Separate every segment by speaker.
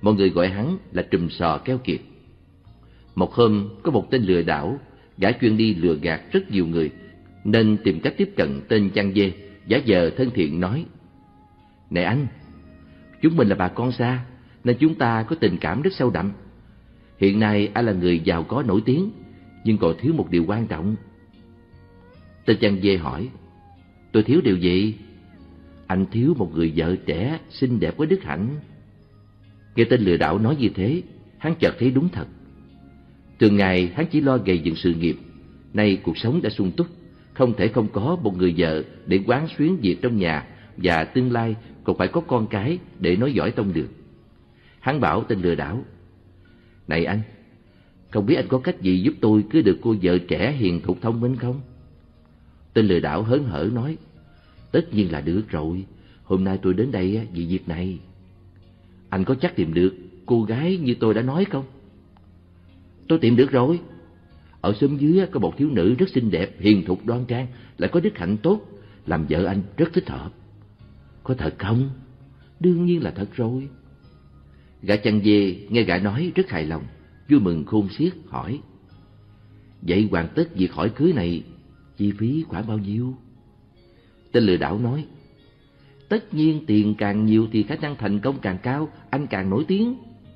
Speaker 1: mọi người gọi hắn là Trùm Sò Keo Kiệt. Một hôm, có một tên lừa đảo, gã chuyên đi lừa gạt rất nhiều người, nên tìm cách tiếp cận tên chăn dê, giả vờ thân thiện nói: "Này anh, chúng mình là bà con xa, nên chúng ta có tình cảm rất sâu đậm. Hiện nay anh là người giàu có nổi tiếng, nhưng còn thiếu một điều quan trọng." Tên chăn dê hỏi: "Tôi thiếu điều gì?" "Anh thiếu một người vợ trẻ, xinh đẹp có đức hạnh." Nghe tên lừa đảo nói như thế, hắn chợt thấy đúng thật. Thường ngày hắn chỉ lo gầy dựng sự nghiệp, nay cuộc sống đã sung túc, không thể không có một người vợ để quán xuyến việc trong nhà, và tương lai còn phải có con cái để nối dõi tông đường. Hắn bảo tên lừa đảo: "Này anh, không biết anh có cách gì giúp tôi cưới được cô vợ trẻ hiền thục thông minh không?" Tên lừa đảo hớn hở nói: "Tất nhiên là được rồi, hôm nay tôi đến đây vì việc này." "Anh có chắc tìm được cô gái như tôi đã nói không?" "Tôi tìm được rồi. Ở xóm dưới có một thiếu nữ rất xinh đẹp, hiền thục đoan trang, lại có đức hạnh tốt, làm vợ anh rất thích hợp." "Có thật không?" "Đương nhiên là thật rồi." Gã chăn dê nghe gã nói rất hài lòng, vui mừng khôn xiết, hỏi: "Vậy hoàn tất việc hỏi cưới này, chi phí khoảng bao nhiêu?" Tên lừa đảo nói: "Tất nhiên tiền càng nhiều thì khả năng thành công càng cao, anh càng nổi tiếng."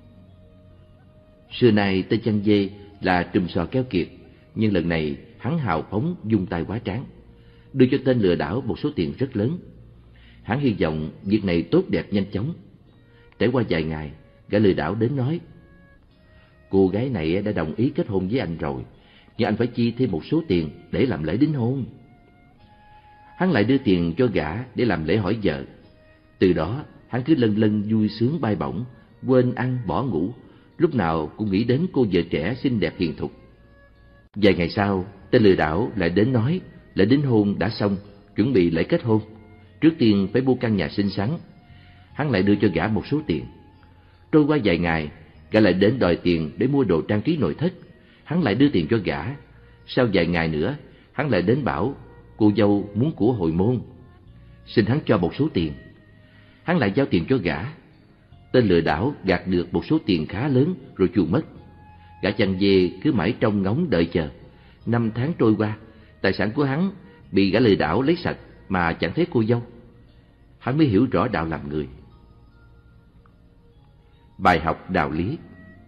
Speaker 1: Xưa nay tên chăn dê là Trùm Sò Keo Kiệt, nhưng lần này hắn hào phóng vung tay quá tráng, đưa cho tên lừa đảo một số tiền rất lớn. Hắn hy vọng việc này tốt đẹp nhanh chóng. Trải qua vài ngày, gã lừa đảo đến nói: "Cô gái này đã đồng ý kết hôn với anh rồi, nhưng anh phải chi thêm một số tiền để làm lễ đính hôn." Hắn lại đưa tiền cho gã để làm lễ hỏi vợ. Từ đó hắn cứ lân lân vui sướng bay bổng, quên ăn bỏ ngủ, lúc nào cũng nghĩ đến cô vợ trẻ xinh đẹp hiền thục. Vài ngày sau, tên lừa đảo lại đến nói lễ đính hôn đã xong, chuẩn bị lễ kết hôn. Trước tiên phải mua căn nhà xinh xắn. Hắn lại đưa cho gã một số tiền. Trôi qua vài ngày, gã lại đến đòi tiền để mua đồ trang trí nội thất. Hắn lại đưa tiền cho gã. Sau vài ngày nữa, hắn lại đến bảo cô dâu muốn của hồi môn, xin hắn cho một số tiền. Hắn lại giao tiền cho gã. Tên lừa đảo gạt được một số tiền khá lớn rồi chuồn mất. Gã chăn dê cứ mãi trông ngóng đợi chờ. 5 tháng trôi qua, tài sản của hắn bị gã lừa đảo lấy sạch mà chẳng thấy cô dâu. Hắn mới hiểu rõ đạo làm người. Bài học đạo lý: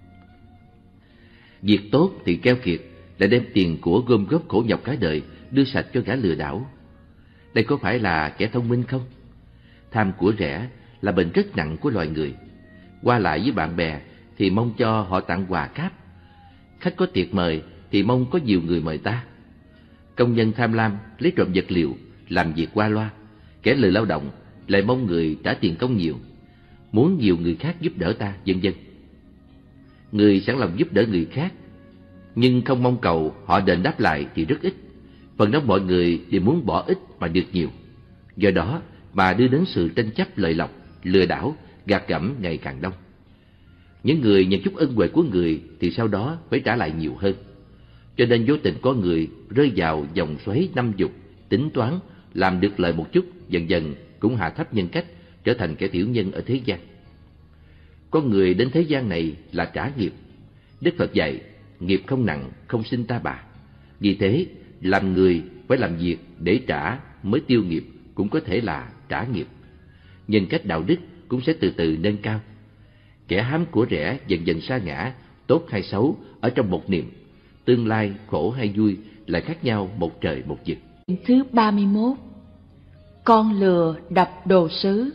Speaker 1: việc tốt thì keo kiệt lại đem tiền của gom góp khổ nhọc cả đời đưa sạch cho gã lừa đảo. Đây có phải là kẻ thông minh không? Tham của rẻ là bệnh rất nặng của loài người. Qua lại với bạn bè thì mong cho họ tặng quà cáp. Khách có tiệc mời thì mong có nhiều người mời ta. Công nhân tham lam lấy trộm vật liệu, làm việc qua loa. Kẻ lười lao động lại mong người trả tiền công nhiều, muốn nhiều người khác giúp đỡ ta, vân vân. Người sẵn lòng giúp đỡ người khác, nhưng không mong cầu họ đền đáp lại thì rất ít. Phần đông mọi người đều muốn bỏ ít mà được nhiều. Do đó mà đưa đến sự tranh chấp lợi lộc, lừa đảo, gạt gẫm ngày càng đông. Những người nhận chút ân huệ của người thì sau đó phải trả lại nhiều hơn. Cho nên vô tình có người rơi vào vòng xoáy năm dục, tính toán, làm được lợi một chút, dần dần cũng hạ thấp nhân cách, trở thành kẻ tiểu nhân ở thế gian. Con người đến thế gian này là trả nghiệp. Đức Phật dạy, nghiệp không nặng, không sinh ta bà. Vì thế, làm người phải làm việc để trả mới tiêu nghiệp, cũng có thể là trả nghiệp. Nhân cách đạo đức cũng sẽ từ từ nâng cao. Kẻ hám của rẻ dần dần sa ngã, tốt hay xấu ở trong một niệm. Tương lai khổ hay vui lại khác nhau một trời một vực.
Speaker 2: Thứ 31. Con lừa đập đồ sứ.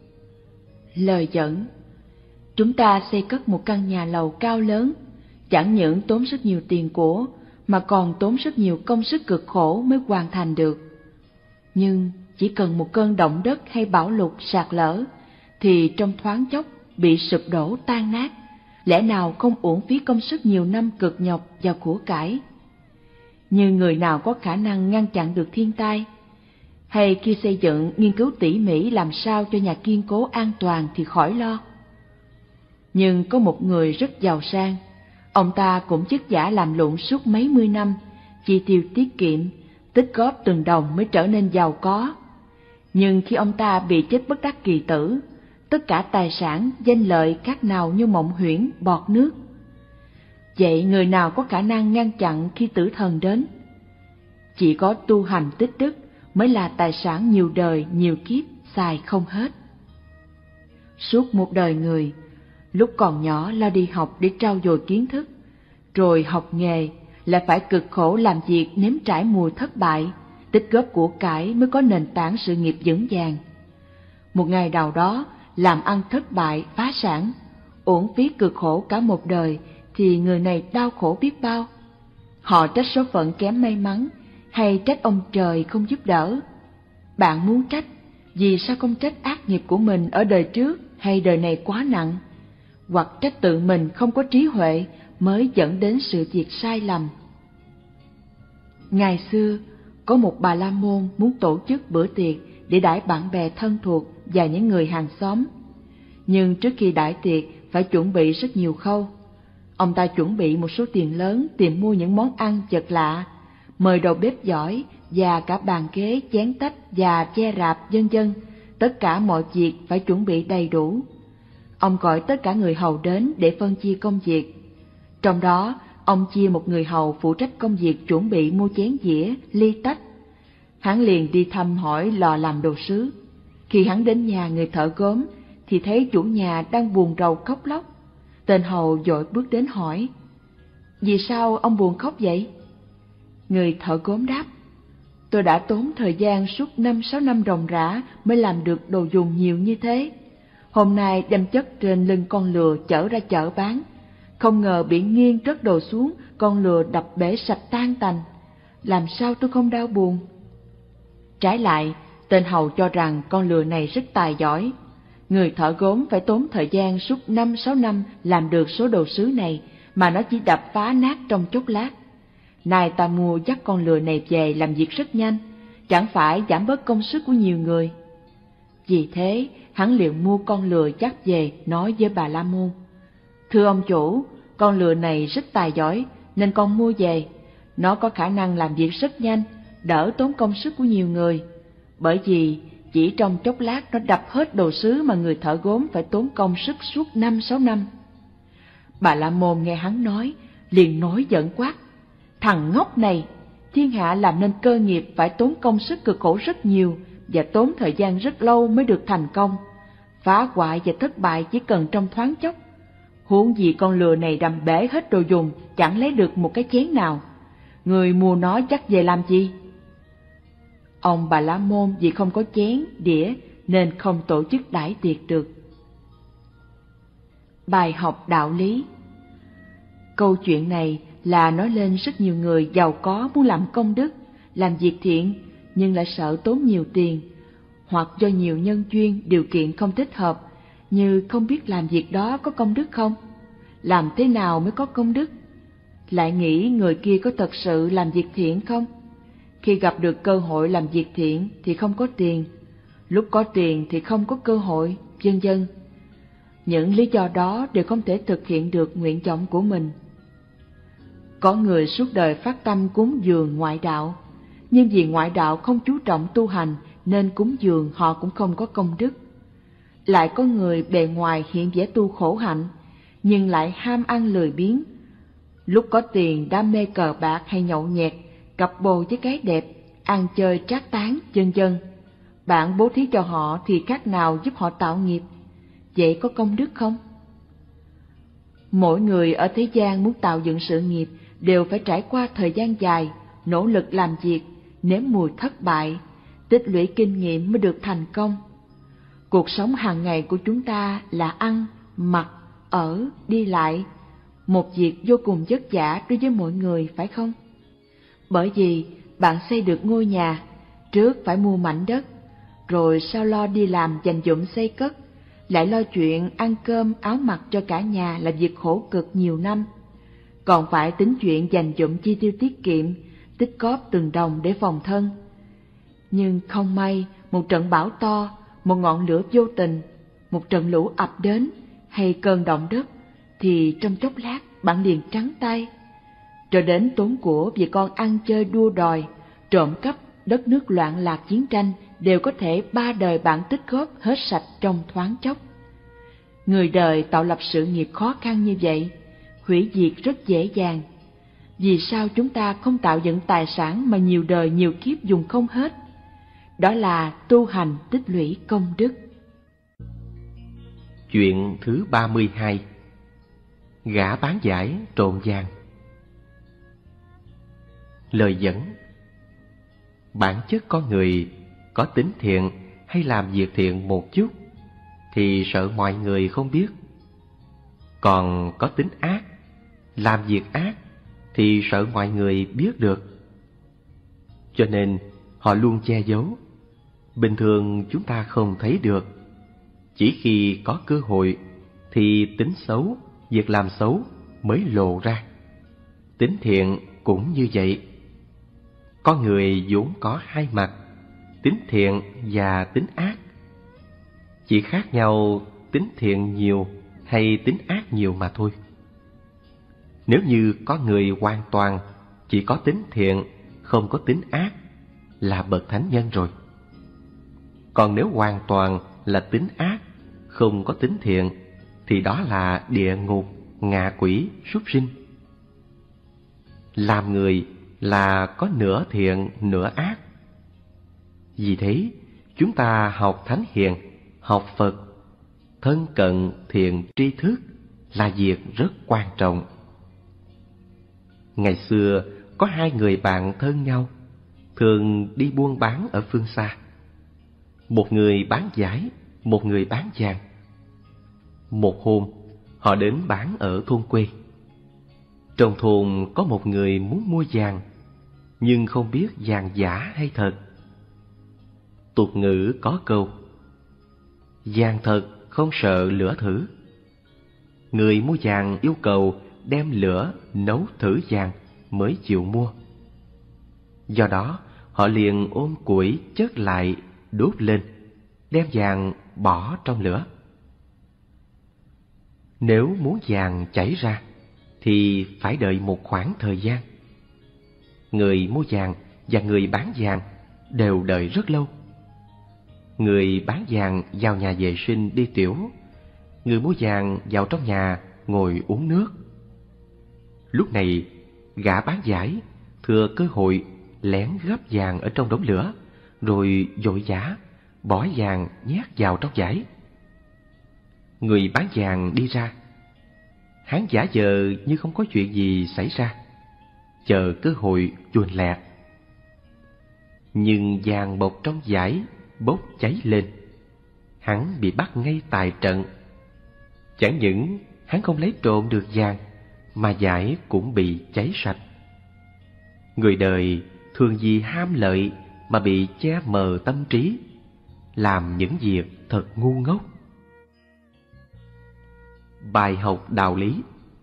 Speaker 2: Lời dẫn: chúng ta xây cất một căn nhà lầu cao lớn, chẳng những tốn rất nhiều tiền của, mà còn tốn rất nhiều công sức cực khổ mới hoàn thành được. Nhưng chỉ cần một cơn động đất hay bão lụt sạt lở, thì trong thoáng chốc bị sụp đổ tan nát, lẽ nào không uổng phí công sức nhiều năm cực nhọc và của cải. Như người nào có khả năng ngăn chặn được thiên tai, hay khi xây dựng nghiên cứu tỉ mỉ làm sao cho nhà kiên cố an toàn thì khỏi lo. Nhưng có một người rất giàu sang, ông ta cũng vất vả làm lụng suốt mấy mươi năm, chi tiêu tiết kiệm, tích góp từng đồng mới trở nên giàu có. Nhưng khi ông ta bị chết bất đắc kỳ tử, tất cả tài sản, danh lợi khác nào như mộng huyễn, bọt nước. Vậy người nào có khả năng ngăn chặn khi tử thần đến? Chỉ có tu hành tích đức mới là tài sản nhiều đời, nhiều kiếp, xài không hết. Suốt một đời người, lúc còn nhỏ lo đi học để trau dồi kiến thức, rồi học nghề, lại phải cực khổ làm việc nếm trải mùi thất bại, tích góp của cải mới có nền tảng sự nghiệp vững vàng. Một ngày nào đó, làm ăn thất bại, phá sản, uổng phí cực khổ cả một đời, thì người này đau khổ biết bao. Họ trách số phận kém may mắn, hay trách ông trời không giúp đỡ? Bạn muốn trách, vì sao không trách ác nghiệp của mình ở đời trước hay đời này quá nặng? Hoặc trách tự mình không có trí huệ mới dẫn đến sự việc sai lầm. Ngày xưa, có một bà la môn muốn tổ chức bữa tiệc để đãi bạn bè thân thuộc và những người hàng xóm. Nhưng trước khi đãi tiệc phải chuẩn bị rất nhiều khâu. Ông ta chuẩn bị một số tiền lớn tìm mua những món ăn chật lạ, mời đầu bếp giỏi và cả bàn ghế, chén tách và che rạp vân vân. Tất cả mọi việc phải chuẩn bị đầy đủ. Ông gọi tất cả người hầu đến để phân chia công việc. Trong đó, ông chia một người hầu phụ trách công việc chuẩn bị mua chén dĩa, ly tách. Hắn liền đi thăm hỏi lò làm đồ sứ. Khi hắn đến nhà người thợ gốm, thì thấy chủ nhà đang buồn rầu khóc lóc. Tên hầu vội bước đến hỏi: "Vì sao ông buồn khóc vậy?" Người thợ gốm đáp: "Tôi đã tốn thời gian suốt 5-6 năm ròng rã mới làm được đồ dùng nhiều như thế. Hôm nay đem chất trên lưng con lừa chở ra chợ bán. Không ngờ bị nghiêng rớt đồ xuống, con lừa đập bể sạch tan tành. Làm sao tôi không đau buồn?" Trái lại, tên hầu cho rằng con lừa này rất tài giỏi. Người thợ gốm phải tốn thời gian suốt 5-6 năm làm được số đồ sứ này, mà nó chỉ đập phá nát trong chốc lát. Nay ta mua dắt con lừa này về làm việc rất nhanh, chẳng phải giảm bớt công sức của nhiều người. Vì thế, hắn liền mua con lừa dắt về nói với bà la môn: "Thưa ông chủ, con lừa này rất tài giỏi nên con mua về. Nó có khả năng làm việc rất nhanh, đỡ tốn công sức của nhiều người. Bởi vì chỉ trong chốc lát nó đập hết đồ sứ mà người thợ gốm phải tốn công sức suốt 5-6 năm. Bà la môn nghe hắn nói, liền nổi giận quát: "Thằng ngốc này! Thiên hạ làm nên cơ nghiệp phải tốn công sức cực khổ rất nhiều và tốn thời gian rất lâu mới được thành công. Phá hoại và thất bại chỉ cần trong thoáng chốc. Huống gì con lừa này đầm bể hết đồ dùng, chẳng lấy được một cái chén nào. Người mua nó chắc về làm gì?" Ông bà la môn vì không có chén, đĩa nên không tổ chức đãi tiệc được. Bài học đạo lý. Câu chuyện này là nói lên rất nhiều người giàu có muốn làm công đức, làm việc thiện nhưng lại sợ tốn nhiều tiền, hoặc do nhiều nhân duyên, điều kiện không thích hợp, như không biết làm việc đó có công đức không, làm thế nào mới có công đức, lại nghĩ người kia có thật sự làm việc thiện không. Khi gặp được cơ hội làm việc thiện thì không có tiền, lúc có tiền thì không có cơ hội, vân vân. Những lý do đó đều không thể thực hiện được nguyện vọng của mình. Có người suốt đời phát tâm cúng dường ngoại đạo, nhưng vì ngoại đạo không chú trọng tu hành nên cúng dường họ cũng không có công đức. Lại có người bề ngoài hiện vẻ tu khổ hạnh, nhưng lại ham ăn lười biếng. Lúc có tiền đam mê cờ bạc hay nhậu nhẹt, cặp bồ với gái đẹp, ăn chơi trác tán, vân vân. Bạn bố thí cho họ thì khác nào giúp họ tạo nghiệp, vậy có công đức không? Mỗi người ở thế gian muốn tạo dựng sự nghiệp đều phải trải qua thời gian dài, nỗ lực làm việc, nếm mùi thất bại, tích lũy kinh nghiệm mới được thành công. Cuộc sống hàng ngày của chúng ta là ăn, mặc, ở, đi lại, một việc vô cùng vất vả đối với mọi người, phải không? Bởi vì bạn xây được ngôi nhà, trước phải mua mảnh đất, rồi sau lo đi làm dành dụm xây cất, lại lo chuyện ăn cơm áo mặc cho cả nhà là việc khổ cực nhiều năm. Còn phải tính chuyện dành dụm chi tiêu tiết kiệm, tích góp từng đồng để phòng thân. Nhưng không may, một trận bão to, một ngọn lửa vô tình, một trận lũ ập đến, hay cơn động đất, thì trong chốc lát bạn liền trắng tay. Rồi đến tốn của vì con ăn chơi đua đòi, trộm cắp, đất nước loạn lạc chiến tranh đều có thể 3 đời bạn tích góp hết sạch trong thoáng chốc. Người đời tạo lập sự nghiệp khó khăn như vậy, hủy diệt rất dễ dàng. Vì sao chúng ta không tạo dựng tài sản mà nhiều đời nhiều kiếp dùng không hết? Đó là tu hành tích lũy công đức.
Speaker 3: Chuyện thứ 32. Gã bán giải trộm vàng. Lời dẫn: bản chất con người có tính thiện hay làm việc thiện một chút thì sợ mọi người không biết. Còn có tính ác, làm việc ác thì sợ mọi người biết được. Cho nên họ luôn che giấu. Bình thường chúng ta không thấy được. Chỉ khi có cơ hội thì tính xấu, việc làm xấu mới lộ ra. Tính thiện cũng như vậy. Con người vốn có hai mặt, tính thiện và tính ác. Chỉ khác nhau tính thiện nhiều hay tính ác nhiều mà thôi. Nếu như có người hoàn toàn chỉ có tính thiện, không có tính ác, là bậc thánh nhân rồi. Còn nếu hoàn toàn là tính ác, không có tính thiện, thì đó là địa ngục, ngạ quỷ, súc sinh. Làm người là có nửa thiện, nửa ác. Vì thế, chúng ta học Thánh Hiền, học Phật, thân cận thiện tri thức là việc rất quan trọng. Ngày xưa, có hai người bạn thân nhau, thường đi buôn bán ở phương xa. Một người bán vải, một người bán vàng. Một hôm, họ đến bán ở thôn quê. Trong thôn có một người muốn mua vàng, nhưng không biết vàng giả hay thật. Tục ngữ có câu: vàng thật không sợ lửa thử. Người mua vàng yêu cầu đem lửa nấu thử vàng mới chịu mua. Do đó, họ liền ôm củi chất lại đốt lên, đem vàng bỏ trong lửa. Nếu muốn vàng chảy ra thì phải đợi một khoảng thời gian. Người mua vàng và người bán vàng đều đợi rất lâu. Người bán vàng vào nhà vệ sinh đi tiểu, người mua vàng vào trong nhà ngồi uống nước. Lúc này, gã bán vải thừa cơ hội lén gấp vàng ở trong đống lửa, rồi vội vã bỏ vàng nhét vào trong vải. Người bán vàng đi ra. Hắn giả vờ như không có chuyện gì xảy ra, chờ cơ hội chuồn lẹt. Nhưng vàng bọc trong vải bốc cháy lên. Hắn bị bắt ngay tại trận. Chẳng những hắn không lấy trộm được vàng, mà vải cũng bị cháy sạch. Người đời thường vì ham lợi mà bị che mờ tâm trí, làm những việc thật ngu ngốc. Bài học đạo lý: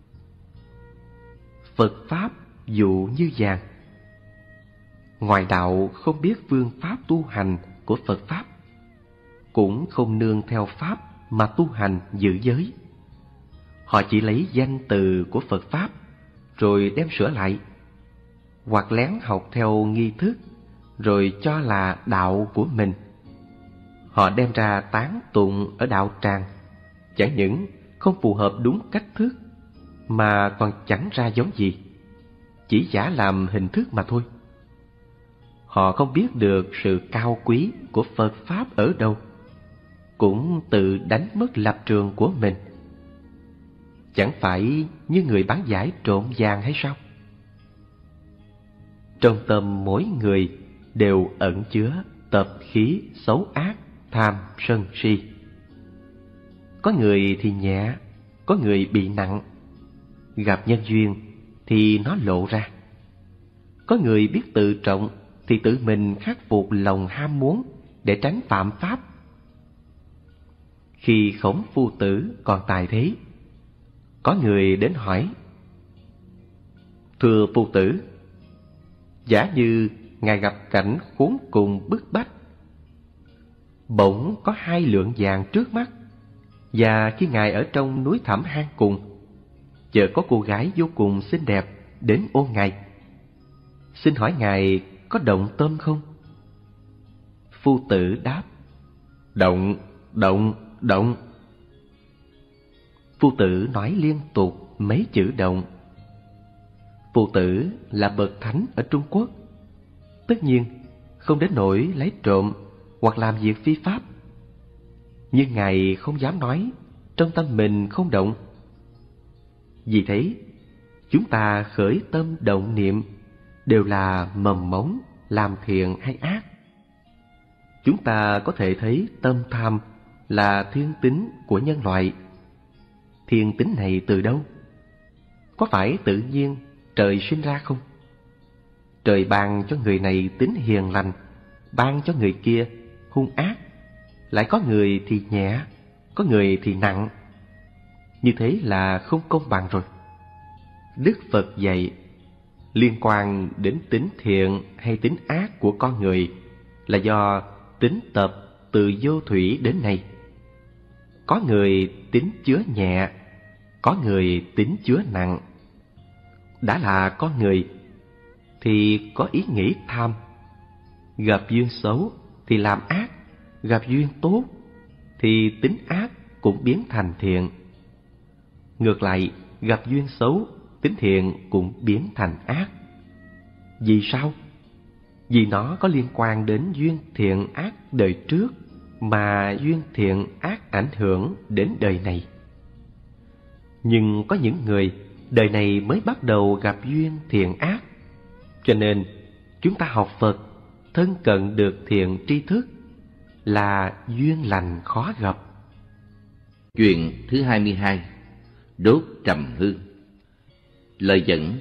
Speaker 3: Phật Pháp dụ như vàng. Ngoại đạo không biết phương pháp tu hành của Phật Pháp, cũng không nương theo Pháp mà tu hành giữ giới. Họ chỉ lấy danh từ của Phật Pháp rồi đem sửa lại, hoặc lén học theo nghi thức rồi cho là đạo của mình. Họ đem ra tán tụng ở đạo tràng, chẳng những không phù hợp đúng cách thức mà còn chẳng ra giống gì, chỉ giả làm hình thức mà thôi. Họ không biết được sự cao quý của Phật Pháp ở đâu, cũng tự đánh mất lập trường của mình. Chẳng phải như người bán vải trộm vàng hay sao? Trong tâm mỗi người đều ẩn chứa tập khí xấu ác, tham, sân, si. Có người thì nhẹ, có người bị nặng. Gặp nhân duyên thì nó lộ ra. Có người biết tự trọng thì tự mình khắc phục lòng ham muốn để tránh phạm pháp. Khi Khổng Phu Tử còn tại thế, có người đến hỏi: Thưa Phu Tử, giả như ngài gặp cảnh khốn cùng bức bách, bỗng có 2 lượng vàng trước mắt, và khi ngài ở trong núi thẳm hang cùng, chợt có cô gái vô cùng xinh đẹp đến ôm ngài. Xin hỏi ngài có động tâm không? Phu Tử đáp: Động. Phu Tử nói liên tục mấy chữ động. Phu Tử là bậc thánh ở Trung Quốc, tất nhiên không đến nỗi lấy trộm hoặc làm việc phi pháp, nhưng Ngài không dám nói trong tâm mình không động. Vì thế, chúng ta khởi tâm động niệm đều là mầm mống làm thiện hay ác. Chúng ta có thể thấy tâm tham là thiên tính của nhân loại. Thiên tính này từ đâu? Có phải tự nhiên trời sinh ra không? Trời ban cho người này tính hiền lành, ban cho người kia hung ác, lại có người thì nhẹ, có người thì nặng. Như thế là không công bằng rồi. Đức Phật dạy, liên quan đến tính thiện hay tính ác của con người là do tính tập từ vô thủy đến nay. Có người tính chứa nhẹ, có người tính chứa nặng. Đã là con người thì có ý nghĩ tham, gặp duyên xấu thì làm ác, gặp duyên tốt thì tính ác cũng biến thành thiện. Ngược lại, gặp duyên xấu, tính thiện cũng biến thành ác. Vì sao? Vì nó có liên quan đến duyên thiện ác đời trước, mà duyên thiện ác ảnh hưởng đến đời này. Nhưng có những người đời này mới bắt đầu gặp duyên thiện ác, cho nên chúng ta học Phật thân cận được thiện tri thức là duyên lành khó gặp.
Speaker 1: Chuyện thứ 22: Đốt trầm hương. Lời dẫn: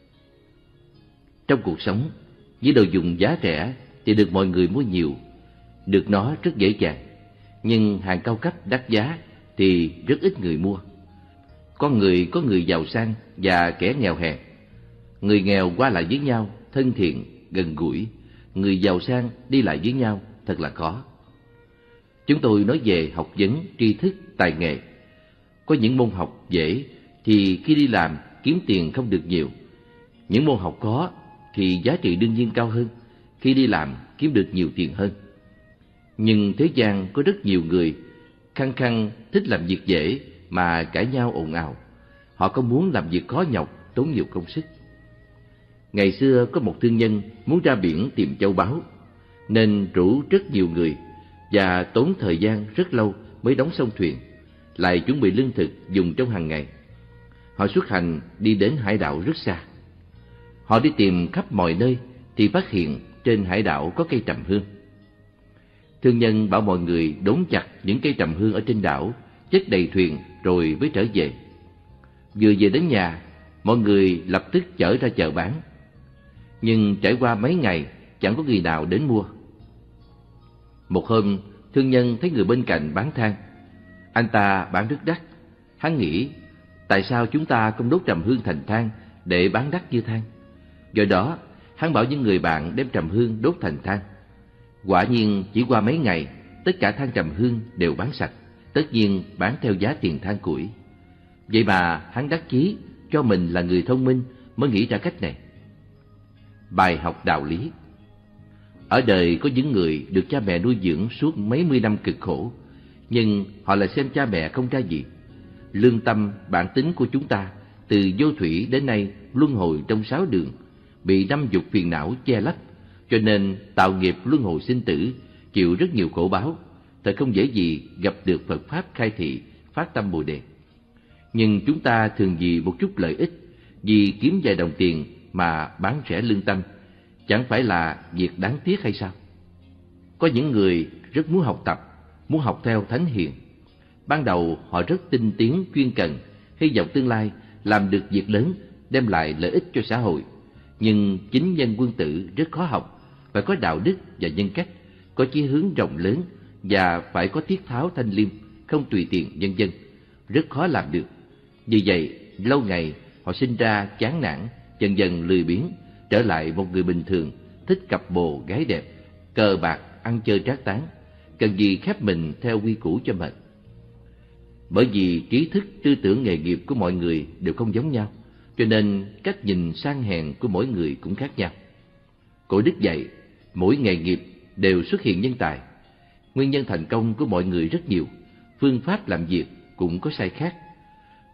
Speaker 1: trong cuộc sống, với đồ dùng giá rẻ thì được mọi người mua nhiều, được nó rất dễ dàng. Nhưng hàng cao cấp đắt giá thì rất ít người mua. Có người giàu sang và kẻ nghèo hèn. Người nghèo qua lại với nhau thân thiện, gần gũi. Người giàu sang đi lại với nhau thật là khó. Chúng tôi nói về học vấn, tri thức, tài nghệ. Có những môn học dễ thì khi đi làm kiếm tiền không được nhiều. Những môn học khó thì giá trị đương nhiên cao hơn, khi đi làm kiếm được nhiều tiền hơn. Nhưng thế gian có rất nhiều người khăng khăng thích làm việc dễ mà cãi nhau ồn ào. Họ không muốn làm việc khó nhọc, tốn nhiều công sức. Ngày xưa có một thương nhân muốn ra biển tìm châu báu, nên rủ rất nhiều người và tốn thời gian rất lâu mới đóng xong thuyền, lại chuẩn bị lương thực dùng trong hàng ngày. Họ xuất hành đi đến hải đảo rất xa. Họ đi tìm khắp mọi nơi thì phát hiện trên hải đảo có cây trầm hương. Thương nhân bảo mọi người đốn chặt những cây trầm hương ở trên đảo, chất đầy thuyền rồi mới trở về. Vừa về đến nhà, mọi người lập tức chở ra chợ bán. Nhưng trải qua mấy ngày chẳng có người nào đến mua. Một hôm, thương nhân thấy người bên cạnh bán than. Anh ta bán rất đắt. Hắn nghĩ, tại sao chúng ta không đốt trầm hương thành than để bán đắt như than? Do đó, hắn bảo những người bạn đem trầm hương đốt thành than. Quả nhiên chỉ qua mấy ngày, tất cả than trầm hương đều bán sạch, tất nhiên bán theo giá tiền than củi. Vậy mà hắn đắc chí cho mình là người thông minh mới nghĩ ra cách này. Bài học đạo lý: ở đời có những người được cha mẹ nuôi dưỡng suốt mấy mươi năm cực khổ, nhưng họ lại xem cha mẹ không ra gì. Lương tâm, bản tính của chúng ta từ vô thủy đến nay luân hồi trong 6 đường, bị 5 dục phiền não che lấp, cho nên tạo nghiệp luân hồi sinh tử, chịu rất nhiều khổ báo. Thật không dễ gì gặp được Phật Pháp khai thị, phát tâm Bồ Đề. Nhưng chúng ta thường vì một chút lợi ích, vì kiếm vài đồng tiền mà bán rẻ lương tâm, chẳng phải là việc đáng tiếc hay sao? Có những người rất muốn học tập, muốn học theo thánh hiền. Ban đầu họ rất tinh tiến, chuyên cần, hy vọng tương lai làm được việc lớn, đem lại lợi ích cho xã hội. Nhưng chính nhân quân tử rất khó học, phải có đạo đức và nhân cách, có chí hướng rộng lớn và phải có tiết tháo thanh liêm, không tùy tiện vân vân, rất khó làm được. Vì vậy, lâu ngày họ sinh ra chán nản, dần dần lười biếng, trở lại một người bình thường, thích cặp bồ gái đẹp, cờ bạc, ăn chơi trác tán, cần gì khép mình theo quy củ cho mệt. Bởi vì trí thức, tư tưởng nghề nghiệp của mọi người đều không giống nhau, cho nên cách nhìn sang hèn của mỗi người cũng khác nhau. Cổ đức dạy, mỗi nghề nghiệp đều xuất hiện nhân tài. Nguyên nhân thành công của mọi người rất nhiều, phương pháp làm việc cũng có sai khác.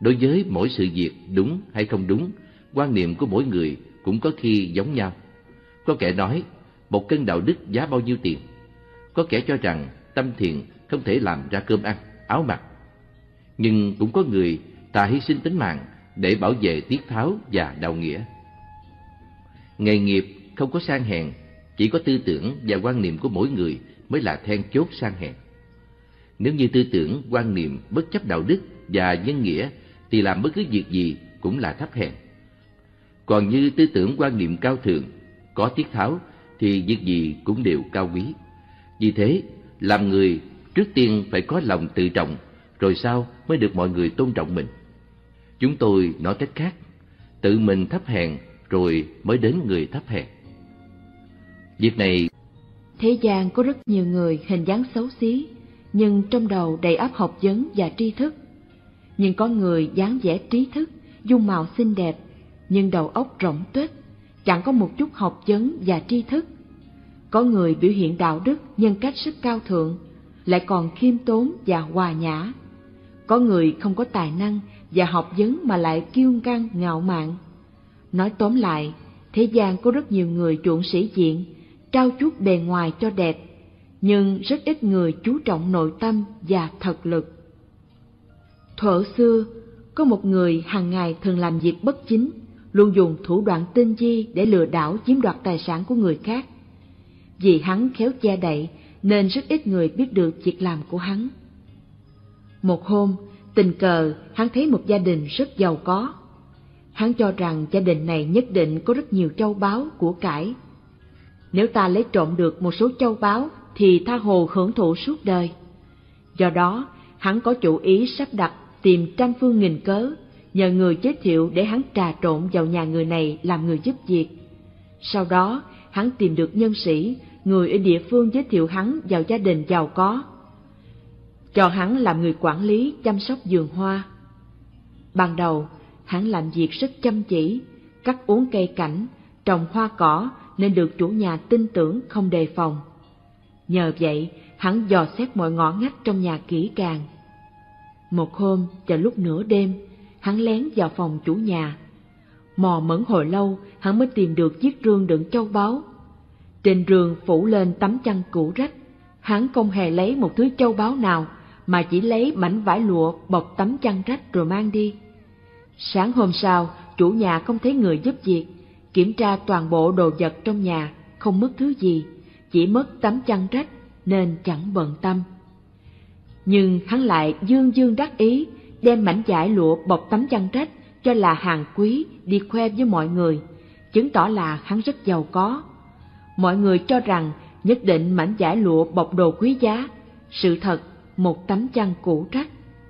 Speaker 1: Đối với mỗi sự việc đúng hay không đúng, quan niệm của mỗi người cũng có khi giống nhau. Có kẻ nói, một cân đạo đức giá bao nhiêu tiền? Có kẻ cho rằng tâm thiện không thể làm ra cơm ăn, áo mặc. Nhưng cũng có người ta hy sinh tính mạng để bảo vệ tiết tháo và đạo nghĩa. Nghề nghiệp không có sang hèn, chỉ có tư tưởng và quan niệm của mỗi người mới là then chốt sang hèn. Nếu như tư tưởng, quan niệm bất chấp đạo đức và nhân nghĩa thì làm bất cứ việc gì cũng là thấp hèn. Còn như tư tưởng, quan niệm cao thượng, có tiết tháo thì việc gì cũng đều cao quý. Vì thế, làm người trước tiên phải có lòng tự trọng, rồi sau mới được mọi người tôn trọng mình. Chúng tôi nói cách khác, tự mình thấp hèn rồi mới đến người thấp hèn. Việc này,
Speaker 2: thế gian có rất nhiều người hình dáng xấu xí, nhưng trong đầu đầy ắp học vấn và tri thức. Nhưng có người dáng vẻ trí thức, dung mạo xinh đẹp, nhưng đầu óc rỗng tuếch, chẳng có một chút học vấn và tri thức. Có người biểu hiện đạo đức, nhân cách rất cao thượng, lại còn khiêm tốn và hòa nhã. Có người không có tài năng và học vấn mà lại kiêu căng ngạo mạn. Nói tóm lại, thế gian có rất nhiều người chuộng sĩ diện, trau chuốt bề ngoài cho đẹp, nhưng rất ít người chú trọng nội tâm và thật lực. Thuở xưa, có một người hàng ngày thường làm việc bất chính, luôn dùng thủ đoạn tinh vi để lừa đảo chiếm đoạt tài sản của người khác. Vì hắn khéo che đậy nên rất ít người biết được việc làm của hắn. Một hôm, tình cờ hắn thấy một gia đình rất giàu có. Hắn cho rằng gia đình này nhất định có rất nhiều châu báu của cải. Nếu ta lấy trộm được một số châu báu thì tha hồ hưởng thụ suốt đời. Do đó, hắn có chủ ý sắp đặt tìm trăm phương nghìn cớ, nhờ người giới thiệu để hắn trà trộn vào nhà người này làm người giúp việc. Sau đó, hắn tìm được nhân sĩ, người ở địa phương giới thiệu hắn vào gia đình giàu có, cho hắn làm người quản lý chăm sóc vườn hoa. Ban đầu, hắn làm việc rất chăm chỉ, cắt uốn cây cảnh, trồng hoa cỏ nên được chủ nhà tin tưởng không đề phòng. Nhờ vậy, hắn dò xét mọi ngõ ngách trong nhà kỹ càng. Một hôm, vào lúc nửa đêm, hắn lén vào phòng chủ nhà. Mò mẫm hồi lâu, hắn mới tìm được chiếc rương đựng châu báu. Trên rương phủ lên tấm chăn cũ rách. Hắn không hề lấy một thứ châu báu nào, mà chỉ lấy mảnh vải lụa bọc tấm chăn rách rồi mang đi. Sáng hôm sau, chủ nhà không thấy người giúp việc, kiểm tra toàn bộ đồ vật trong nhà, không mất thứ gì, chỉ mất tấm chăn rách nên chẳng bận tâm. Nhưng hắn lại dương dương đắc ý, đem mảnh vải lụa bọc tấm chăn rách cho là hàng quý đi khoe với mọi người, chứng tỏ là hắn rất giàu có. Mọi người cho rằng nhất định mảnh vải lụa bọc đồ quý giá, sự thật một tấm chăn cũ rách.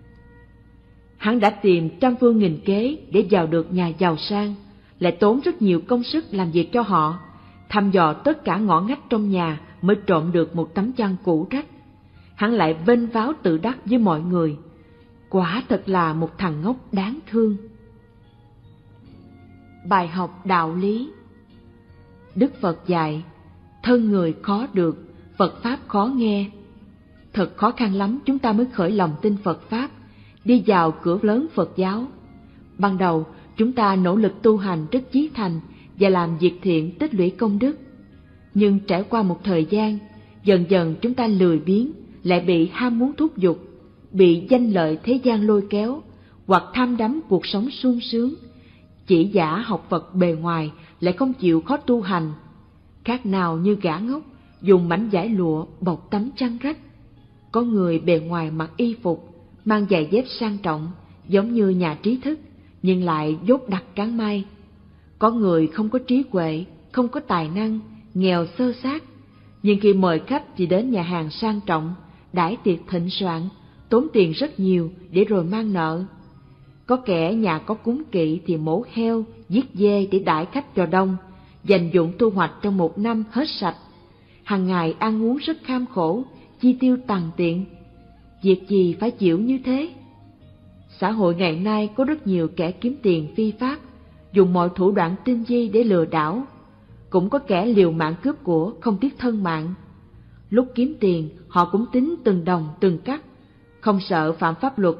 Speaker 2: Hắn đã tìm trăm phương nghìn kế để vào được nhà giàu sang, lại tốn rất nhiều công sức làm việc cho họ, thăm dò tất cả ngõ ngách trong nhà mới trộm được một tấm chăn cũ rách. Hắn lại vênh váo tự đắc với mọi người, quả thật là một thằng ngốc đáng thương. Bài học đạo lý. Đức Phật dạy, thân người khó được, Phật Pháp khó nghe. Thật khó khăn lắm chúng ta mới khởi lòng tin Phật Pháp, đi vào cửa lớn Phật giáo. Ban đầu, chúng ta nỗ lực tu hành rất chí thành và làm việc thiện tích lũy công đức. Nhưng trải qua một thời gian, dần dần chúng ta lười biếng, lại bị ham muốn thúc giục, bị danh lợi thế gian lôi kéo, hoặc tham đắm cuộc sống sung sướng, chỉ giả học Phật bề ngoài lại không chịu khó tu hành. Khác nào như gã ngốc dùng mảnh vải lụa bọc tấm chăn rách. Có người bề ngoài mặc y phục, mang giày dép sang trọng, giống như nhà trí thức, nhưng lại dốt đặc cán may. Có người không có trí huệ, không có tài năng, nghèo xơ xác, nhưng khi mời khách thì đến nhà hàng sang trọng, đãi tiệc thịnh soạn, tốn tiền rất nhiều để rồi mang nợ. Có kẻ nhà có cúng kỵ thì mổ heo, giết dê để đãi khách cho đông, dành dụm thu hoạch trong một năm hết sạch. Hàng ngày ăn uống rất kham khổ, chi tiêu tằn tiện. Việc gì phải chịu như thế? Xã hội ngày nay có rất nhiều kẻ kiếm tiền phi pháp, dùng mọi thủ đoạn tinh vi để lừa đảo. Cũng có kẻ liều mạng cướp của không tiếc thân mạng. Lúc kiếm tiền, họ cũng tính từng đồng từng cắc, không sợ phạm pháp luật,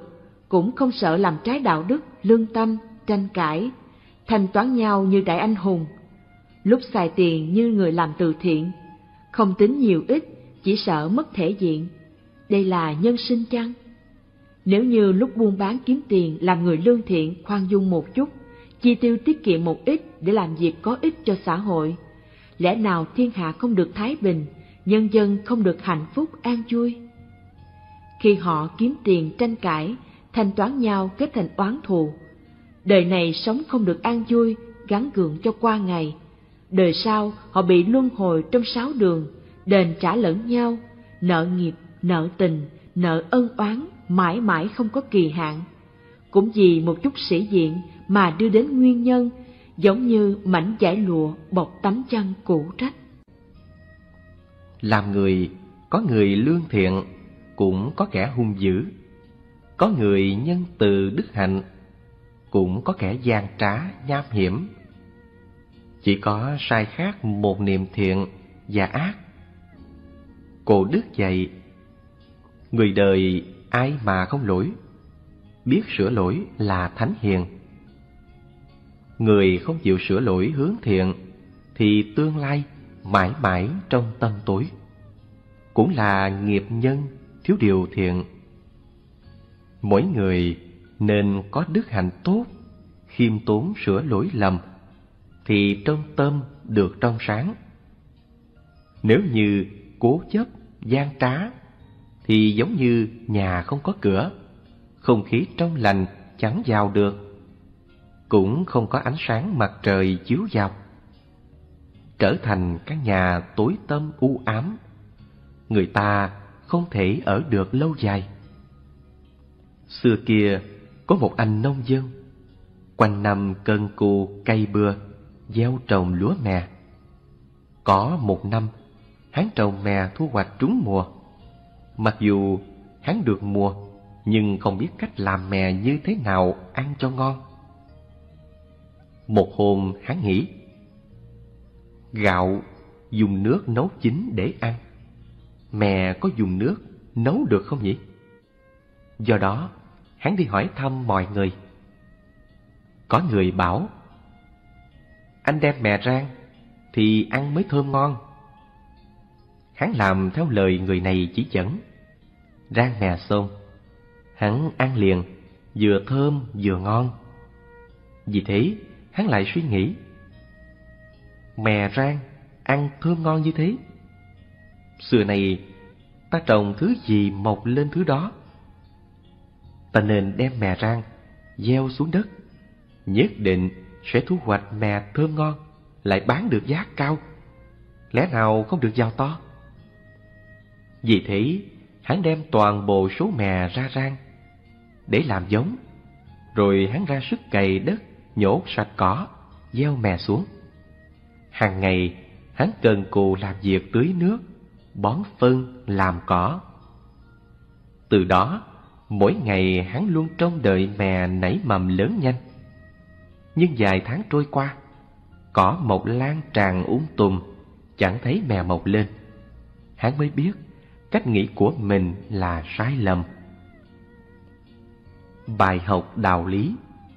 Speaker 2: cũng không sợ làm trái đạo đức, lương tâm, tranh cãi, thanh toán nhau như đại anh hùng, lúc xài tiền như người làm từ thiện, không tính nhiều ít, chỉ sợ mất thể diện. Đây là nhân sinh chăng? Nếu như lúc buôn bán kiếm tiền làm người lương thiện, khoan dung một chút, chi tiêu tiết kiệm một ít để làm việc có ích cho xã hội, lẽ nào thiên hạ không được thái bình, nhân dân không được hạnh phúc an vui? Khi họ kiếm tiền tranh cãi, thanh toán nhau kết thành oán thù, đời này sống không được an vui, gắng gượng cho qua ngày, đời sau họ bị luân hồi trong 6 đường, đền trả lẫn nhau, nợ nghiệp, nợ tình, nợ ân oán mãi mãi không có kỳ hạn. Cũng vì một chút sĩ diện mà đưa đến nguyên nhân, giống như mảnh vải lụa bọc tấm chăn cũ rách.
Speaker 3: Làm người, có người lương thiện, cũng có kẻ hung dữ, có người nhân từ đức hạnh, cũng có kẻ gian trá nham hiểm. Chỉ có sai khác một niệm thiện và ác. Cổ đức dạy, người đời ai mà không lỗi, biết sửa lỗi là thánh hiền. Người không chịu sửa lỗi hướng thiện thì tương lai mãi mãi trong tâm tối, cũng là nghiệp nhân thiếu điều thiện. Mỗi người nên có đức hạnh tốt, khiêm tốn sửa lỗi lầm, thì trong tâm được trong sáng. Nếu như cố chấp, gian trá, thì giống như nhà không có cửa, không khí trong lành chẳng vào được, cũng không có ánh sáng mặt trời chiếu vào, trở thành căn nhà tối tăm u ám, người ta không thể ở được lâu dài. Xưa kia có một anh nông dân, quanh năm cần cù cày bừa, gieo trồng lúa mè. Có một năm, hắn trồng mè thu hoạch trúng mùa. Mặc dù hắn được mùa, nhưng không biết cách làm mè như thế nào ăn cho ngon. Một hôm hắn nghĩ, gạo dùng nước nấu chín để ăn, mè có dùng nước nấu được không nhỉ? Do đó, hắn đi hỏi thăm mọi người. Có người bảo, anh đem mè rang thì ăn mới thơm ngon. Hắn làm theo lời người này chỉ dẫn, rang mè xong, hắn ăn liền, vừa thơm vừa ngon. Vì thế, hắn lại suy nghĩ, mè rang, ăn thơm ngon như thế, xưa này ta trồng thứ gì mọc lên thứ đó. Ta nên đem mè rang, gieo xuống đất, nhất định sẽ thu hoạch mè thơm ngon, lại bán được giá cao, lẽ nào không được giàu to? Vì thế, hắn đem toàn bộ số mè ra rang để làm giống, rồi hắn ra sức cày đất, nhổ sạch cỏ, gieo mè xuống. Hàng ngày, hắn cần cù làm việc tưới nước, bón phân, làm cỏ. Từ đó, mỗi ngày hắn luôn trông đợi mè nảy mầm lớn nhanh. Nhưng vài tháng trôi qua, cỏ mọc lan tràn tùm, chẳng thấy mè mọc lên. Hắn mới biết cách nghĩ của mình là sai lầm. Bài học đạo lý.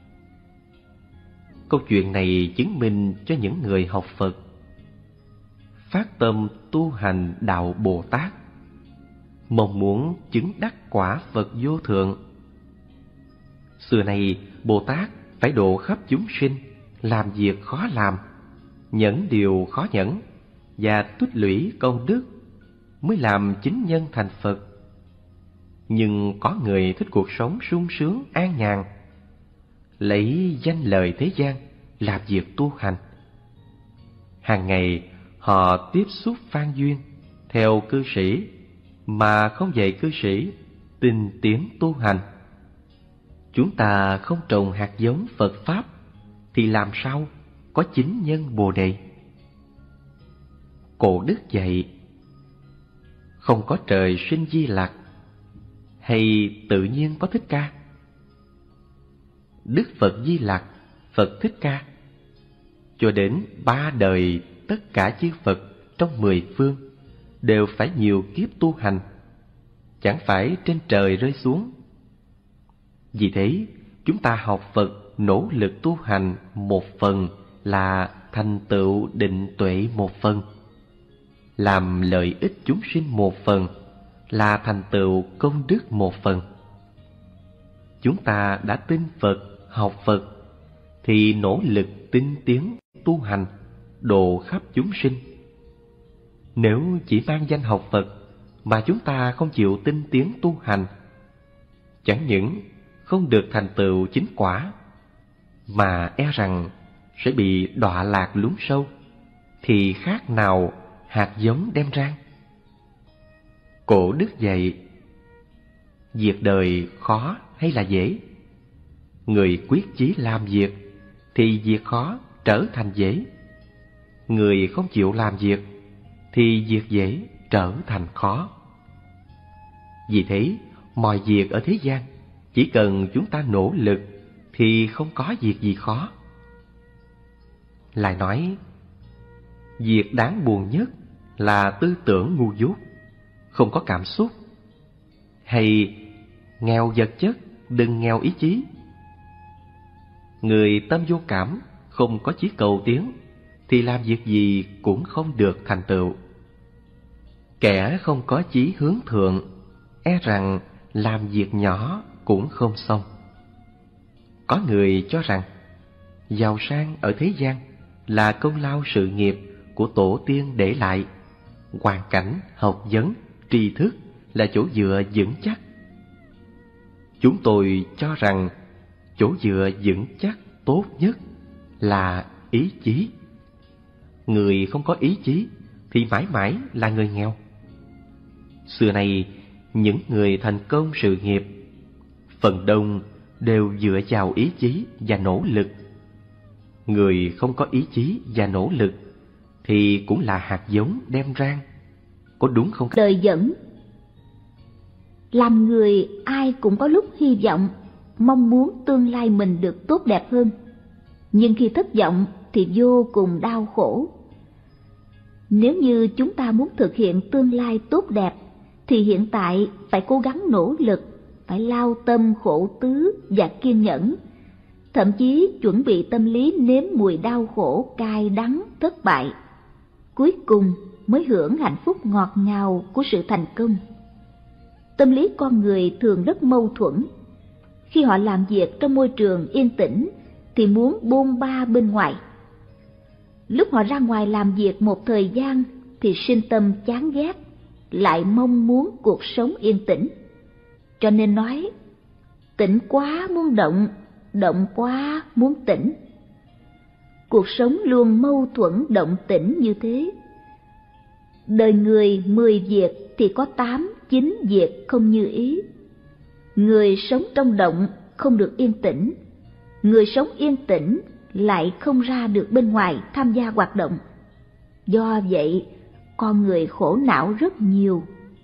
Speaker 3: Câu chuyện này chứng minh cho những người học Phật phát tâm tu hành đạo Bồ Tát, mong muốn chứng đắc quả Phật vô thượng. Xưa này Bồ Tát phải độ khắp chúng sinh, làm việc khó làm, nhẫn điều khó nhẫn, và tích lũy công đức mới làm chính nhân thành Phật. Nhưng có người thích cuộc sống sung sướng an nhàn, lấy danh lời thế gian làm việc tu hành. Hàng ngày họ tiếp xúc phan duyên theo cư sĩ, mà không dạy cư sĩ tinh tiến tu hành. Chúng ta không trồng hạt giống Phật Pháp thì làm sao có chính nhân Bồ Đề? Cổ đức dạy, không có trời sinh Di Lặc, hay tự nhiên có Thích Ca? Đức Phật Di Lặc, Phật Thích Ca, cho đến 3 đời tất cả chư Phật trong 10 phương đều phải nhiều kiếp tu hành, chẳng phải trên trời rơi xuống. Vì thế, chúng ta học Phật nỗ lực tu hành một phần là thành tựu định tuệ một phần, làm lợi ích chúng sinh một phần là thành tựu công đức một phần. Chúng ta đã tin Phật, học Phật thì nỗ lực tinh tiến tu hành, độ khắp chúng sinh. Nếu chỉ mang danh học Phật mà chúng ta không chịu tinh tiến tu hành, chẳng những không được thành tựu chính quả, mà e rằng sẽ bị đọa lạc lún sâu, thì khác nào hạt giống đem rang. Cổ đức dạy, việc đời khó hay là dễ? Người quyết chí làm việc thì việc khó trở thành dễ. Người không chịu làm việc thì việc dễ trở thành khó. Vì thế, mọi việc ở thế gian, chỉ cần chúng ta nỗ lực thì không có việc gì khó. Lại nói, việc đáng buồn nhất là tư tưởng ngu dốt, không có cảm xúc. Hay nghèo vật chất, đừng nghèo ý chí. Người tâm vô cảm, không có chí cầu tiến, thì làm việc gì cũng không được thành tựu. Kẻ không có chí hướng thượng, e rằng làm việc nhỏ cũng không xong. Có người cho rằng giàu sang ở thế gian là công lao sự nghiệp của tổ tiên để lại, hoàn cảnh, học vấn, tri thức là chỗ dựa vững chắc. Chúng tôi cho rằng chỗ dựa vững chắc tốt nhất là ý chí. Người không có ý chí thì mãi mãi là người nghèo. Xưa nay, những người thành công sự nghiệp, phần đông đều dựa vào ý chí và nỗ lực. Người không có ý chí và nỗ lực thì cũng là hạt giống đem rang. Có đúng không?
Speaker 4: Đời dẫn. Làm người ai cũng có lúc hy vọng, mong muốn tương lai mình được tốt đẹp hơn. Nhưng khi thất vọng thì vô cùng đau khổ. Nếu như chúng ta muốn thực hiện tương lai tốt đẹp, thì hiện tại phải cố gắng nỗ lực, phải lao tâm khổ tứ và kiên nhẫn, thậm chí chuẩn bị tâm lý nếm mùi đau khổ cay đắng thất bại, cuối cùng mới hưởng hạnh phúc ngọt ngào của sự thành công. Tâm lý con người thường rất mâu thuẫn. Khi họ làm việc trong môi trường yên tĩnh thì muốn bôn ba bên ngoài. Lúc họ ra ngoài làm việc một thời gian thì sinh tâm chán ghét, lại mong muốn cuộc sống yên tĩnh. Cho nên nói, tĩnh quá muốn động, động quá muốn tĩnh. Cuộc sống luôn mâu thuẫn động tĩnh như thế. Đời người 10 việc thì có 8, 9 việc không như ý. Người sống trong động không được yên tĩnh, người sống yên tĩnh lại không ra được bên ngoài tham gia hoạt động. Do vậy, con người khổ não rất nhiều.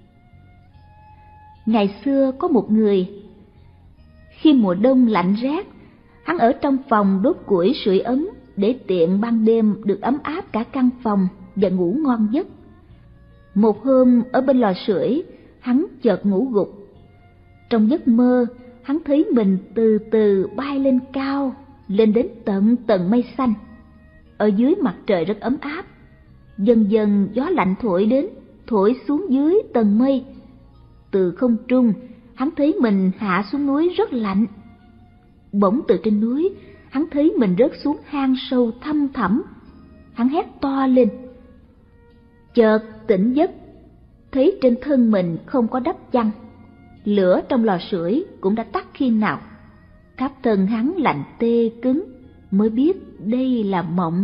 Speaker 4: Ngày xưa có một người, khi mùa đông lạnh rét, hắn ở trong phòng đốt củi sưởi ấm để tiện ban đêm được ấm áp cả căn phòng và ngủ ngon giấc. Một hôm ở bên lò sưởi, hắn chợt ngủ gục. Trong giấc mơ, hắn thấy mình từ từ bay lên cao, lên đến tận tầng mây xanh. Ở dưới mặt trời rất ấm áp. Dần dần gió lạnh thổi đến, thổi xuống dưới tầng mây. Từ không trung, hắn thấy mình hạ xuống núi rất lạnh. Bỗng từ trên núi, hắn thấy mình rớt xuống hang sâu thăm thẳm. Hắn hét to lên. Chợt tỉnh giấc, thấy trên thân mình không có đắp chăn. Lửa trong lò sưởi cũng đã tắt khi nào. Khắp thân hắn lạnh tê cứng, mới biết đây là mộng.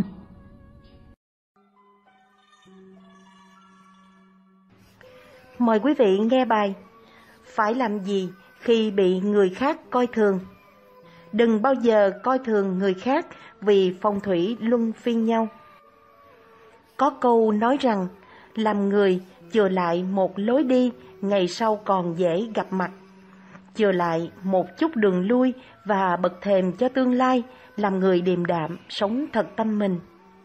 Speaker 5: Mời quý vị nghe bài Phải làm gì khi bị người khác coi thường. Đừng bao giờ coi thường người khác vì phong thủy luân phiên nhau. Có câu nói rằng, làm người chừa lại một lối đi, ngày sau còn dễ gặp mặt. Chừa lại một chút đường lui và bậc thềm cho tương lai, làm người điềm đạm, sống thật tâm mình.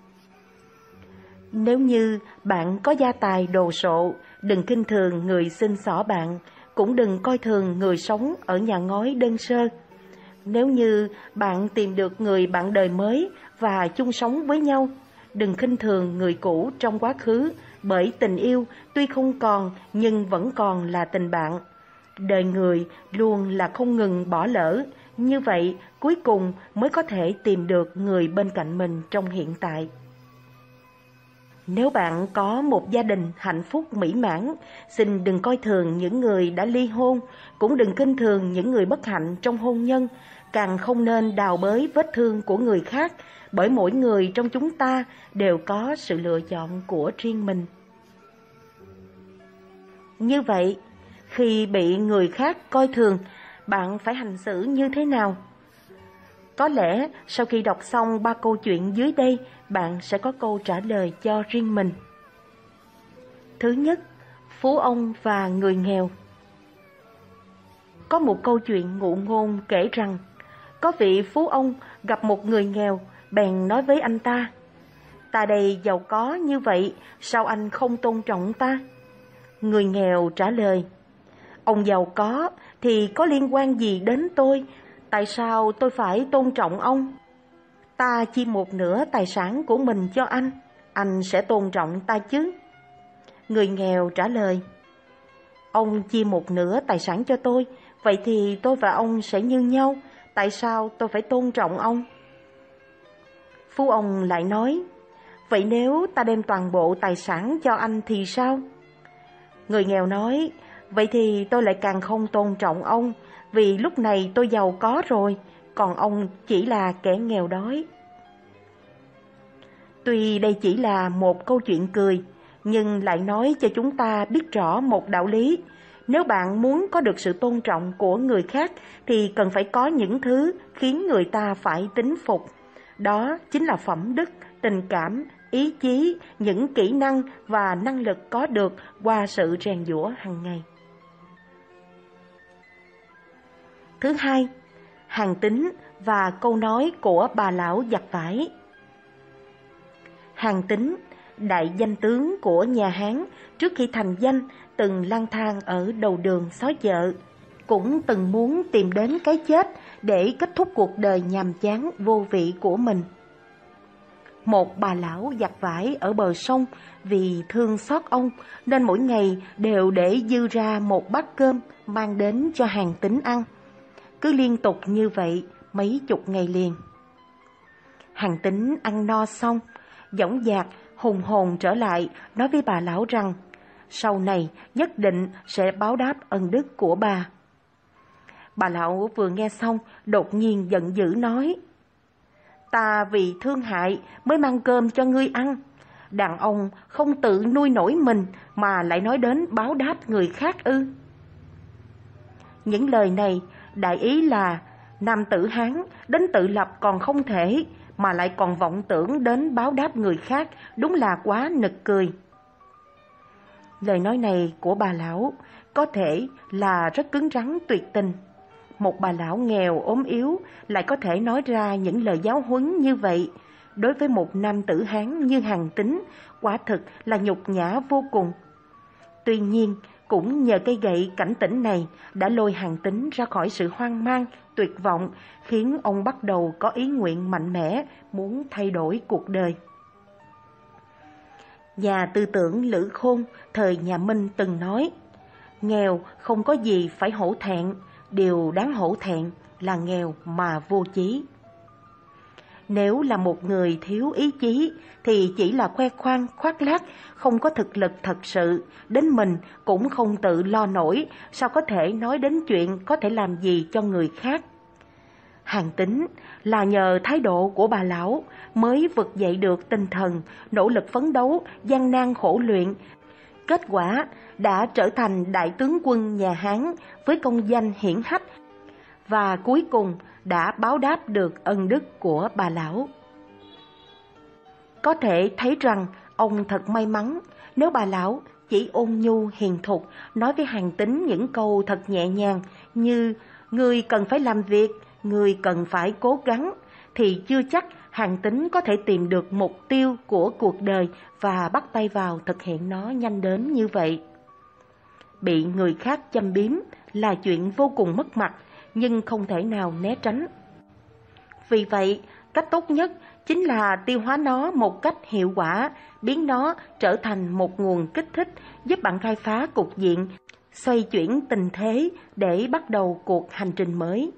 Speaker 5: Nếu như bạn có gia tài đồ sộ, đừng khinh thường người xin xỏ bạn, cũng đừng coi thường người sống ở nhà ngói đơn sơ. Nếu như bạn tìm được người bạn đời mới và chung sống với nhau, đừng khinh thường người cũ trong quá khứ, bởi tình yêu tuy không còn nhưng vẫn còn là tình bạn. Đời người luôn là không ngừng bỏ lỡ, như vậy cuối cùng mới có thể tìm được người bên cạnh mình trong hiện tại. Nếu bạn có một gia đình hạnh phúc mỹ mãn, xin đừng coi thường những người đã ly hôn, cũng đừng khinh thường những người bất hạnh trong hôn nhân, càng không nên đào bới vết thương của người khác, bởi mỗi người trong chúng ta đều có sự lựa chọn của riêng mình. Như vậy, khi bị người khác coi thường, bạn phải hành xử như thế nào? Có lẽ sau khi đọc xong 3 câu chuyện dưới đây, bạn sẽ có câu trả lời cho riêng mình. Thứ nhất, phú ông và người nghèo. Có một câu chuyện ngụ ngôn kể rằng, có vị phú ông gặp một người nghèo, bèn nói với anh ta: "Ta đây giàu có như vậy, sao anh không tôn trọng ta?" Người nghèo trả lời: "Ông giàu có thì có liên quan gì đến tôi? Tại sao tôi phải tôn trọng ông? Ta chia một nửa tài sản của mình cho anh sẽ tôn trọng ta chứ?" Người nghèo trả lời: "Ông chia một nửa tài sản cho tôi, vậy thì tôi và ông sẽ như nhau, tại sao tôi phải tôn trọng ông?" Phú ông lại nói: "Vậy nếu ta đem toàn bộ tài sản cho anh thì sao?" Người nghèo nói: "Vậy thì tôi lại càng không tôn trọng ông, vì lúc này tôi giàu có rồi, còn ông chỉ là kẻ nghèo đói." Tuy đây chỉ là một câu chuyện cười, nhưng lại nói cho chúng ta biết rõ một đạo lý. Nếu bạn muốn có được sự tôn trọng của người khác thì cần phải có những thứ khiến người ta phải tín phục. Đó chính là phẩm đức, tình cảm, ý chí, những kỹ năng và năng lực có được qua sự rèn giũa hàng ngày. Thứ hai, hàng tín và câu nói của bà lão giặt vải. Hàng Tín, đại danh tướng của nhà Hán trước khi thành danh, từng lang thang ở đầu đường xó chợ, cũng từng muốn tìm đến cái chết để kết thúc cuộc đời nhàm chán vô vị của mình. Một bà lão giặt vải ở bờ sông vì thương xót ông nên mỗi ngày đều để dư ra một bát cơm mang đến cho Hàng Tín ăn. Cứ liên tục như vậy mấy chục ngày liền. Hàng Tín ăn no xong, dõng dạc hùng hồn trở lại nói với bà lão rằng sau này nhất định sẽ báo đáp ân đức của bà. Bà lão vừa nghe xong đột nhiên giận dữ nói: "Ta vì thương hại mới mang cơm cho ngươi ăn. Đàn ông không tự nuôi nổi mình mà lại nói đến báo đáp người khác ư?" Những lời này đại ý là nam tử Hán đến tự lập còn không thể, mà lại còn vọng tưởng đến báo đáp người khác, đúng là quá nực cười. Lời nói này của bà lão có thể là rất cứng rắn tuyệt tình. Một bà lão nghèo ốm yếu lại có thể nói ra những lời giáo huấn như vậy, đối với một nam tử Hán như Hàng Tín, quả thực là nhục nhã vô cùng. Tuy nhiên, cũng nhờ cây gậy cảnh tỉnh này đã lôi Hàng Tín ra khỏi sự hoang mang, tuyệt vọng, khiến ông bắt đầu có ý nguyện mạnh mẽ muốn thay đổi cuộc đời. Nhà tư tưởng Lữ Khôn thời nhà Minh từng nói: nghèo không có gì phải hổ thẹn, điều đáng hổ thẹn là nghèo mà vô chí. Nếu là một người thiếu ý chí thì chỉ là khoe khoang khoác lác, không có thực lực thật sự, đến mình cũng không tự lo nổi, sao có thể nói đến chuyện có thể làm gì cho người khác. Hàng Tín là nhờ thái độ của bà lão mới vực dậy được tinh thần, nỗ lực phấn đấu, gian nan khổ luyện. Kết quả đã trở thành đại tướng quân nhà Hán với công danh hiển hách, và cuối cùng đã báo đáp được ân đức của bà lão. Có thể thấy rằng ông thật may mắn nếu bà lão chỉ ôn nhu hiền thục nói với Hàng Tín những câu thật nhẹ nhàng như "Người cần phải làm việc, người cần phải cố gắng", thì chưa chắc Hàng Tín có thể tìm được mục tiêu của cuộc đời và bắt tay vào thực hiện nó nhanh đến như vậy. Bị người khác châm biếm là chuyện vô cùng mất mặt, nhưng không thể nào né tránh. Vì vậy, cách tốt nhất chính là tiêu hóa nó một cách hiệu quả, biến nó trở thành một nguồn kích thích giúp bạn khai phá cục diện, xoay chuyển tình thế để bắt đầu cuộc hành trình mới.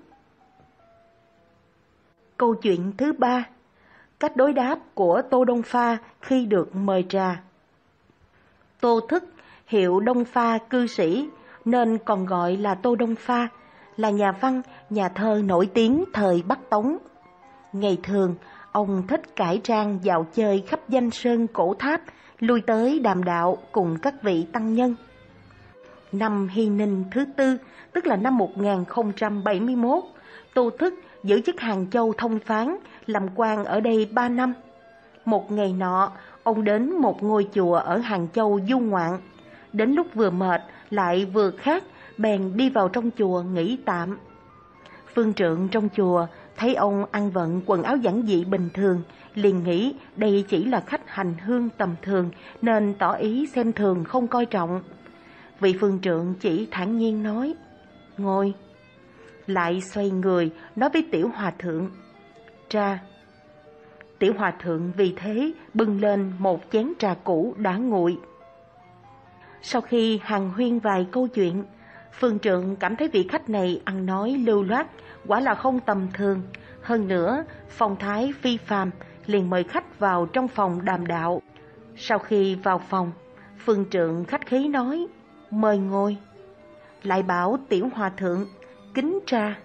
Speaker 5: Câu chuyện thứ 3. Cách đối đáp của Tô Đông Pha khi được mời trà. Tô Thức, hiệu Đông Pha cư sĩ, nên còn gọi là Tô Đông Pha, là nhà văn, nhà thơ nổi tiếng thời Bắc Tống. Ngày thường, ông thích cải trang dạo chơi khắp danh sơn cổ tháp, lui tới đàm đạo cùng các vị tăng nhân. Năm Hy Ninh thứ 4, tức là năm 1071, Tô Thức giữ chức Hàng Châu thông phán, làm quan ở đây 3 năm. Một ngày nọ, ông đến một ngôi chùa ở Hàng Châu du ngoạn. Đến lúc vừa mệt, lại vừa khát, bèn đi vào trong chùa nghỉ tạm. Phương trượng trong chùa thấy ông ăn vận quần áo giản dị bình thường, liền nghĩ đây chỉ là khách hành hương tầm thường, nên tỏ ý xem thường không coi trọng. Vị phương trượng chỉ thản nhiên nói, ngồi. Lại xoay người nói với tiểu hòa thượng, trà. Tiểu hòa thượng vì thế bưng lên một chén trà cũ đã nguội. Sau khi hàn huyên vài câu chuyện, phương trượng cảm thấy vị khách này ăn nói lưu loát, quả là không tầm thường. Hơn nữa, phong thái phi phàm, liền mời khách vào trong phòng đàm đạo. Sau khi vào phòng, phương trượng khách khí nói, mời ngồi. Lại bảo tiểu hòa thượng, kính trà.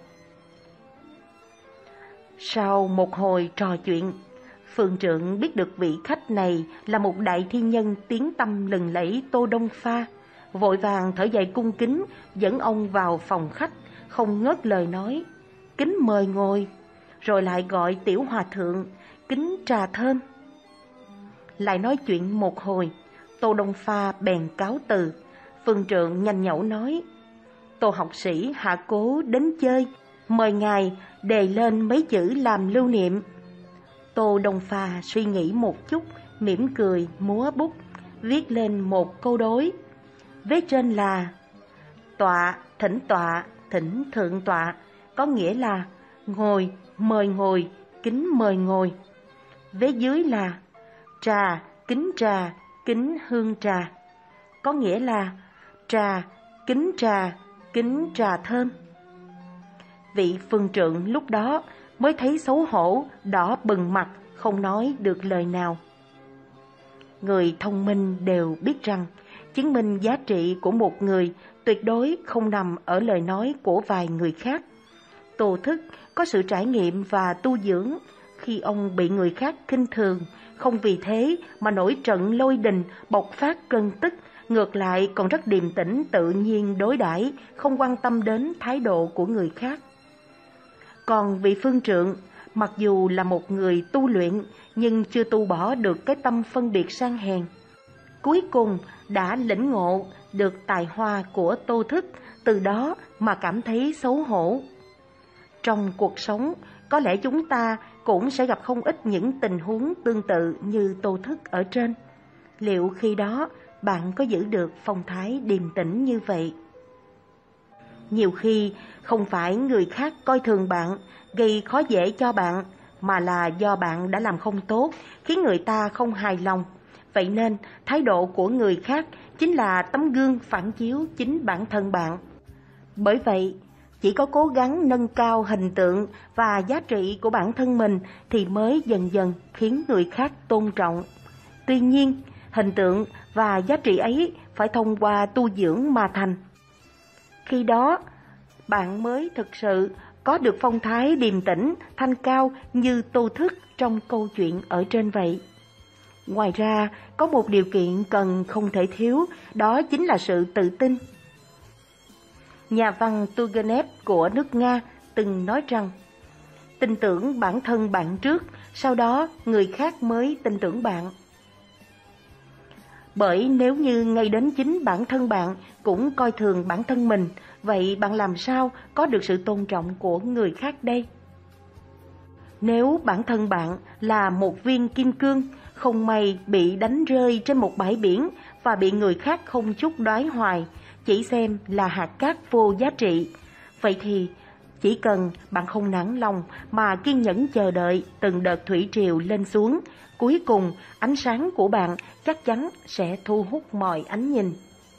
Speaker 5: Sau một hồi trò chuyện, phương trượng biết được vị khách này là một đại thiên nhân tiếng tăm lừng lẫy Tô Đông Pha, vội vàng thở dài cung kính dẫn ông vào phòng khách, không ngớt lời nói, kính mời ngồi, rồi lại gọi tiểu hòa thượng, kính trà thơm. Lại nói chuyện một hồi, Tô Đông Pha bèn cáo từ. Phương trượng nhanh nhẩu nói, Tô học sĩ hạ cố đến chơi, mời ngài đề lên mấy chữ làm lưu niệm. Tô Đông Pha suy nghĩ một chút, mỉm cười múa bút, viết lên một câu đối. Vế trên là tọa, thỉnh thượng tọa, có nghĩa là ngồi, mời ngồi, kính mời ngồi. Vế dưới là trà, kính hương trà, có nghĩa là trà, kính trà thơm. Vị phương trượng lúc đó mới thấy xấu hổ, đỏ bừng mặt, không nói được lời nào. Người thông minh đều biết rằng, chứng minh giá trị của một người tuyệt đối không nằm ở lời nói của vài người khác. Tô Thức có sự trải nghiệm và tu dưỡng, khi ông bị người khác khinh thường, không vì thế mà nổi trận lôi đình, bộc phát cơn tức, ngược lại còn rất điềm tĩnh tự nhiên đối đãi, không quan tâm đến thái độ của người khác. Còn vị phương trượng, mặc dù là một người tu luyện, nhưng chưa tu bỏ được cái tâm phân biệt sang hèn. Cuối cùng đã lĩnh ngộ được tài hoa của Tô Thức, từ đó mà cảm thấy xấu hổ. Trong cuộc sống, có lẽ chúng ta cũng sẽ gặp không ít những tình huống tương tự như Tô Thức ở trên. Liệu khi đó bạn có giữ được phong thái điềm tĩnh như vậy? Nhiều khi không phải người khác coi thường bạn, gây khó dễ cho bạn, mà là do bạn đã làm không tốt, khiến người ta không hài lòng. Vậy nên thái độ của người khác chính là tấm gương phản chiếu chính bản thân bạn. Bởi vậy, chỉ có cố gắng nâng cao hình tượng và giá trị của bản thân mình thì mới dần dần khiến người khác tôn trọng. Tuy nhiên, hình tượng và giá trị ấy phải thông qua tu dưỡng mà thành. Khi đó, bạn mới thực sự có được phong thái điềm tĩnh, thanh cao như Tô Thức trong câu chuyện ở trên vậy. Ngoài ra, có một điều kiện cần không thể thiếu, đó chính là sự tự tin. Nhà văn Turgenev của nước Nga từng nói rằng, tin tưởng bản thân bạn trước, sau đó người khác mới tin tưởng bạn. Bởi nếu như ngay đến chính bản thân bạn cũng coi thường bản thân mình, vậy bạn làm sao có được sự tôn trọng của người khác đây? Nếu bản thân bạn là một viên kim cương, không may bị đánh rơi trên một bãi biển và bị người khác không chút đoái hoài, chỉ xem là hạt cát vô giá trị, vậy thì Chỉ cần bạn không nản lòng mà kiên nhẫn chờ đợi từng đợt thủy triều lên xuống, cuối cùng ánh sáng của bạn chắc chắn sẽ thu hút mọi ánh nhìn.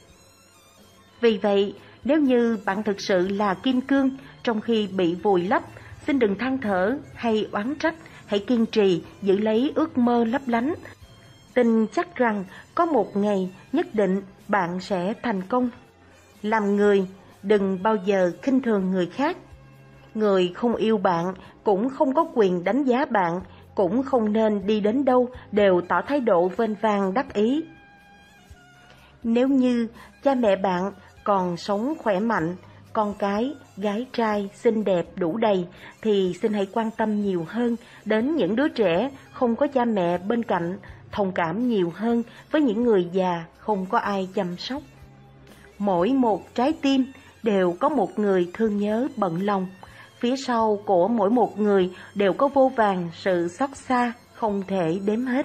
Speaker 5: Vì vậy, nếu như bạn thực sự là kim cương trong khi bị vùi lấp, xin đừng than thở hay oán trách, hãy kiên trì giữ lấy ước mơ lấp lánh. Tin chắc rằng có một ngày nhất định bạn sẽ thành công. Làm người, đừng bao giờ khinh thường người khác. Người không yêu bạn cũng không có quyền đánh giá bạn, cũng không nên đi đến đâu đều tỏ thái độ vênh vang đắc ý. Nếu như cha mẹ bạn còn sống khỏe mạnh, con cái, gái trai xinh đẹp đủ đầy, thì xin hãy quan tâm nhiều hơn đến những đứa trẻ không có cha mẹ bên cạnh, thông cảm nhiều hơn với những người già không có ai chăm sóc. Mỗi một trái tim đều có một người thương nhớ bận lòng. Phía sau của mỗi một người đều có vô vàn sự xót xa không thể đếm hết.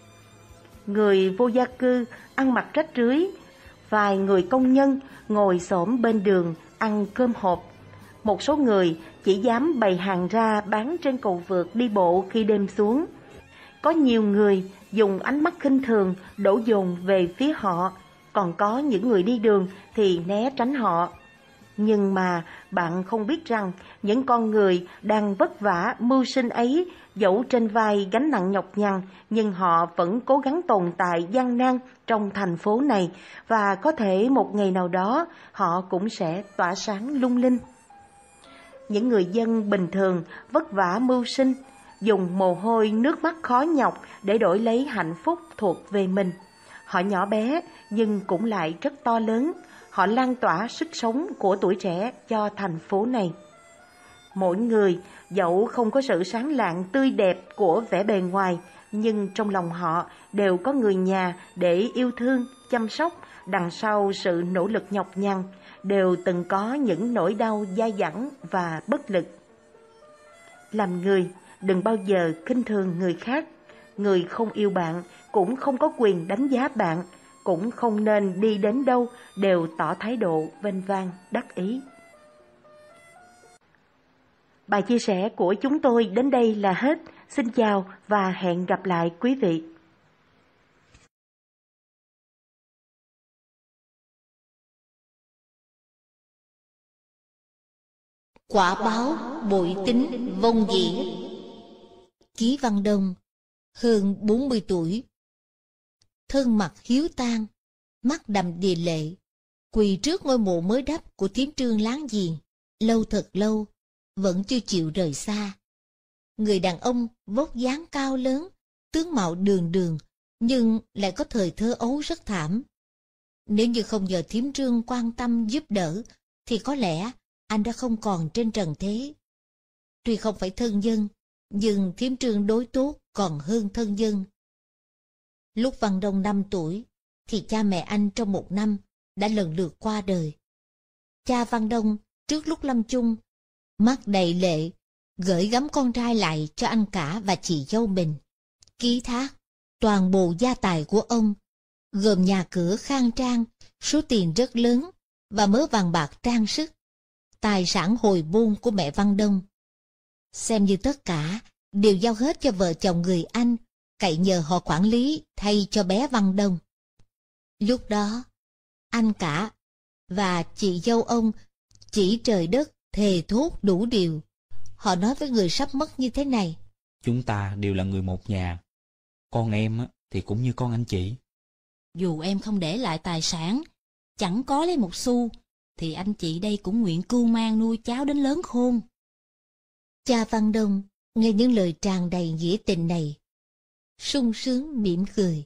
Speaker 5: Người vô gia cư ăn mặc rách rưới, vài người công nhân ngồi xổm bên đường ăn cơm hộp. Một số người chỉ dám bày hàng ra bán trên cầu vượt đi bộ khi đêm xuống. Có nhiều người dùng ánh mắt khinh thường đổ dồn về phía họ, còn có những người đi đường thì né tránh họ. Nhưng mà bạn không biết rằng những con người đang vất vả mưu sinh ấy, dẫu trên vai gánh nặng nhọc nhằn, nhưng họ vẫn cố gắng tồn tại gian nan trong thành phố này, và có thể một ngày nào đó họ cũng sẽ tỏa sáng lung linh. Những người dân bình thường vất vả mưu sinh, dùng mồ hôi nước mắt khó nhọc để đổi lấy hạnh phúc thuộc về mình. Họ nhỏ bé nhưng cũng lại rất to lớn. Họ lan tỏa sức sống của tuổi trẻ cho thành phố này. Mỗi người dẫu không có sự sáng lạng tươi đẹp của vẻ bề ngoài, nhưng trong lòng họ đều có người nhà để yêu thương, chăm sóc. Đằng sau sự nỗ lực nhọc nhằn đều từng có những nỗi đau dai dẳng và bất lực. Làm người, đừng bao giờ khinh thường người khác. Người không yêu bạn cũng không có quyền đánh giá bạn, cũng không nên đi đến đâu đều tỏ thái độ vênh vang đắc ý. Bài chia sẻ của chúng tôi đến đây là hết. Xin chào và hẹn gặp lại quý vị.
Speaker 6: Quả báo bội tính vong dĩ. Ký Văn Đông, hơn 40 tuổi. Thân mặt hiếu tang, mắt đầm đìa lệ, quỳ trước ngôi mộ mới đắp của thím Trương láng giềng, lâu thật lâu, vẫn chưa chịu rời xa. Người đàn ông vóc dáng cao lớn, tướng mạo đường đường, nhưng lại có thời thơ ấu rất thảm. Nếu như không nhờ thím Trương quan tâm giúp đỡ, thì có lẽ anh đã không còn trên trần thế. Tuy không phải thân dân, nhưng thím Trương đối tốt còn hơn thân dân. Lúc Văn Đông 5 tuổi, thì cha mẹ anh trong một năm đã lần lượt qua đời. Cha Văn Đông trước lúc lâm chung, mắt đầy lệ, gửi gắm con trai lại cho anh cả và chị dâu mình, ký thác toàn bộ gia tài của ông, gồm nhà cửa khang trang, số tiền rất lớn và mớ vàng bạc trang sức, tài sản hồi môn của mẹ Văn Đông. Xem như tất cả đều giao hết cho vợ chồng người Anh, cậy nhờ họ quản lý thay cho bé Văn Đông. Lúc đó, anh cả và chị dâu ông chỉ trời đất thề thốt đủ điều. Họ nói với người sắp mất như thế này:
Speaker 7: chúng ta đều là người một nhà. Con em thì cũng như con anh chị.
Speaker 8: Dù em không để lại tài sản, chẳng có lấy một xu, thì anh chị đây cũng nguyện cưu mang nuôi cháu đến lớn khôn.
Speaker 6: Cha Văn Đông nghe những lời tràn đầy nghĩa tình này, sung sướng mỉm cười,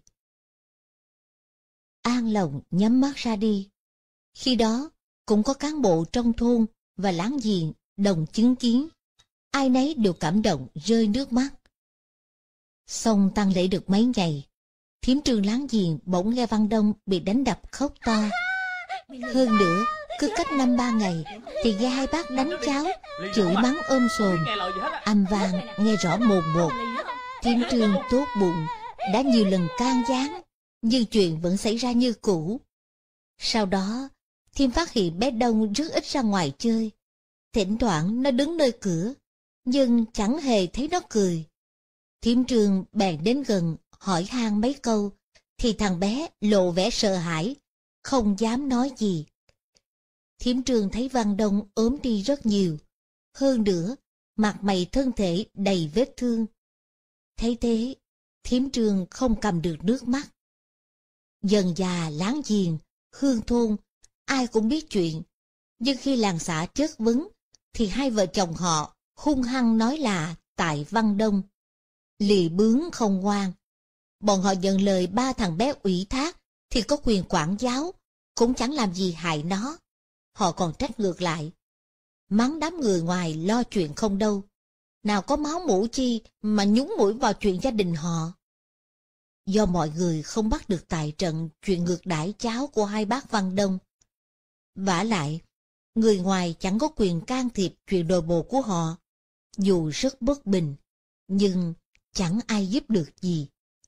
Speaker 6: an lòng nhắm mắt ra đi. Khi đó cũng có cán bộ trong thôn và láng giềng đồng chứng kiến, ai nấy đều cảm động rơi nước mắt. Xong tang lễ được mấy ngày, thím Trương láng giềng bỗng nghe Văn Đông bị đánh đập khóc to. Hơn nữa, cứ cách 5-3 ngày thì nghe hai bác đánh cháu, chửi mắng ôm sồn, âm vang nghe rõ mồn một. Thím Trương tốt bụng đã nhiều lần can gián, nhưng chuyện vẫn xảy ra như cũ. Sau đó, thím phát hiện bé Đông rất ít ra ngoài chơi. Thỉnh thoảng nó đứng nơi cửa, nhưng chẳng hề thấy nó cười. Thiểm Trường bèn đến gần hỏi han mấy câu, thì thằng bé lộ vẻ sợ hãi, không dám nói gì. Thiểm Trường thấy Văn Đông ốm đi rất nhiều, hơn nữa mặt mày thân thể đầy vết thương. Thấy thế, Thiểm Trường không cầm được nước mắt. Dần già láng giềng, hương thôn, ai cũng biết chuyện, nhưng khi làng xã chất vấn, thì hai vợ chồng họ hung hăng nói là tại Văn Đông. Lì bướng không ngoan. Bọn họ nhận lời ba thằng bé ủy thác thì có quyền quản giáo, cũng chẳng làm gì hại nó. Họ còn trách ngược lại, mắng đám người ngoài lo chuyện không đâu. Nào có máu mủ chi mà nhúng mũi vào chuyện gia đình họ. Do mọi người không bắt được tại trận chuyện ngược đãi cháu của hai bác Văn Đông. Vả lại, người ngoài chẳng có quyền can thiệp chuyện nội bộ của họ. Dù rất bất bình, nhưng chẳng ai giúp được gì.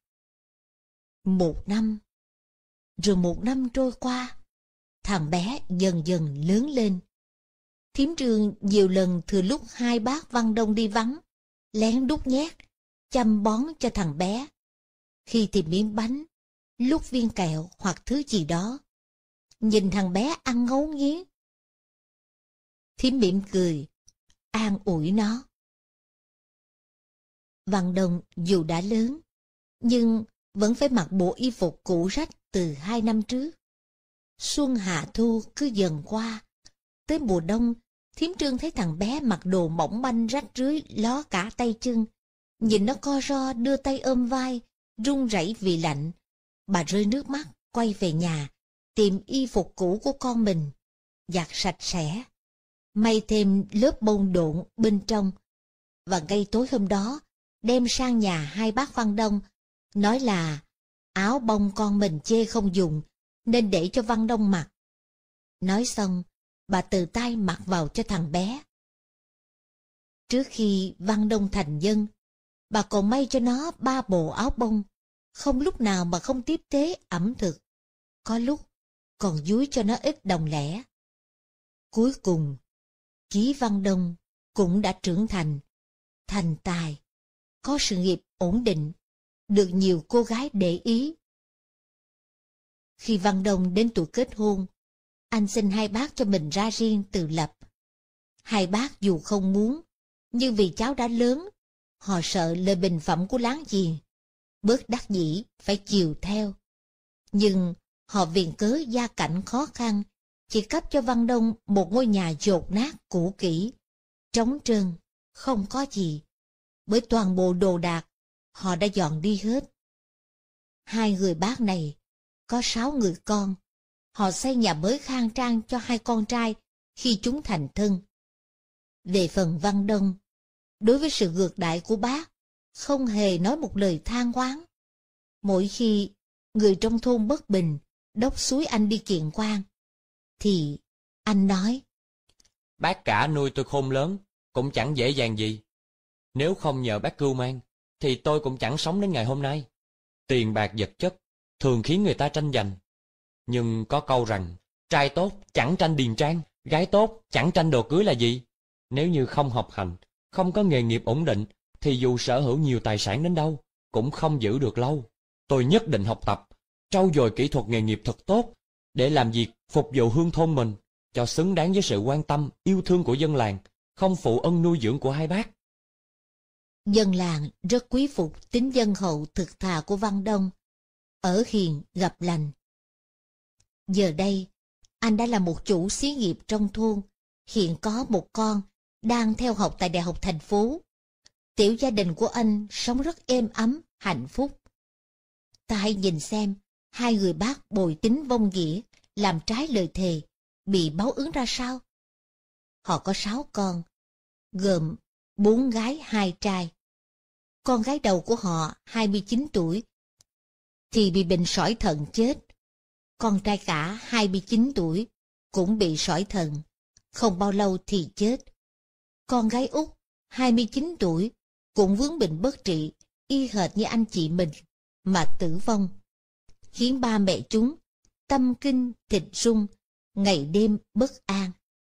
Speaker 6: 1 năm, rồi 1 năm trôi qua, thằng bé dần dần lớn lên. Thiểm Trường nhiều lần thừa lúc hai bác Văn Đông đi vắng, lén đút nhét, chăm bón cho thằng bé. Khi tìm miếng bánh, lúc viên kẹo hoặc thứ gì đó, nhìn thằng bé ăn ngấu nghiến, Thiểm mỉm cười, an ủi nó. Văn Đông dù đã lớn, nhưng vẫn phải mặc bộ y phục cũ rách từ 2 năm trước. Xuân hạ thu cứ dần qua, tới mùa đông, Thiểm Trường thấy thằng bé mặc đồ mỏng manh rách rưới ló cả tay chân. Nhìn nó co ro đưa tay ôm vai, run rẩy vì lạnh. Bà rơi nước mắt, quay về nhà, tìm y phục cũ của con mình, giặt sạch sẽ, may thêm lớp bông độn bên trong. Và ngay tối hôm đó, đem sang nhà hai bác Văn Đông, nói là áo bông con mình chê không dùng, nên để cho Văn Đông mặc. Nói xong, bà tự tay mặc vào cho thằng bé. Trước khi Văn Đông thành dân, bà còn may cho nó 3 bộ áo bông, không lúc nào mà không tiếp tế ẩm thực, có lúc còn dúi cho nó ít đồng lẻ. Cuối cùng, Chí Văn Đông cũng đã trưởng thành, thành tài, có sự nghiệp ổn định, được nhiều cô gái để ý. Khi Văn Đông đến tuổi kết hôn, anh xin hai bác cho mình ra riêng tự lập. Hai bác dù không muốn, nhưng vì cháu đã lớn, họ sợ lời bình phẩm của láng giềng, bớt đắc dĩ phải chiều theo. Nhưng họ viện cớ gia cảnh khó khăn, chỉ cấp cho Văn Đông một ngôi nhà dột nát cũ kỹ, trống trơn, không có gì, bởi toàn bộ đồ đạc họ đã dọn đi hết. Hai người bác này có 6 người con, họ xây nhà mới khang trang cho hai con trai khi chúng thành thân. Về phần Văn Đông, đối với sự ngược đãi của bác, không hề nói một lời than oán. Mỗi khi người trong thôn bất bình đốc xúi anh đi kiện quan, thì anh nói:
Speaker 9: Bác cả nuôi tôi khôn lớn, cũng chẳng dễ dàng gì. Nếu không nhờ bác cưu mang, thì tôi cũng chẳng sống đến ngày hôm nay. Tiền bạc vật chất thường khiến người ta tranh giành. Nhưng có câu rằng, trai tốt chẳng tranh điền trang, gái tốt chẳng tranh đồ cưới là gì. Nếu như không học hành, không có nghề nghiệp ổn định, thì dù sở hữu nhiều tài sản đến đâu, cũng không giữ được lâu. Tôi nhất định học tập, trau dồi kỹ thuật nghề nghiệp thật tốt, để làm việc phục vụ hương thôn mình, cho xứng đáng với sự quan tâm, yêu thương của dân làng, không phụ ân nuôi dưỡng của hai bác.
Speaker 6: Dân làng rất quý phục tính dân hậu thực thà của Văn Đông, ở hiền gặp lành. Giờ đây, anh đã là một chủ xí nghiệp trong thôn, hiện có một con, đang theo học tại Đại học thành phố. Tiểu gia đình của anh sống rất êm ấm, hạnh phúc. Ta hãy nhìn xem, hai người bác bồi tính vong nghĩa, làm trái lời thề, bị báo ứng ra sao. Họ có 6 con, gồm 4 gái 2 trai. Con gái đầu của họ 29 tuổi, thì bị bệnh sỏi thận chết. Con trai cả 29 tuổi, cũng bị sỏi thận, không bao lâu thì chết. Con gái út 29 tuổi, cũng vướng bệnh bất trị, y hệt như anh chị mình, mà tử vong, khiến ba mẹ chúng tâm kinh thịt rung, ngày đêm bất an.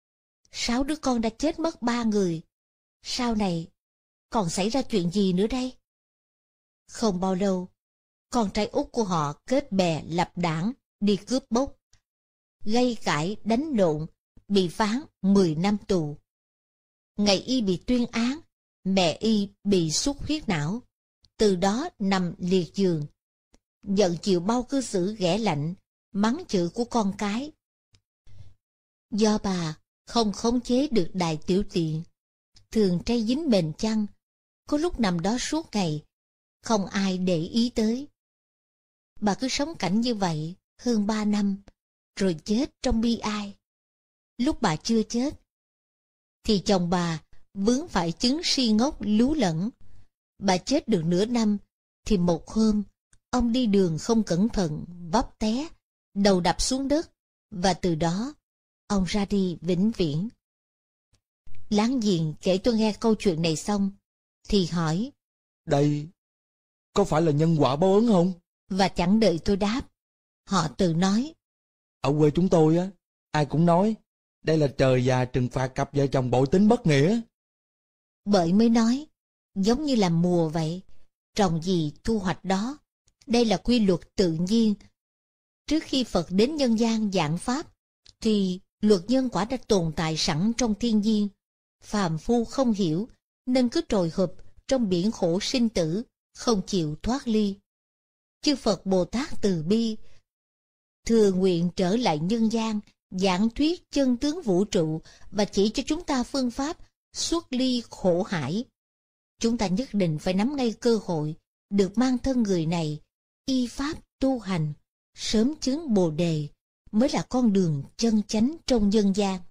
Speaker 6: 6 đứa con đã chết mất 3 người. Sau này, còn xảy ra chuyện gì nữa đây? Không bao lâu, con trai út của họ kết bè lập đảng đi cướp bóc, gây cãi đánh lộn, bị phán 10 năm tù. Ngày y bị tuyên án, mẹ y bị xuất huyết não, từ đó nằm liệt giường, nhận chịu bao cư xử ghẻ lạnh, mắng chửi của con cái. Do bà không khống chế được đại tiểu tiện, thường tray dính bền chăn, có lúc nằm đó suốt ngày, không ai để ý tới. Bà cứ sống cảnh như vậy hơn 3 năm, rồi chết trong bi ai. Lúc bà chưa chết, thì chồng bà vướng phải chứng si ngốc lú lẫn. Bà chết được nửa năm, thì một hôm, ông đi đường không cẩn thận, vấp té, đầu đập xuống đất, và từ đó, ông ra đi vĩnh viễn. Láng giềng kể tôi nghe câu chuyện này xong, thì hỏi,
Speaker 10: đây có phải là nhân quả báo ứng không?
Speaker 6: Và chẳng đợi tôi đáp, họ tự nói,
Speaker 10: ở quê chúng tôi á, ai cũng nói đây là trời già trừng phạt cặp vợ chồng bội tính bất nghĩa.
Speaker 6: Bởi mới nói, giống như là mùa vậy, trồng gì thu hoạch đó, đây là quy luật tự nhiên. Trước khi Phật đến nhân gian giảng pháp, thì luật nhân quả đã tồn tại sẵn trong thiên nhiên. Phàm phu không hiểu, nên cứ trồi hụp trong biển khổ sinh tử, không chịu thoát ly. Chư Phật Bồ Tát từ bi, thừa nguyện trở lại nhân gian, giảng thuyết chân tướng vũ trụ và chỉ cho chúng ta phương pháp xuất ly khổ hải. Chúng ta nhất định phải nắm ngay cơ hội được mang thân người này, y pháp tu hành, sớm chứng Bồ đề mới là con đường chân chánh trong nhân gian.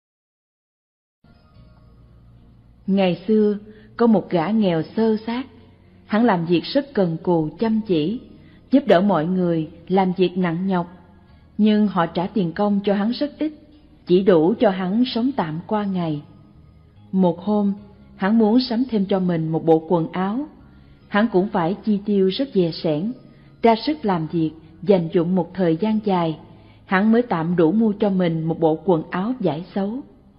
Speaker 2: Ngày xưa, có một gã nghèo xơ xác, hắn làm việc rất cần cù chăm chỉ, giúp đỡ mọi người làm việc nặng nhọc, nhưng họ trả tiền công cho hắn rất ít, chỉ đủ cho hắn sống tạm qua ngày. Một hôm, hắn muốn sắm thêm cho mình một bộ quần áo, hắn cũng phải chi tiêu rất dè sẻn, ra sức làm việc, dành dụm một thời gian dài, hắn mới tạm đủ mua cho mình một bộ quần áo vải xấu.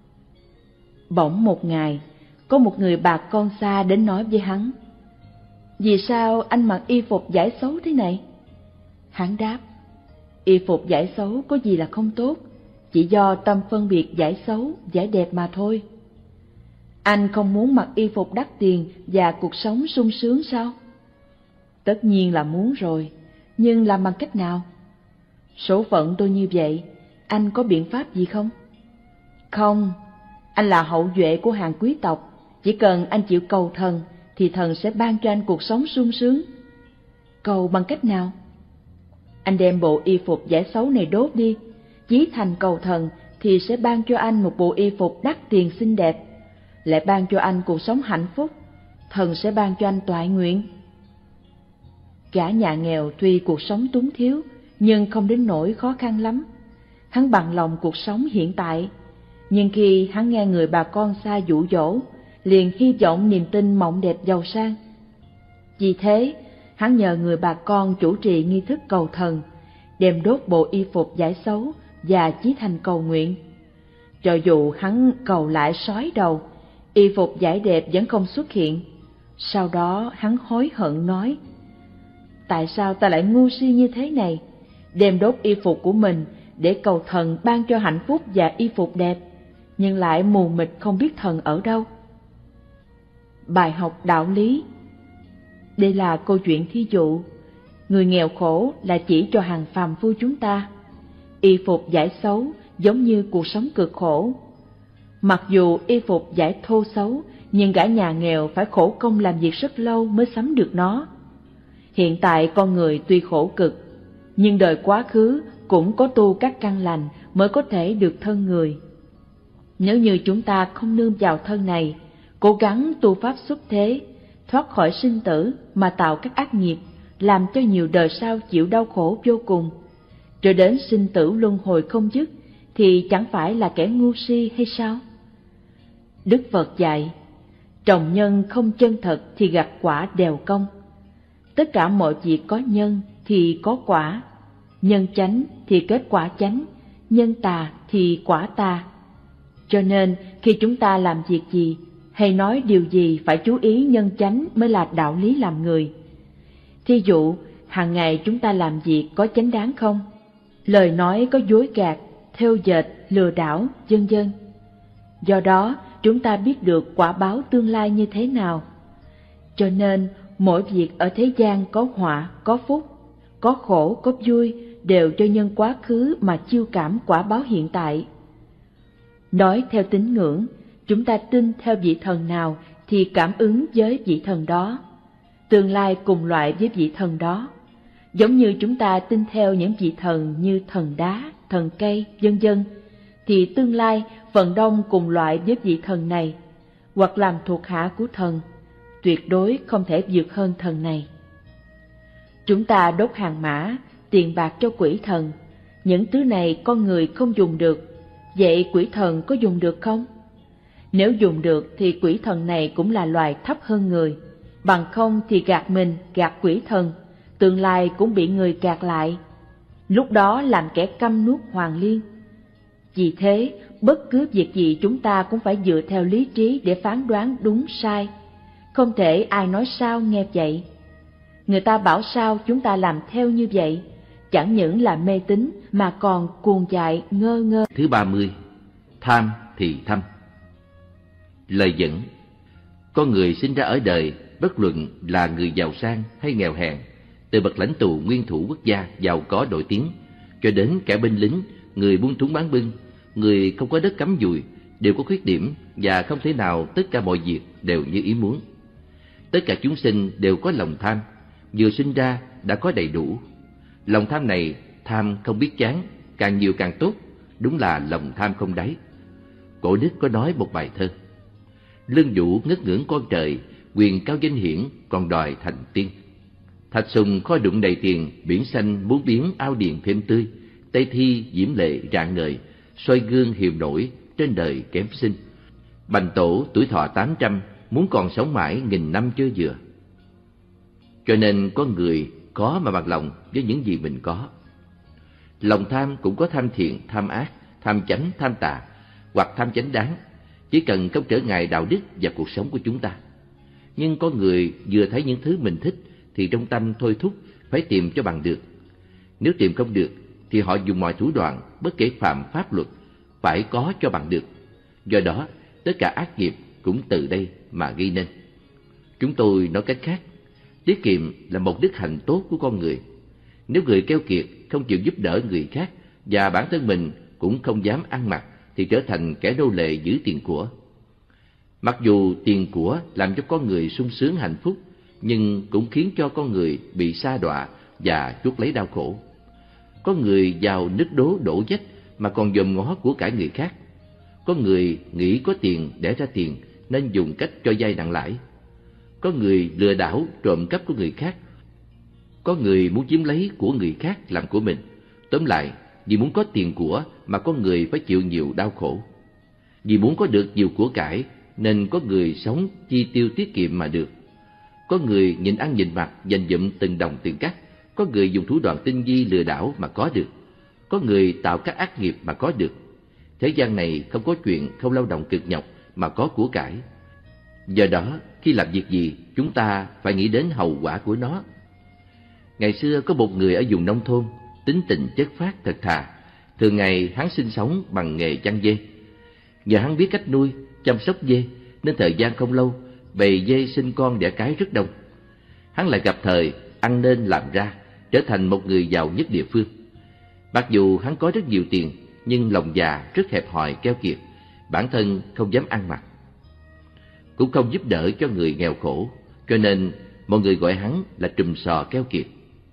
Speaker 2: Bỗng một ngày, có một người bà con xa đến nói với hắn, vì sao anh mặc y phục vải xấu thế này? Hắn đáp, y phục vải xấu có gì là không tốt, chỉ do tâm phân biệt vải xấu, vải đẹp mà thôi. Anh không muốn mặc y phục đắt tiền và cuộc sống sung sướng sao? Tất nhiên là muốn rồi, nhưng làm bằng cách nào? Số phận tôi như vậy, anh có biện pháp gì không? Không, anh là hậu duệ của hàng quý tộc, chỉ cần anh chịu cầu thần thì thần sẽ ban cho anh cuộc sống sung sướng. Cầu bằng cách nào? Anh đem bộ y phục vải xấu này đốt đi, chí thành cầu thần thì sẽ ban cho anh một bộ y phục đắt tiền xinh đẹp, lại ban cho anh cuộc sống hạnh phúc, thần sẽ ban cho anh toại nguyện. Gã nhà nghèo tuy cuộc sống túng thiếu, nhưng không đến nỗi khó khăn lắm. Hắn bằng lòng cuộc sống hiện tại, nhưng khi hắn nghe người bà con xa dụ dỗ, liền hy vọng niềm tin mộng đẹp giàu sang. Vì thế, hắn nhờ người bà con chủ trì nghi thức cầu thần, đem đốt bộ y phục vải xấu và chí thành cầu nguyện. Cho dù hắn cầu lại sói đầu, y phục vải đẹp vẫn không xuất hiện. Sau đó hắn hối hận nói, tại sao ta lại ngu si như thế này, đem đốt y phục của mình để cầu thần ban cho hạnh phúc và y phục đẹp, nhưng lại mù mịt không biết thần ở đâu. Bài học đạo lý. Đây là câu chuyện thí dụ, người nghèo khổ là chỉ cho hàng phàm phu chúng ta. Y phục vải xấu giống như cuộc sống cực khổ. Mặc dù y phục vải thô xấu, nhưng gã nhà nghèo phải khổ công làm việc rất lâu mới sắm được nó. Hiện tại con người tuy khổ cực, nhưng đời quá khứ cũng có tu các căn lành mới có thể được thân người. Nếu như chúng ta không nương vào thân này, cố gắng tu pháp xuất thế, thoát khỏi sinh tử mà tạo các ác nghiệp, làm cho nhiều đời sau chịu đau khổ vô cùng, rồi đến sinh tử luân hồi không dứt, thì chẳng phải là kẻ ngu si hay sao? Đức Phật dạy, trồng nhân không chân thật thì gặt quả đều công. Tất cả mọi việc có nhân thì có quả, nhân chánh thì kết quả chánh, nhân tà thì quả tà. Cho nên khi chúng ta làm việc gì hay nói điều gì phải chú ý nhân chánh mới là đạo lý làm người. Thí dụ, hàng ngày chúng ta làm việc có chánh đáng không? Lời nói có dối gạt, thêu dệt, lừa đảo, vân vân. Do đó, chúng ta biết được quả báo tương lai như thế nào. Cho nên, mỗi việc ở thế gian có họa, có phúc, có khổ, có vui, đều do nhân quá khứ mà chiêu cảm quả báo hiện tại. Nói theo tín ngưỡng, chúng ta tin theo vị thần nào thì cảm ứng với vị thần đó, tương lai cùng loại với vị thần đó. Giống như chúng ta tin theo những vị thần như thần đá, thần cây, vân vân, thì tương lai phần đông cùng loại với vị thần này, hoặc làm thuộc hạ của thần, tuyệt đối không thể vượt hơn thần này. Chúng ta đốt hàng mã, tiền bạc cho quỷ thần, những thứ này con người không dùng được, vậy quỷ thần có dùng được không? Nếu dùng được thì quỷ thần này cũng là loài thấp hơn người, bằng không thì gạt mình, gạt quỷ thần, tương lai cũng bị người gạt lại, lúc đó làm kẻ câm nuốt hoàng liên. Vì thế, bất cứ việc gì chúng ta cũng phải dựa theo lý trí để phán đoán đúng sai, không thể ai nói sao nghe vậy. Người ta bảo sao chúng ta làm theo như vậy, chẳng những là mê tín mà còn cuồng dại ngơ ngơ.
Speaker 1: Thứ 30. Tham thì thâm. Lời dẫn: con người sinh ra ở đời, bất luận là người giàu sang hay nghèo hèn, từ bậc lãnh tụ nguyên thủ quốc gia giàu có nổi tiếng cho đến kẻ binh lính, người buôn thúng bán bưng, người không có đất cắm dùi, đều có khuyết điểm và không thể nào tất cả mọi việc đều như ý muốn. Tất cả chúng sinh đều có lòng tham, vừa sinh ra đã có đầy đủ. Lòng tham này, tham không biết chán, càng nhiều càng tốt, đúng là lòng tham không đáy. Cổ đức có nói một bài thơ: lương vũ ngất ngưỡng con trời, quyền cao danh hiển còn đòi thành tiên. Thạch sùng kho đụng đầy tiền, biển xanh muốn biến ao điền thêm tươi. Tây thi diễm lệ rạng ngời, soi gương hiều nổi trên đời kém xinh. Bành tổ tuổi thọ 800, muốn còn sống mãi nghìn năm chưa vừa. Cho nên con người có mà bằng lòng với những gì mình có. Lòng tham cũng có tham thiện, tham ác, tham chánh, tham tà, hoặc tham chánh đáng, chỉ cần không trở ngại đạo đức và cuộc sống của chúng ta. Nhưng con người vừa thấy những thứ mình thích thì trong tâm thôi thúc phải tìm cho bằng được. Nếu tìm không được thì họ dùng mọi thủ đoạn, bất kể phạm pháp luật, phải có cho bằng được. Do đó, tất cả ác nghiệp cũng từ đây mà gây nên. Chúng tôi nói cách khác, tiết kiệm là một đức hạnh tốt của con người. Nếu người keo kiệt, không chịu giúp đỡ người khác và bản thân mình cũng không dám ăn mặc thì trở thành kẻ nô lệ giữ tiền của. Mặc dù tiền của làm cho con người sung sướng hạnh phúc, nhưng cũng khiến cho con người bị sa đọa và chuốc lấy đau khổ. Có người giàu nứt đố đổ vách mà còn dòm ngó của cải người khác. Có người nghĩ có tiền để ra tiền nên dùng cách cho vay nặng lãi. Có người lừa đảo trộm cắp của người khác. Có người muốn chiếm lấy của người khác làm của mình. Tóm lại, vì muốn có tiền của mà có người phải chịu nhiều đau khổ. Vì muốn có được nhiều của cải nên có người sống chi tiêu tiết kiệm mà được. Có người nhìn ăn nhìn mặc dành dụm từng đồng tiền cắt. Có người dùng thủ đoạn tinh vi lừa đảo mà có được. Có người tạo các ác nghiệp mà có được. Thế gian này không có chuyện không lao động cực nhọc mà có của cải. Do đó, khi làm việc gì, chúng ta phải nghĩ đến hậu quả của nó. Ngày xưa có một người ở vùng nông thôn, tính tình chất phác thật thà. Thường ngày hắn sinh sống bằng nghề chăn dê. Nhờ hắn biết cách nuôi, chăm sóc dê, nên thời gian không lâu, bầy dê sinh con đẻ cái rất đông. Hắn lại gặp thời ăn nên làm ra, trở thành một người giàu nhất địa phương. Mặc dù hắn có rất nhiều tiền, nhưng lòng già rất hẹp hòi keo kiệt, bản thân không dám ăn mặc, cũng không giúp đỡ cho người nghèo khổ, cho nên mọi người gọi hắn là trùm sò keo kiệt.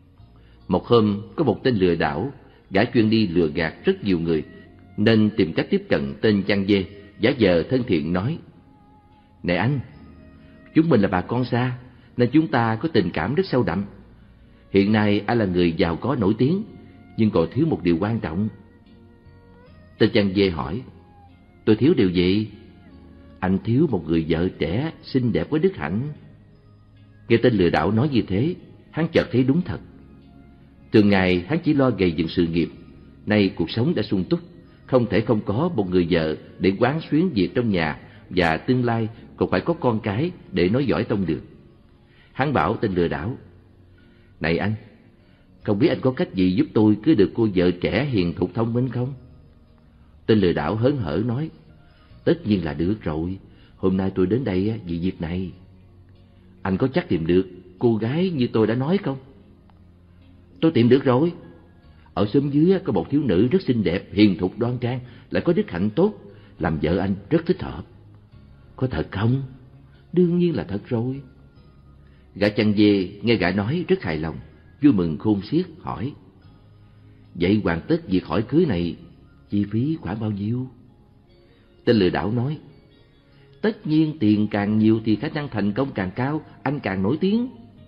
Speaker 1: Một hôm, có một tên lừa đảo, gã chuyên đi lừa gạt rất nhiều người, nên tìm cách tiếp cận tên chăn dê, giả vờ thân thiện nói: "Này anh, chúng mình là bà con xa, nên chúng ta có tình cảm rất sâu đậm. Hiện nay anh là người giàu có nổi tiếng, nhưng còn thiếu một điều quan trọng." Tên chăn dê hỏi: "Tôi thiếu điều gì?" "Anh thiếu một người vợ trẻ, xinh đẹp với đức hạnh." Nghe tên lừa đảo nói như thế, hắn chợt thấy đúng thật. Thường ngày hắn chỉ lo gầy dựng sự nghiệp, nay cuộc sống đã sung túc, không thể không có một người vợ để quán xuyến việc trong nhà, và tương lai còn phải có con cái để nối dõi tông đường. Hắn bảo tên lừa đảo: "Này anh, không biết anh có cách gì giúp tôi cưới được cô vợ trẻ hiền thục thông minh không?" Tên lừa đảo hớn hở nói: "Tất nhiên là được rồi, hôm nay tôi đến đây vì việc này. Anh có chắc tìm được cô gái như tôi đã nói không?" "Tôi tìm được rồi. Ở xóm dưới có một thiếu nữ rất xinh đẹp, hiền thục đoan trang, lại có đức hạnh tốt, làm vợ anh rất thích hợp." "Có thật không?" "Đương nhiên là thật rồi." Gã chăn dê nghe gã nói rất hài lòng, vui mừng khôn xiết, hỏi: "Vậy hoàn tất việc hỏi cưới này, chi phí khoảng bao nhiêu?" Tên lừa đảo nói: "Tất nhiên tiền càng nhiều thì khả năng thành công càng cao, anh càng nổi tiếng."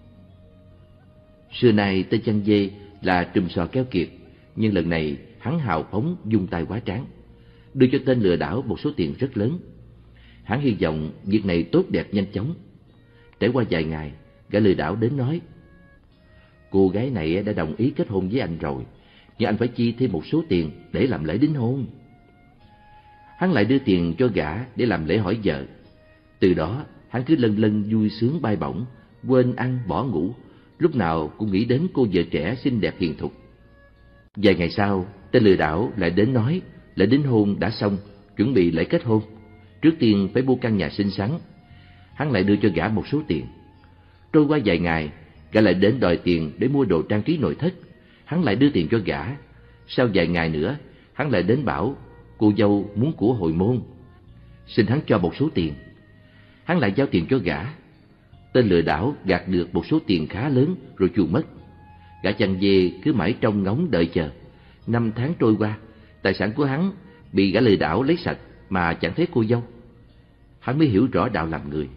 Speaker 1: Xưa nay tên chăn dê là trùm sò keo kiệt, nhưng lần này hắn hào phóng dung tay quá tráng, đưa cho tên lừa đảo một số tiền rất lớn. Hắn hy vọng việc này tốt đẹp nhanh chóng. Trải qua vài ngày, gã lừa đảo đến nói: "Cô gái này đã đồng ý kết hôn với anh rồi, nhưng anh phải chi thêm một số tiền để làm lễ đính hôn." Hắn lại đưa tiền cho gã để làm lễ hỏi vợ. Từ đó hắn cứ lân lân vui sướng bay bổng, quên ăn bỏ ngủ, lúc nào cũng nghĩ đến cô vợ trẻ xinh đẹp hiền thục. Vài ngày sau, tên lừa đảo lại đến nói lễ đính hôn đã xong, chuẩn bị lễ kết hôn. Trước tiên phải mua căn nhà xinh xắn. Hắn lại đưa cho gã một số tiền. Trôi qua vài ngày, gã lại đến đòi tiền để mua đồ trang trí nội thất. Hắn lại đưa tiền cho gã. Sau vài ngày nữa, hắn lại đến bảo cô dâu muốn của hồi môn, xin hắn cho một số tiền. Hắn lại giao tiền cho gã. Tên lừa đảo gạt được một số tiền khá lớn rồi chuồn mất. Gã chăn dê cứ mãi trông ngóng đợi chờ. 5 tháng trôi qua, tài sản của hắn bị gã lừa đảo lấy sạch mà chẳng thấy cô dâu. Hắn mới hiểu rõ đạo làm người.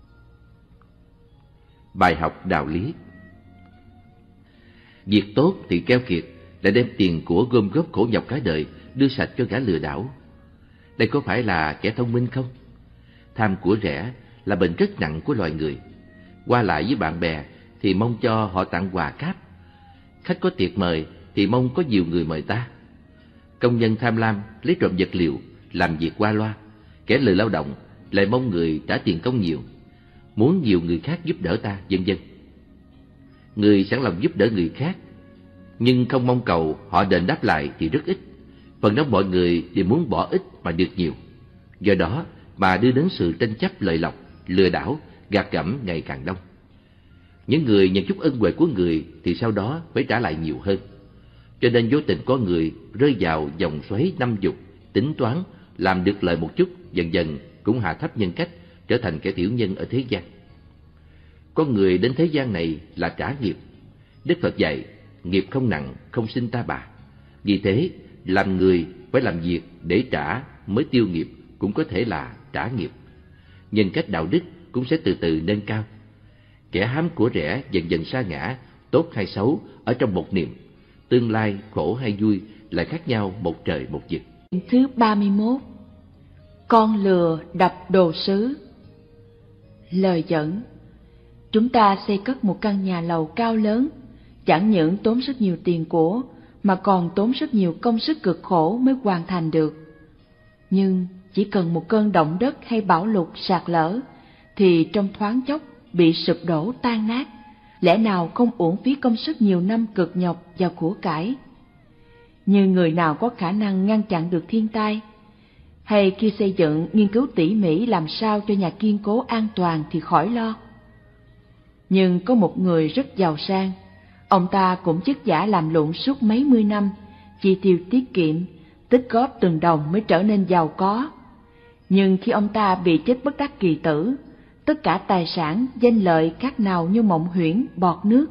Speaker 1: Bài học đạo lý: việc tốt thì keo kiệt, lại đem tiền của gom góp khổ nhọc cả đời đưa sạch cho gã lừa đảo. Đây có phải là kẻ thông minh không? Tham của rẻ là bệnh rất nặng của loài người. Qua lại với bạn bè thì mong cho họ tặng quà cáp. Khách có tiệc mời thì mong có nhiều người mời ta. Công nhân tham lam lấy trộm vật liệu, làm việc qua loa. Kẻ lười lao động lại mong người trả tiền công nhiều, muốn nhiều người khác giúp đỡ ta, vân vân. Người sẵn lòng giúp đỡ người khác nhưng không mong cầu họ đền đáp lại thì rất ít. Phần đông mọi người đều muốn bỏ ít mà được nhiều. Do đó mà đưa đến sự tranh chấp lợi lộc, lừa đảo, gạt gẫm ngày càng đông. Những người nhận chút ân huệ của người thì sau đó phải trả lại nhiều hơn. Cho nên vô tình có người rơi vào vòng xoáy năm dục, tính toán, làm được lợi một chút, dần dần cũng hạ thấp nhân cách, trở thành kẻ tiểu nhân ở thế gian. Con người đến thế gian này là trả nghiệp. Đức Phật dạy, nghiệp không nặng, không sinh ta bà. Vì thế, làm người phải làm việc để trả mới tiêu nghiệp, cũng có thể là trả nghiệp. Nhân cách đạo đức cũng sẽ từ từ nâng cao. Kẻ hám của rẻ dần dần sa ngã, tốt hay xấu ở trong một niệm. Tương lai khổ hay vui lại khác nhau một trời một vực.
Speaker 2: Thứ 31. Con lừa đập đồ sứ. Lời dẫn: chúng ta xây cất một căn nhà lầu cao lớn, chẳng những tốn rất nhiều tiền của, mà còn tốn rất nhiều công sức cực khổ mới hoàn thành được. Nhưng chỉ cần một cơn động đất hay bão lụt sạt lở, thì trong thoáng chốc bị sụp đổ tan nát, lẽ nào không uổng phí công sức nhiều năm cực nhọc và của cải. Như người nào có khả năng ngăn chặn được thiên tai, hay khi xây dựng nghiên cứu tỉ mỉ làm sao cho nhà kiên cố an toàn thì khỏi lo. Nhưng có một người rất giàu sang, ông ta cũng vất vả làm lụng suốt mấy mươi năm, chi tiêu tiết kiệm, tích góp từng đồng mới trở nên giàu có. Nhưng khi ông ta bị chết bất đắc kỳ tử, tất cả tài sản, danh lợi khác nào như mộng huyễn, bọt nước.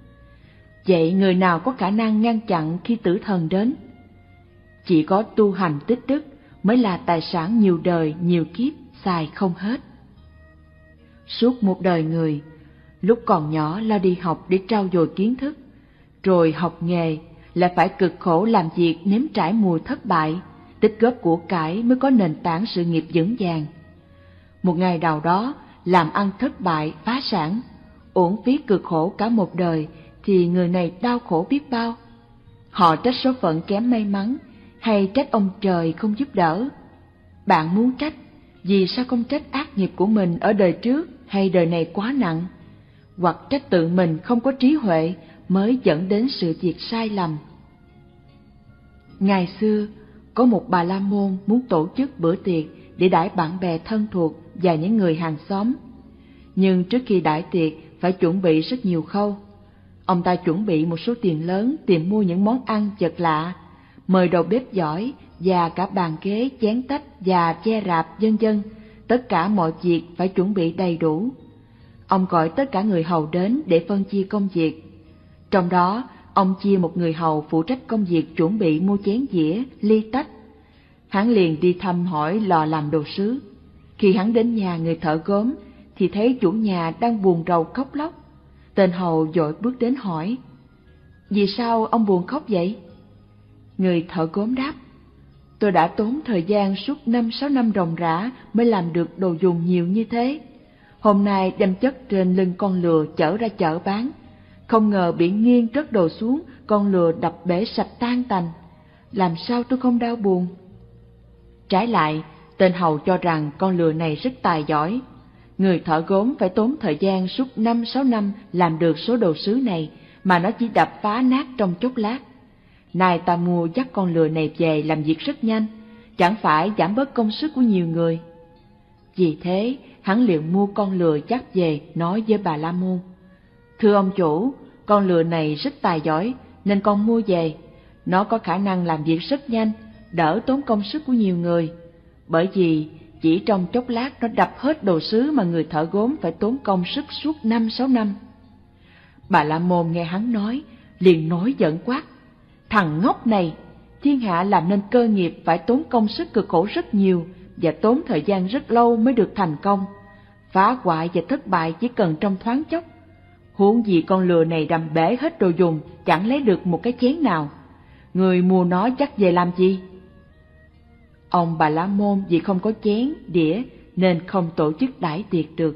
Speaker 2: Vậy người nào có khả năng ngăn chặn khi tử thần đến? Chỉ có tu hành tích đức mới là tài sản nhiều đời, nhiều kiếp, xài không hết. Suốt một đời người, lúc còn nhỏ lo đi học để trau dồi kiến thức, rồi học nghề, lại phải cực khổ làm việc nếm trải mùi thất bại, tích góp của cải mới có nền tảng sự nghiệp vững vàng. Một ngày nào đó, làm ăn thất bại, phá sản, uổng phí cực khổ cả một đời, thì người này đau khổ biết bao. Họ trách số phận kém may mắn hay trách ông trời không giúp đỡ? Bạn muốn trách, vì sao không trách ác nghiệp của mình ở đời trước hay đời này quá nặng? Hoặc trách tự mình không có trí huệ mới dẫn đến sự việc sai lầm. Ngày xưa, có một Bà La Môn muốn tổ chức bữa tiệc để đãi bạn bè thân thuộc và những người hàng xóm. Nhưng trước khi đãi tiệc phải chuẩn bị rất nhiều khâu. Ông ta chuẩn bị một số tiền lớn tìm mua những món ăn chật lạ, mời đầu bếp giỏi và cả bàn ghế, chén tách và che rạp vân vân. Tất cả mọi việc phải chuẩn bị đầy đủ. Ông gọi tất cả người hầu đến để phân chia công việc. Trong đó, ông chia một người hầu phụ trách công việc chuẩn bị mua chén dĩa, ly tách. Hắn liền đi thăm hỏi lò làm đồ sứ. Khi hắn đến nhà người thợ gốm, thì thấy chủ nhà đang buồn rầu khóc lóc. Tên hầu vội bước đến hỏi: "Vì sao ông buồn khóc vậy?" Người thợ gốm đáp: "Tôi đã tốn thời gian suốt 5-6 năm ròng rã mới làm được đồ dùng nhiều như thế. Hôm nay đem chất trên lưng con lừa chở ra chợ bán. Không ngờ bị nghiêng rớt đồ xuống, con lừa đập bể sạch tan tành. Làm sao tôi không đau buồn?" Trái lại, tên hầu cho rằng con lừa này rất tài giỏi. Người thợ gốm phải tốn thời gian suốt 5-6 năm làm được số đồ sứ này, mà nó chỉ đập phá nát trong chốc lát. Nay ta mua dắt con lừa này về làm việc rất nhanh, chẳng phải giảm bớt công sức của nhiều người. Vì thế, hắn liền mua con lừa dắt về nói với Bà La Môn: "Thưa ông chủ, con lừa này rất tài giỏi nên con mua về. Nó có khả năng làm việc rất nhanh, đỡ tốn công sức của nhiều người. Bởi vì chỉ trong chốc lát nó đập hết đồ sứ mà người thợ gốm phải tốn công sức suốt 5-6 năm. Bà La Môn nghe hắn nói, liền nổi giận quát: "Thằng ngốc này! Thiên hạ làm nên cơ nghiệp phải tốn công sức cực khổ rất nhiều và tốn thời gian rất lâu mới được thành công. Phá hoại và thất bại chỉ cần trong thoáng chốc. Huống gì con lừa này đầm bể hết đồ dùng, chẳng lấy được một cái chén nào. Người mua nó chắc về làm gì?" Ông Bà La Môn vì không có chén, đĩa nên không tổ chức đãi tiệc được.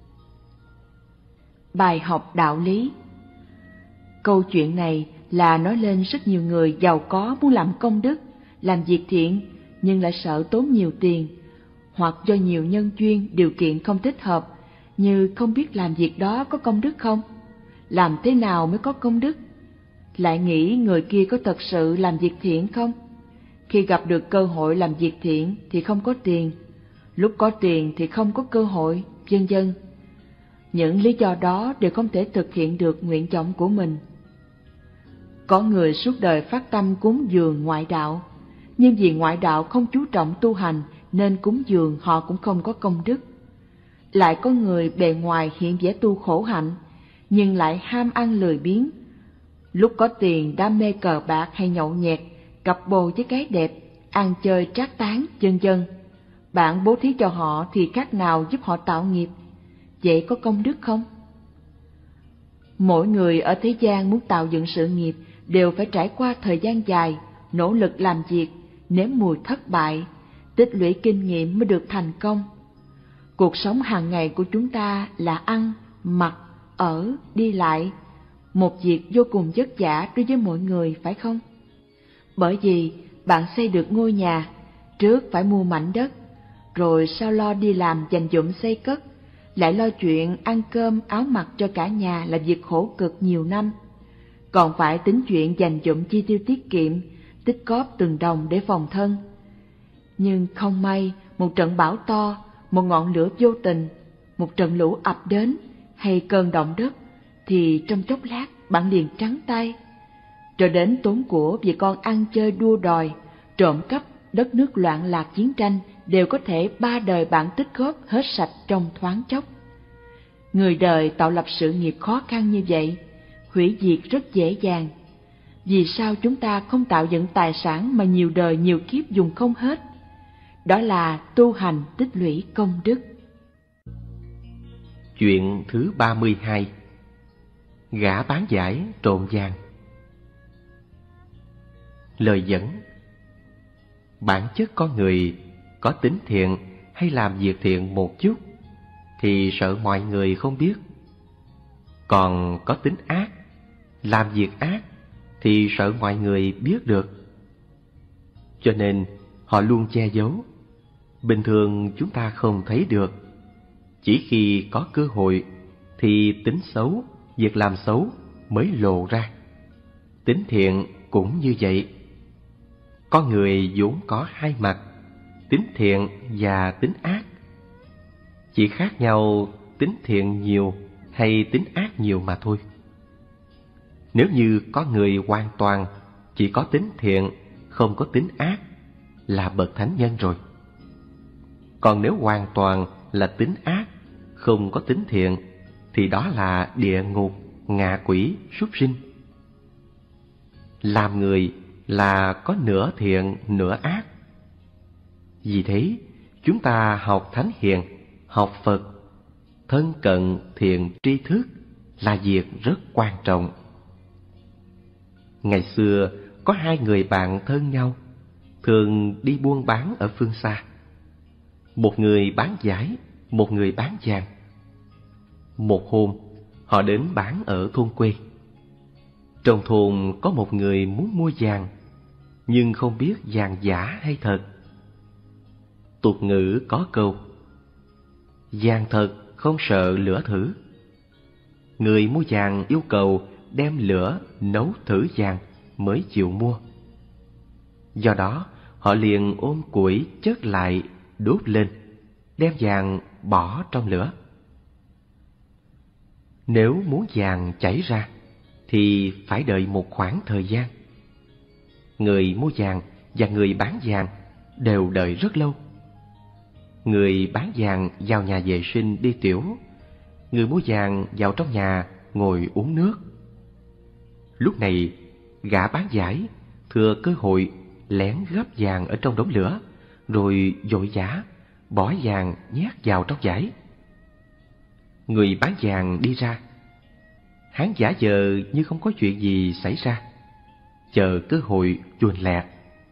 Speaker 2: Bài học đạo lý. Câu chuyện này là nói lên rất nhiều người giàu có muốn làm công đức, làm việc thiện nhưng lại sợ tốn nhiều tiền, hoặc do nhiều nhân duyên, điều kiện không thích hợp, như không biết làm việc đó có công đức không, làm thế nào mới có công đức, lại nghĩ người kia có thật sự làm việc thiện không. Khi gặp được cơ hội làm việc thiện thì không có tiền, lúc có tiền thì không có cơ hội, vân vân. Những lý do đó đều không thể thực hiện được nguyện vọng của mình. Có người suốt đời phát tâm cúng dường ngoại đạo, nhưng vì ngoại đạo không chú trọng tu hành nên cúng dường họ cũng không có công đức. Lại có người bề ngoài hiện vẻ tu khổ hạnh, nhưng lại ham ăn lười biếng. Lúc có tiền đam mê cờ bạc hay nhậu nhẹt, cặp bồ với gái đẹp, ăn chơi trác tán, vân vân. Bạn bố thí cho họ thì khác nào giúp họ tạo nghiệp, vậy có công đức không? Mỗi người ở thế gian muốn tạo dựng sự nghiệp đều phải trải qua thời gian dài, nỗ lực làm việc, nếm mùi thất bại, tích lũy kinh nghiệm mới được thành công. Cuộc sống hàng ngày của chúng ta là ăn, mặc, ở, đi lại, một việc vô cùng vất vả đối với mọi người, phải không? Bởi vì bạn xây được ngôi nhà, trước phải mua mảnh đất, rồi sau lo đi làm dành dụm xây cất, lại lo chuyện ăn cơm áo mặc cho cả nhà là việc khổ cực nhiều năm. Còn phải tính chuyện dành dụm chi tiêu tiết kiệm, tích góp từng đồng để phòng thân. Nhưng không may, một trận bão to, một ngọn lửa vô tình, một trận lũ ập đến, hay cơn động đất, thì trong chốc lát bạn liền trắng tay. Rồi đến tốn của vì con ăn chơi đua đòi, trộm cắp, đất nước loạn lạc chiến tranh đều có thể 3 đời bạn tích góp hết sạch trong thoáng chốc. Người đời tạo lập sự nghiệp khó khăn như vậy, hủy diệt rất dễ dàng. Vì sao chúng ta không tạo dựng tài sản mà nhiều đời nhiều kiếp dùng không hết? Đó là tu hành tích lũy công đức.
Speaker 3: Chuyện thứ 32. Gã bán giải trộm vàng. Lời dẫn. Bản chất con người có tính thiện hay làm việc thiện một chút thì sợ mọi người không biết. Còn có tính ác, làm việc ác thì sợ mọi người biết được. cho nên họ luôn che giấu. Bình thường chúng ta không thấy được. Chỉ khi có cơ hội thì tính xấu, việc làm xấu mới lộ ra. Tính thiện cũng như vậy. Con người vốn có hai mặt, tính thiện và tính ác. Chỉ khác nhau tính thiện nhiều hay tính ác nhiều mà thôi. Nếu như có người hoàn toàn chỉ có tính thiện, không có tính ác, là bậc thánh nhân rồi. Còn nếu hoàn toàn là tính ác, không có tính thiện, thì đó là địa ngục, ngạ quỷ, súc sinh. Làm người là có nửa thiện, nửa ác. Vì thế, chúng ta học thánh hiền, học Phật, thân cận thiện tri thức là việc rất quan trọng. Ngày xưa, có hai người bạn thân nhau, thường đi buôn bán ở phương xa. Một người bán vải, một người bán vàng. Một hôm, họ đến bán ở thôn quê. Trong thôn có một người muốn mua vàng, nhưng không biết vàng giả hay thật. Tục ngữ có câu: vàng thật không sợ lửa thử. Người mua vàng yêu cầu đem lửa nấu thử vàng mới chịu mua. Do đó, họ liền ôm củi chất lại đốt lên, đem vàng bỏ trong lửa. Nếu muốn vàng chảy ra thì phải đợi một khoảng thời gian. Người mua vàng và người bán vàng đều đợi rất lâu. Người bán vàng vào nhà vệ sinh đi tiểu, người mua vàng vào trong nhà ngồi uống nước. Lúc này, gã bán vải thừa cơ hội lén gấp vàng ở trong đống lửa, rồi vội vã bỏ vàng nhét vào trong vải. Người bán vàng đi ra. Hắn giả vờ như không có chuyện gì xảy ra, chờ cơ hội chuồn lẹt.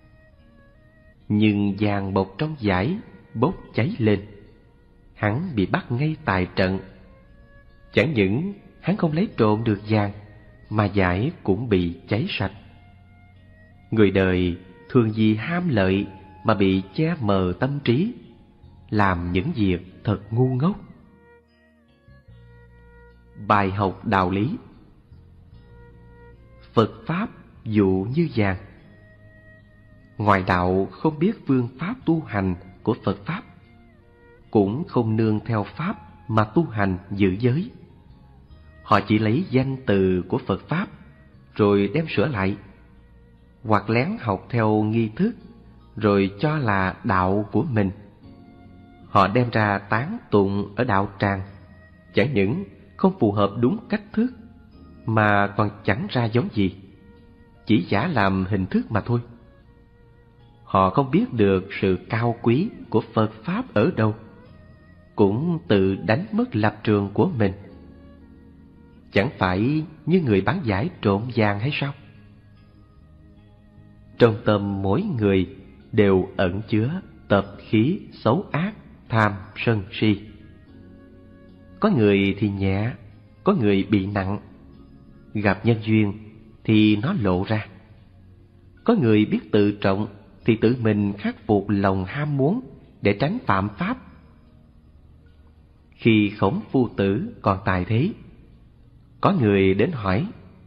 Speaker 3: Nhưng vàng bọc trong vải bốc cháy lên, hắn bị bắt ngay tại trận. Chẳng những hắn không lấy trộm được vàng, mà vải cũng bị cháy sạch. Người đời thường vì ham lợi mà bị che mờ tâm trí, làm những việc thật ngu ngốc. Bài học đạo lý. Phật Pháp dụ như vàng. Ngoại đạo không biết phương pháp tu hành của Phật Pháp, cũng không nương theo Pháp mà tu hành giữ giới. Họ chỉ lấy danh từ của Phật Pháp rồi đem sửa lại, hoặc lén học theo nghi thức rồi cho là đạo của mình. Họ đem ra tán tụng ở đạo tràng, chẳng những không phù hợp đúng cách thức mà còn chẳng ra giống gì, chỉ giả làm hình thức mà thôi. Họ không biết được sự cao quý của Phật Pháp ở đâu, cũng tự đánh mất lập trường của mình. Chẳng phải như người bán vải trộm vàng hay sao? Trong tâm mỗi người đều ẩn chứa tập khí xấu ác, tham, sân, si. Có người thì nhẹ, có người bị nặng. Gặp nhân duyên thì nó lộ ra. Có người biết tự trọng thì tự mình khắc phục lòng ham muốn để tránh phạm pháp. Khi Khổng Phu Tử còn tại thế, có người đến hỏi: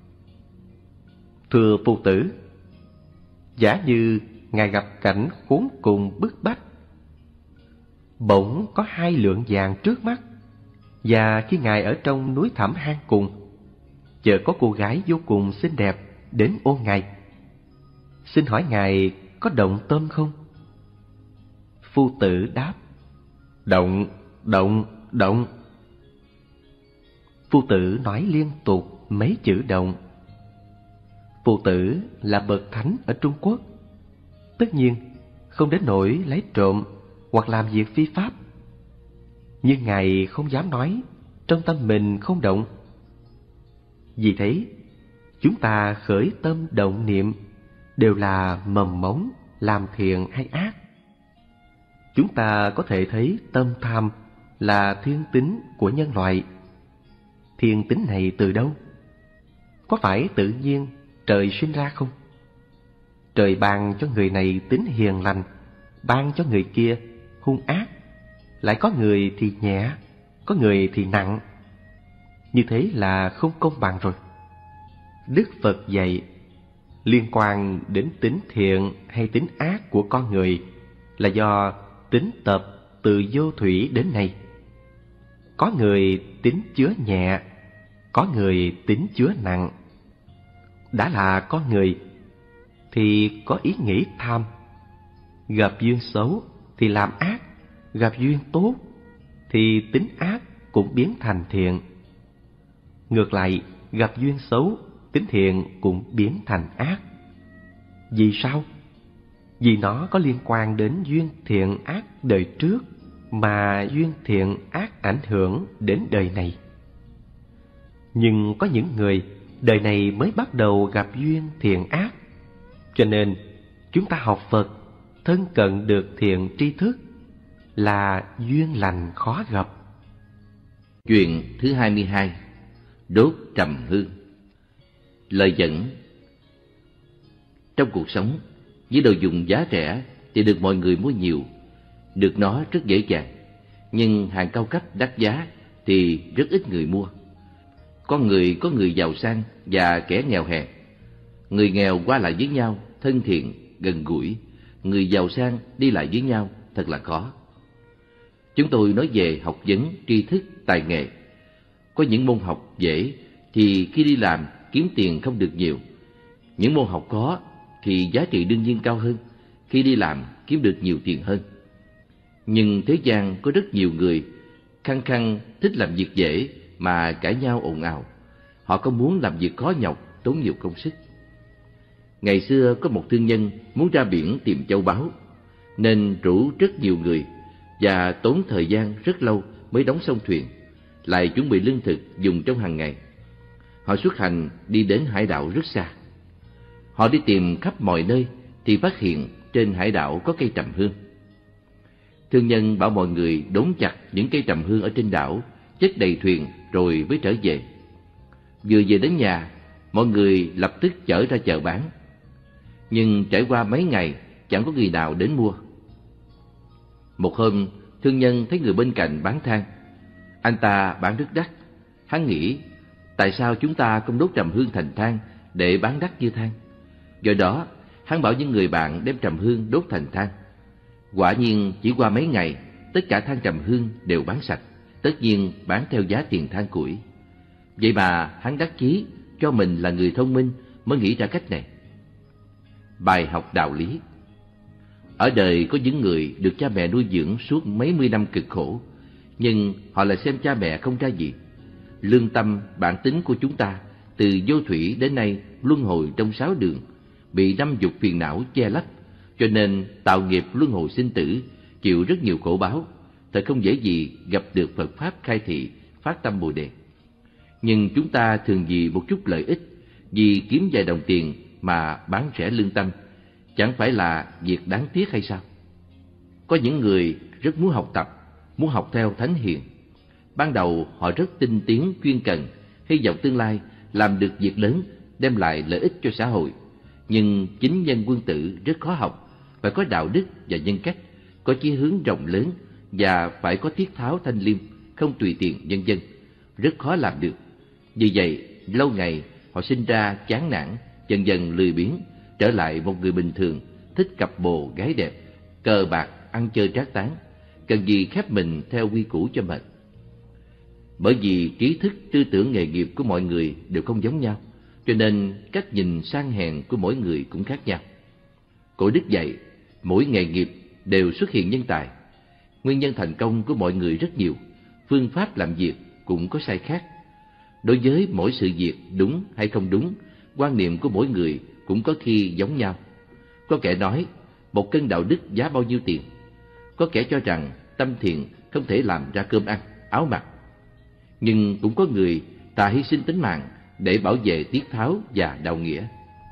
Speaker 3: thưa Phu Tử, giả như ngài gặp cảnh khốn cùng bức bách, bỗng có 2 lượng vàng trước mắt, và khi ngài ở trong núi thẳm hang cùng, chợt có cô gái vô cùng xinh đẹp đến ôm ngài, xin hỏi ngài có động tâm không? Phu Tử đáp: động, động, động. Phu Tử nói liên tục mấy chữ động. Phu Tử là bậc thánh ở Trung Quốc, tất nhiên không đến nỗi lấy trộm hoặc làm việc phi pháp. Nhưng ngài không dám nói trong tâm mình không động. Vì thế, chúng ta khởi tâm động niệm đều là mầm mống làm thiện hay ác. Chúng ta có thể thấy tâm tham là thiên tính của nhân loại. Thiên tính này từ đâu? Có phải tự nhiên trời sinh ra không? Trời ban cho người này tính hiền lành, ban cho người kia hung ác. Lại có người thì nhẹ, có người thì nặng. Như thế là không công bằng rồi. Đức Phật dạy, liên quan đến tính thiện hay tính ác của con người là do tính tập từ vô thủy đến nay. Có người tính chứa nhẹ, có người tính chứa nặng. Đã là con người thì có ý nghĩ tham, gặp duyên xấu thì làm ác, gặp duyên tốt thì tính ác cũng biến thành thiện. Ngược lại, gặp duyên xấu, tính thiện cũng biến thành ác. Vì sao? Vì nó có liên quan đến duyên thiện ác đời trước, mà duyên thiện ác ảnh hưởng đến đời này. Nhưng có những người đời này mới bắt đầu gặp duyên thiện ác, cho nên chúng ta học Phật, thân cận được thiện tri thức là duyên lành khó gặp.
Speaker 1: Chuyện thứ 22: Đốt trầm hương. Lời dẫn: trong cuộc sống, với đồ dùng giá rẻ thì được mọi người mua nhiều, được nó rất dễ dàng. Nhưng hàng cao cấp đắt giá thì rất ít người mua. Có người giàu sang và kẻ nghèo hèn. Người nghèo qua lại với nhau thân thiện, gần gũi. Người giàu sang đi lại với nhau thật là khó. Chúng tôi nói về học vấn, tri thức, tài nghệ. Có những môn học dễ thì khi đi làm kiếm tiền không được nhiều. Những môn học khó thì giá trị đương nhiên cao hơn, khi đi làm kiếm được nhiều tiền hơn. Nhưng thế gian có rất nhiều người khăng khăng thích làm việc dễ mà cãi nhau ồn ào. Họ không muốn làm việc khó nhọc, tốn nhiều công sức. Ngày xưa có một thương nhân muốn ra biển tìm châu báu, nên rủ rất nhiều người và tốn thời gian rất lâu mới đóng xong thuyền, lại chuẩn bị lương thực dùng trong hàng ngày. Họ xuất hành đi đến hải đảo rất xa. Họ đi tìm khắp mọi nơi thì phát hiện trên hải đảo có cây trầm hương. Thương nhân bảo mọi người đốn chặt những cây trầm hương ở trên đảo, chất đầy thuyền rồi mới trở về. Vừa về đến nhà, mọi người lập tức chở ra chợ bán. Nhưng trải qua mấy ngày chẳng có người nào đến mua. Một hôm, thương nhân thấy người bên cạnh bán than. Anh ta bán rất đắt. Hắn nghĩ, tại sao chúng ta không đốt trầm hương thành than để bán đắt như than? Do đó, hắn bảo những người bạn đem trầm hương đốt thành than. Quả nhiên chỉ qua mấy ngày, tất cả than trầm hương đều bán sạch, tất nhiên bán theo giá tiền than củi. Vậy mà hắn đắc chí cho mình là người thông minh mới nghĩ ra cách này. Bài học đạo lý: ở đời có những người được cha mẹ nuôi dưỡng suốt mấy mươi năm cực khổ, nhưng họ lại xem cha mẹ không ra gì. Lương tâm, bản tính của chúng ta từ vô thủy đến nay luân hồi trong 6 đường, bị 5 dục phiền não che lấp, cho nên tạo nghiệp luân hồi sinh tử, chịu rất nhiều khổ báo. Thật không dễ gì gặp được Phật Pháp khai thị, phát tâm Bồ Đề. Nhưng chúng ta thường vì một chút lợi ích, vì kiếm vài đồng tiền mà bán rẻ lương tâm, chẳng phải là việc đáng tiếc hay sao? Có những người rất muốn học tập, muốn học theo thánh hiền. Ban đầu họ rất tinh tiến, chuyên cần, hy vọng tương lai làm được việc lớn, đem lại lợi ích cho xã hội. Nhưng chính nhân quân tử rất khó học, phải có đạo đức và nhân cách, có chí hướng rộng lớn và phải có tiết tháo thanh liêm, không tùy tiện vân vân, rất khó làm được. Vì vậy, lâu ngày họ sinh ra chán nản, dần dần lười biếng, trở lại một người bình thường, thích cặp bồ gái đẹp, cờ bạc, ăn chơi trác tán, cần gì khép mình theo quy củ cho mệt. Bởi vì trí thức, tư tưởng, nghề nghiệp của mọi người đều không giống nhau, cho nên cách nhìn sang hèn của mỗi người cũng khác nhau. Cổ đức dạy, mỗi nghề nghiệp đều xuất hiện nhân tài. Nguyên nhân thành công của mọi người rất nhiều, phương pháp làm việc cũng có sai khác. Đối với mỗi sự việc đúng hay không đúng, quan niệm của mỗi người cũng có khi giống nhau. Có kẻ nói, một cân đạo đức giá bao nhiêu tiền? Có kẻ cho rằng tâm thiện không thể làm ra cơm ăn, áo mặc. Nhưng cũng có người ta hy sinh tính mạng để bảo vệ tiết tháo và đạo nghĩa.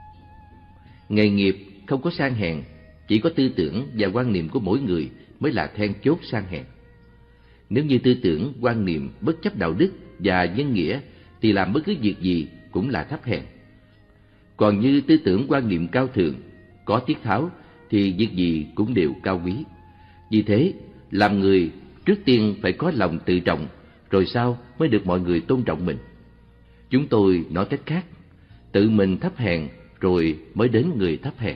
Speaker 1: Nghề nghiệp không có sang hèn, chỉ có tư tưởng và quan niệm của mỗi người mới là then chốt sang hèn. Nếu như tư tưởng, quan niệm bất chấp đạo đức và nhân nghĩa thì làm bất cứ việc gì cũng là thấp hèn. Còn như tư tưởng, quan niệm cao thượng, có tiết tháo thì việc gì cũng đều cao quý. Vì thế, làm người trước tiên phải có lòng tự trọng, rồi sau mới được mọi người tôn trọng mình. Chúng tôi nói cách khác, tự mình thấp hèn rồi mới đến người thấp hèn.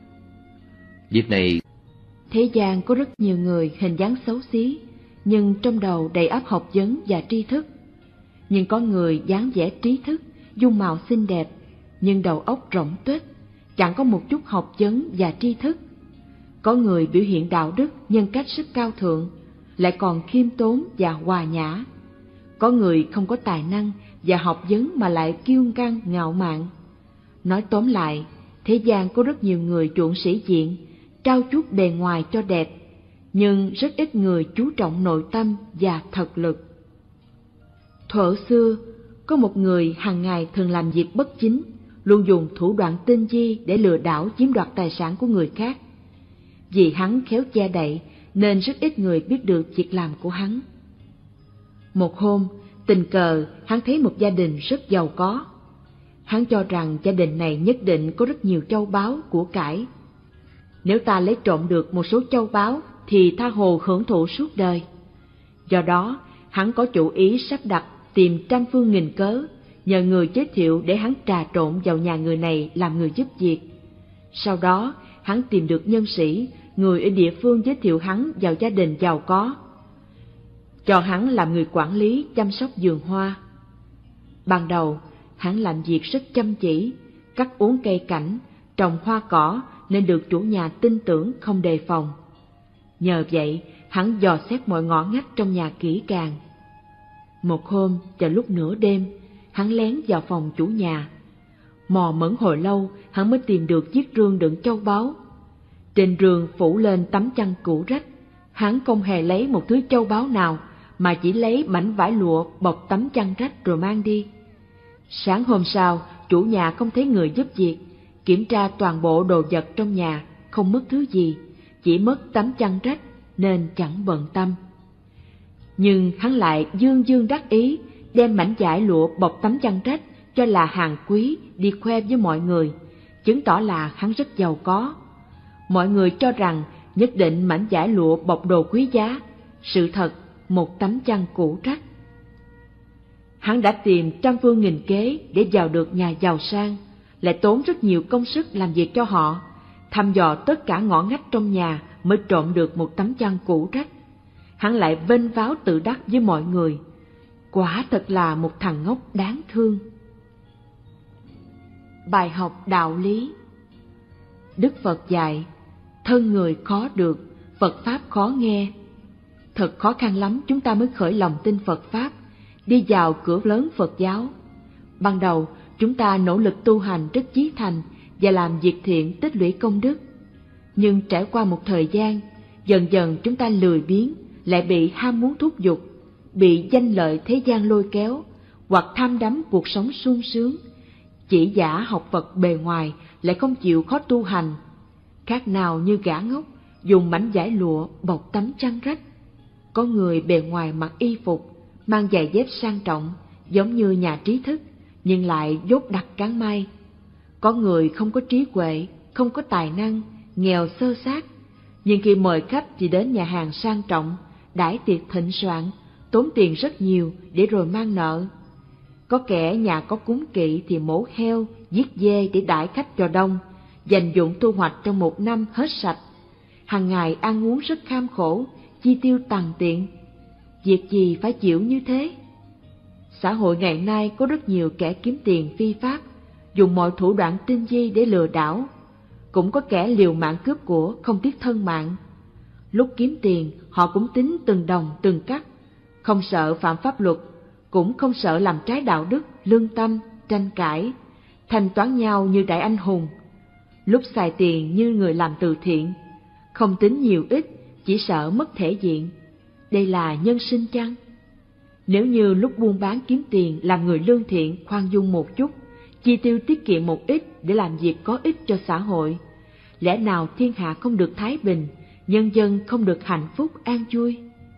Speaker 1: Việc này,
Speaker 2: thế gian có rất nhiều người hình dáng xấu xí, nhưng trong đầu đầy ắp học vấn và tri thức. Nhưng có người dáng vẻ trí thức, dung mạo xinh đẹp, nhưng đầu óc rỗng tuếch, chẳng có một chút học vấn và tri thức. Có người biểu hiện đạo đức, nhân cách rất cao thượng, lại còn khiêm tốn và hòa nhã. Có người không có tài năng và học vấn mà lại kiêu căng ngạo mạn. Nói tóm lại, thế gian có rất nhiều người chuộng sĩ diện, trau chuốt bề ngoài cho đẹp, nhưng rất ít người chú trọng nội tâm và thực lực. Thuở xưa, có một người hàng ngày thường làm việc bất chính, luôn dùng thủ đoạn tinh vi để lừa đảo chiếm đoạt tài sản của người khác. Vì hắn khéo che đậy nên rất ít người biết được việc làm của hắn. Một hôm, tình cờ hắn thấy một gia đình rất giàu có. Hắn cho rằng gia đình này nhất định có rất nhiều châu báu của cải. Nếu ta lấy trộm được một số châu báu thì tha hồ hưởng thụ suốt đời. Do đó, hắn có chủ ý sắp đặt tìm trăm phương nghìn cớ, nhờ người giới thiệu để hắn trà trộn vào nhà người này làm người giúp việc. Sau đó, hắn tìm được nhân sĩ, người ở địa phương giới thiệu hắn vào gia đình giàu có, cho hắn làm người quản lý chăm sóc vườn hoa. Ban đầu, hắn làm việc rất chăm chỉ, cắt uốn cây cảnh, trồng hoa cỏ nên được chủ nhà tin tưởng không đề phòng. Nhờ vậy, hắn dò xét mọi ngõ ngách trong nhà kỹ càng. Một hôm, vào lúc nửa đêm, hắn lén vào phòng chủ nhà. Mò mẫm hồi lâu, hắn mới tìm được chiếc rương đựng châu báu. Trên rương phủ lên tấm chăn cũ rách. Hắn không hề lấy một thứ châu báu nào, mà chỉ lấy mảnh vải lụa bọc tấm chăn rách rồi mang đi. Sáng hôm sau, chủ nhà không thấy người giúp việc, kiểm tra toàn bộ đồ vật trong nhà, không mất thứ gì, chỉ mất tấm chăn rách nên chẳng bận tâm. Nhưng hắn lại dương dương đắc ý, đem mảnh vải lụa bọc tấm chăn rách cho là hàng quý đi khoe với mọi người, chứng tỏ là hắn rất giàu có. Mọi người cho rằng nhất định mảnh vải lụa bọc đồ quý giá, sự thật một tấm chăn cũ rách. Hắn đã tìm trăm phương nghìn kế để vào được nhà giàu sang, lại tốn rất nhiều công sức làm việc cho họ, thăm dò tất cả ngõ ngách trong nhà mới trộm được một tấm chăn cũ rách. Hắn lại vênh váo tự đắc với mọi người, quả thật là một thằng ngốc đáng thương. Bài học đạo lý. Đức Phật dạy, thân người khó được, Phật Pháp khó nghe. Thật khó khăn lắm chúng ta mới khởi lòng tin Phật Pháp, đi vào cửa lớn Phật giáo. Ban đầu, chúng ta nỗ lực tu hành rất chí thành và làm việc thiện tích lũy công đức. Nhưng trải qua một thời gian, dần dần chúng ta lười biếng, lại bị ham muốn thúc giục, bị danh lợi thế gian lôi kéo, hoặc tham đắm cuộc sống sung sướng, chỉ giả học Phật bề ngoài lại không chịu khó tu hành, khác nào như gã ngốc dùng mảnh vải lụa bọc tấm chăn rách. Có người bề ngoài mặc y phục, mang giày dép sang trọng, giống như nhà trí thức, nhưng lại dốt đặc cán may. Có người không có trí huệ, không có tài năng, nghèo xơ xác, nhưng khi mời khách thì đến nhà hàng sang trọng, đãi tiệc thịnh soạn, tốn tiền rất nhiều để rồi mang nợ. Có kẻ nhà có cúng kỵ thì mổ heo, giết dê để đãi khách cho đông, dành dụng thu hoạch trong một năm hết sạch. Hàng ngày ăn uống rất kham khổ, chi tiêu tằn tiện. Việc gì phải chịu như thế? Xã hội ngày nay có rất nhiều kẻ kiếm tiền phi pháp, dùng mọi thủ đoạn tinh vi để lừa đảo. Cũng có kẻ liều mạng cướp của không tiếc thân mạng. Lúc kiếm tiền, họ cũng tính từng đồng từng cắc, không sợ phạm pháp luật, cũng không sợ làm trái đạo đức, lương tâm, tranh cãi, thanh toán nhau như đại anh hùng. Lúc xài tiền như người làm từ thiện, không tính nhiều ít, chỉ sợ mất thể diện. Đây là nhân sinh chăng? Nếu như lúc buôn bán kiếm tiền làm người lương thiện, khoan dung một chút, chi tiêu tiết kiệm một ít để làm việc có ích cho xã hội, lẽ nào thiên hạ không được thái bình, nhân dân không được hạnh phúc an vui?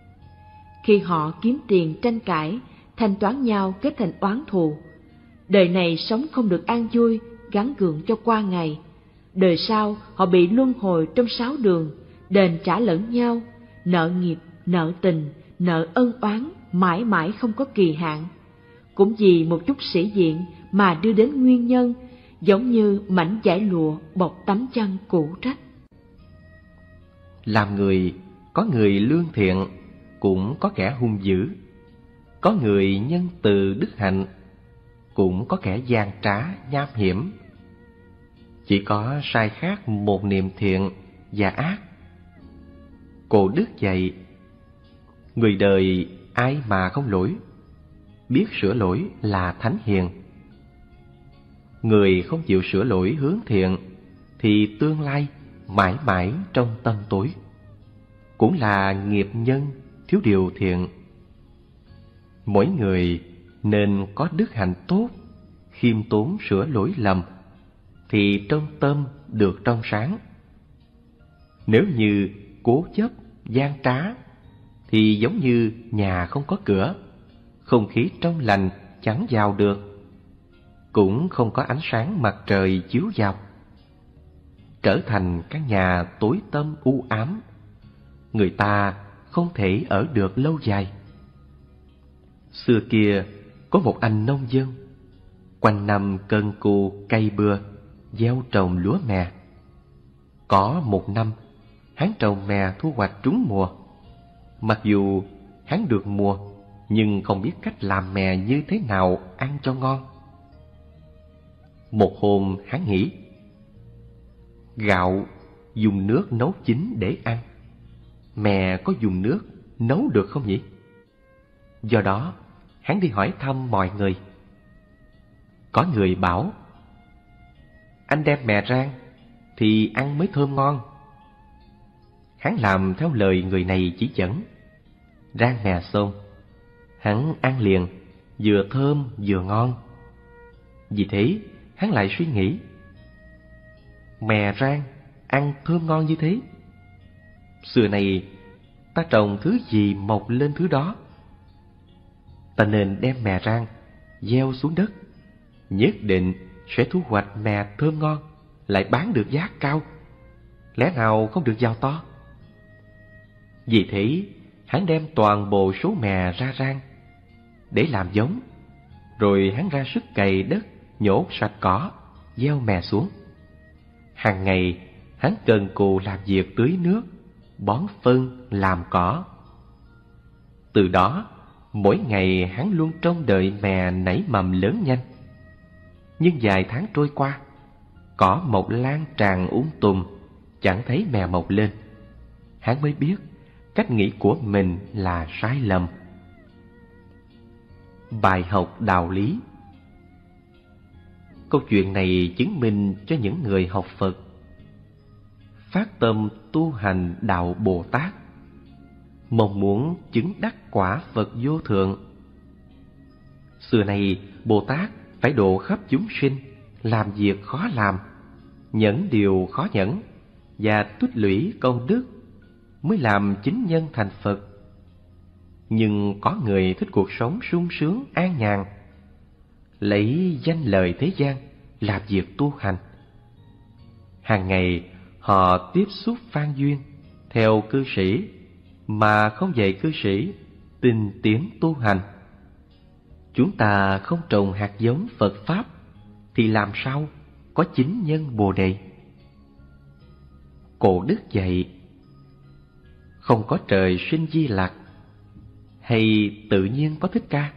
Speaker 2: Khi họ kiếm tiền tranh cãi, thanh toán nhau kết thành oán thù, đời này sống không được an vui, gắn gượng cho qua ngày, đời sau họ bị luân hồi trong 6 đường, đền trả lẫn nhau, nợ nghiệp, nợ tình, nợ ân oán mãi mãi không có kỳ hạn. Cũng vì một chút sĩ diện mà đưa đến nguyên nhân, giống như mảnh vải lụa bọc tấm chăn cũ rách.
Speaker 3: Làm người, có người lương thiện, cũng có kẻ hung dữ. Có người nhân từ đức hạnh, cũng có kẻ gian trá nham hiểm. Chỉ có sai khác một niệm thiện và ác. Cổ đức dạy, người đời ai mà không lỗi, biết sửa lỗi là thánh hiền. Người không chịu sửa lỗi hướng thiện thì tương lai mãi mãi trong tâm tối, cũng là nghiệp nhân thiếu điều thiện. Mỗi người nên có đức hạnh tốt, khiêm tốn sửa lỗi lầm, thì trong tâm được trong sáng. Nếu như cố chấp, gian trá, thì giống như nhà không có cửa, không khí trong lành chẳng vào được, cũng không có ánh sáng mặt trời chiếu vào, trở thành căn nhà tối tăm u ám, người ta không thể ở được lâu dài. Xưa kia có một anh nông dân, quanh năm cần cù cày bừa, gieo trồng lúa mè. Có một năm, hắn trồng mè thu hoạch trúng mùa. Mặc dù hắn được mùa, nhưng không biết cách làm mè như thế nào ăn cho ngon. Một hôm hắn nghĩ, gạo dùng nước nấu chín để ăn, mè có dùng nước nấu được không nhỉ? Do đó, hắn đi hỏi thăm mọi người. Có người bảo, anh đem mè rang thì ăn mới thơm ngon. Hắn làm theo lời người này chỉ dẫn, rang mè xong, hắn ăn liền, vừa thơm vừa ngon. Vì thế, hắn lại suy nghĩ, mè rang, ăn thơm ngon như thế, xưa này ta trồng thứ gì mọc lên thứ đó. Ta nên đem mè rang gieo xuống đất, nhất định sẽ thu hoạch mè thơm ngon, lại bán được giá cao, lẽ nào không được giàu to. Vì thế, hắn đem toàn bộ số mè ra rang để làm giống, rồi hắn ra sức cày đất, nhổ sạch cỏ, gieo mè xuống. Hàng ngày, hắn cần cù làm việc tưới nước, bón phân, làm cỏ. Từ đó, mỗi ngày hắn luôn trông đợi mè nảy mầm lớn nhanh. Nhưng vài tháng trôi qua, cỏ mọc lan tràn tùm, chẳng thấy mè mọc lên. Hắn mới biết cách nghĩ của mình là sai lầm. Bài học đạo lý. Câu chuyện này chứng minh cho những người học Phật phát tâm tu hành đạo Bồ Tát, mong muốn chứng đắc quả Phật vô thượng. Xưa này Bồ Tát phải độ khắp chúng sinh, làm việc khó làm, nhẫn điều khó nhẫn, và tích lũy công đức mới làm chính nhân thành Phật. Nhưng có người thích cuộc sống sung sướng an nhàn, lấy danh lời thế gian làm việc tu hành. Hàng ngày họ tiếp xúc phan duyên theo cư sĩ, mà không dạy cư sĩ tinh tiến tu hành. Chúng ta không trồng hạt giống Phật Pháp thì làm sao có chính nhân Bồ Đề? Cổ đức dạy, không có trời sinh Di Lặc, hay tự nhiên có Thích Ca?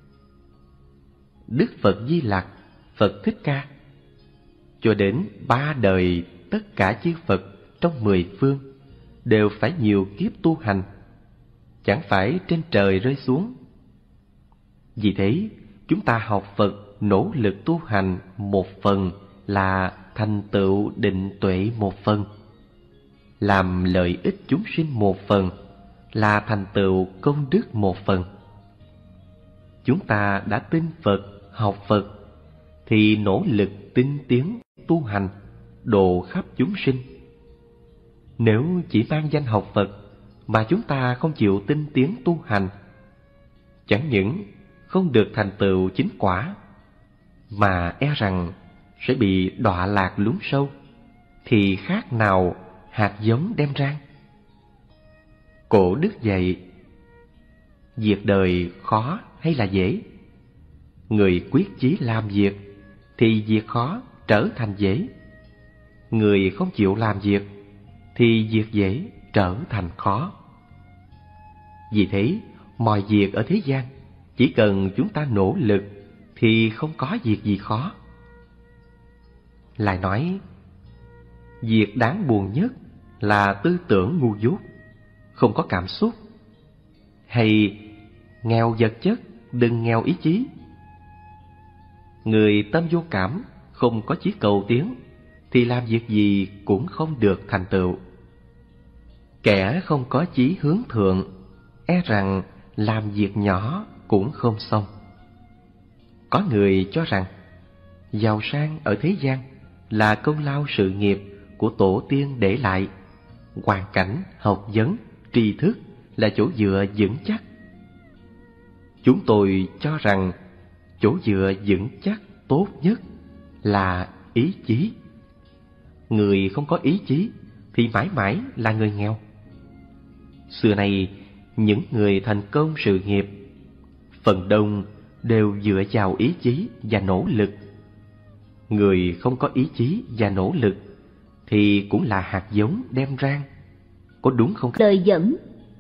Speaker 3: Đức Phật Di Lặc, Phật Thích Ca, cho đến 3 đời tất cả chư Phật trong 10 phương đều phải nhiều kiếp tu hành, chẳng phải trên trời rơi xuống. Vì thế, chúng ta học Phật nỗ lực tu hành một phần là thành tựu định tuệ một phần, làm lợi ích chúng sinh một phần là thành tựu công đức một phần. Chúng ta đã tin Phật, học Phật thì nỗ lực tinh tiến tu hành, độ khắp chúng sinh. Nếu chỉ mang danh học Phật mà chúng ta không chịu tinh tiến tu hành, chẳng những không được thành tựu chính quả, mà e rằng sẽ bị đọa lạc lún sâu, thì khác nào hạt giống đem rang. Cổ Đức dạy, việc đời khó hay là dễ? Người quyết chí làm việc thì việc khó trở thành dễ. Người không chịu làm việc thì việc dễ trở thành khó. Vì thế, mọi việc ở thế gian, chỉ cần chúng ta nỗ lực thì không có việc gì khó. Lại nói, việc đáng buồn nhất là tư tưởng ngu dốt, không có cảm xúc. Hay nghèo vật chất, đừng nghèo ý chí. Người tâm vô cảm, không có chí cầu tiến, thì làm việc gì cũng không được thành tựu. Kẻ không có chí hướng thượng, e rằng làm việc nhỏ cũng không xong. Có người cho rằng giàu sang ở thế gian là công lao sự nghiệp của tổ tiên để lại. Hoàn cảnh, học vấn, tri thức là chỗ dựa vững chắc. Chúng tôi cho rằng chỗ dựa vững chắc tốt nhất là ý chí. Người không có ý chí thì mãi mãi là người nghèo. Xưa nay, những người thành công sự nghiệp, phần đông đều dựa vào ý chí và nỗ lực. Người không có ý chí và nỗ lực thì cũng là hạt giống đem rang. Có đúng không?
Speaker 4: Đời dẫn.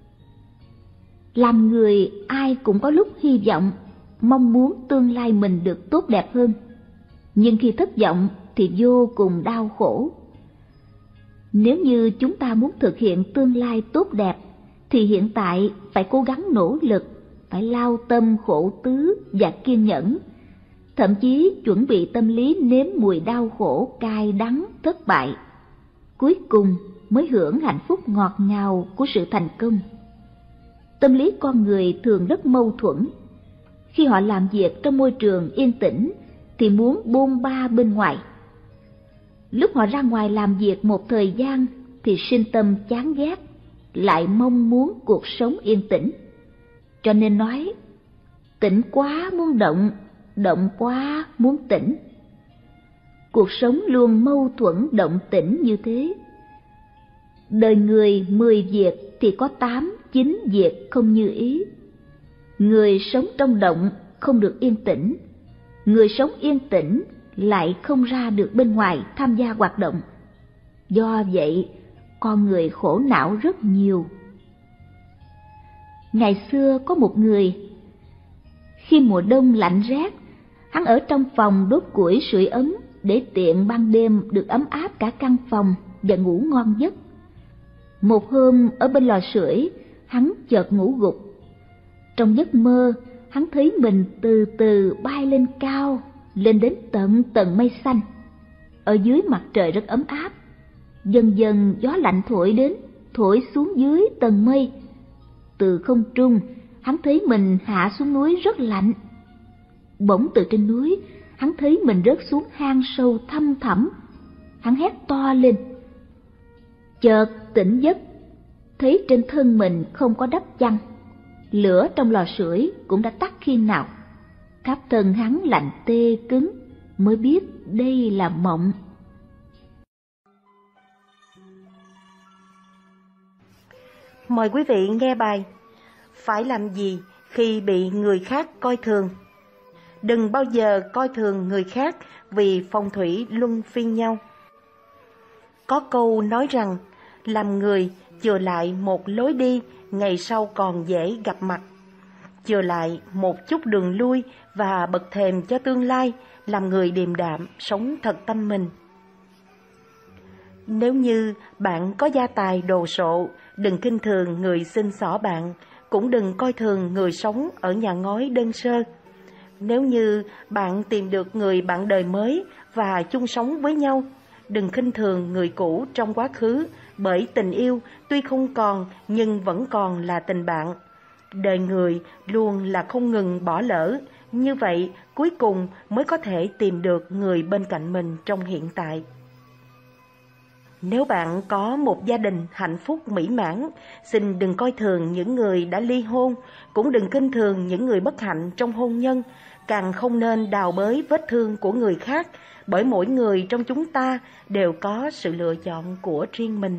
Speaker 4: Làm người ai cũng có lúc hy vọng, mong muốn tương lai mình được tốt đẹp hơn. Nhưng khi thất vọng thì vô cùng đau khổ. Nếu như chúng ta muốn thực hiện tương lai tốt đẹp, thì hiện tại phải cố gắng nỗ lực, phải lao tâm khổ tứ và kiên nhẫn, thậm chí chuẩn bị tâm lý nếm mùi đau khổ cay đắng thất bại, cuối cùng mới hưởng hạnh phúc ngọt ngào của sự thành công. Tâm lý con người thường rất mâu thuẫn. Khi họ làm việc trong môi trường yên tĩnh thì muốn bôn ba bên ngoài. Lúc họ ra ngoài làm việc một thời gian thì sinh tâm chán ghét, lại mong muốn cuộc sống yên tĩnh. Cho nên nói, tĩnh quá muốn động, động quá muốn tĩnh. Cuộc sống luôn mâu thuẫn động tĩnh như thế. Đời người 10 việc thì có 8, 9 việc không như ý. Người sống trong động không được yên tĩnh, người sống yên tĩnh lại không ra được bên ngoài tham gia hoạt động. Do vậy, con người khổ não rất nhiều. Ngày xưa có một người, khi mùa đông lạnh rét, hắn ở trong phòng đốt củi sưởi ấm để tiện ban đêm được ấm áp cả căn phòng và ngủ ngon giấc. Một hôm ở bên lò sưởi, hắn chợt ngủ gục. Trong giấc mơ, hắn thấy mình từ từ bay lên cao, lên đến tận tầng mây xanh. Ở dưới mặt trời rất ấm áp. Dần dần gió lạnh thổi đến, thổi xuống dưới tầng mây. Từ không trung, hắn thấy mình hạ xuống núi rất lạnh. Bỗng từ trên núi, hắn thấy mình rớt xuống hang sâu thăm thẳm. Hắn hét to lên. Chợt tỉnh giấc, thấy trên thân mình không có đắp chăn. Lửa trong lò sưởi cũng đã tắt khi nào. Khắp thân hắn lạnh tê cứng, mới biết đây là mộng.
Speaker 5: Mời quý vị nghe bài Phải làm gì khi bị người khác coi thường? Đừng bao giờ coi thường người khác vì phong thủy luân phiên nhau. Có câu nói rằng, làm người chừa lại một lối đi, ngày sau còn dễ gặp mặt. Chừa lại một chút đường lui và bậc thềm cho tương lai, làm người điềm đạm, sống thật tâm mình. Nếu như bạn có gia tài đồ sộ, đừng khinh thường người xin xỏ bạn, cũng đừng coi thường người sống ở nhà ngói đơn sơ. Nếu như bạn tìm được người bạn đời mới và chung sống với nhau, đừng khinh thường người cũ trong quá khứ, bởi tình yêu tuy không còn nhưng vẫn còn là tình bạn. Đời người luôn là không ngừng bỏ lỡ, như vậy cuối cùng mới có thể tìm được người bên cạnh mình trong hiện tại. Nếu bạn có một gia đình hạnh phúc mỹ mãn, xin đừng coi thường những người đã ly hôn, cũng đừng khinh thường những người bất hạnh trong hôn nhân, càng không nên đào bới vết thương của người khác, bởi mỗi người trong chúng ta đều có sự lựa chọn của riêng mình.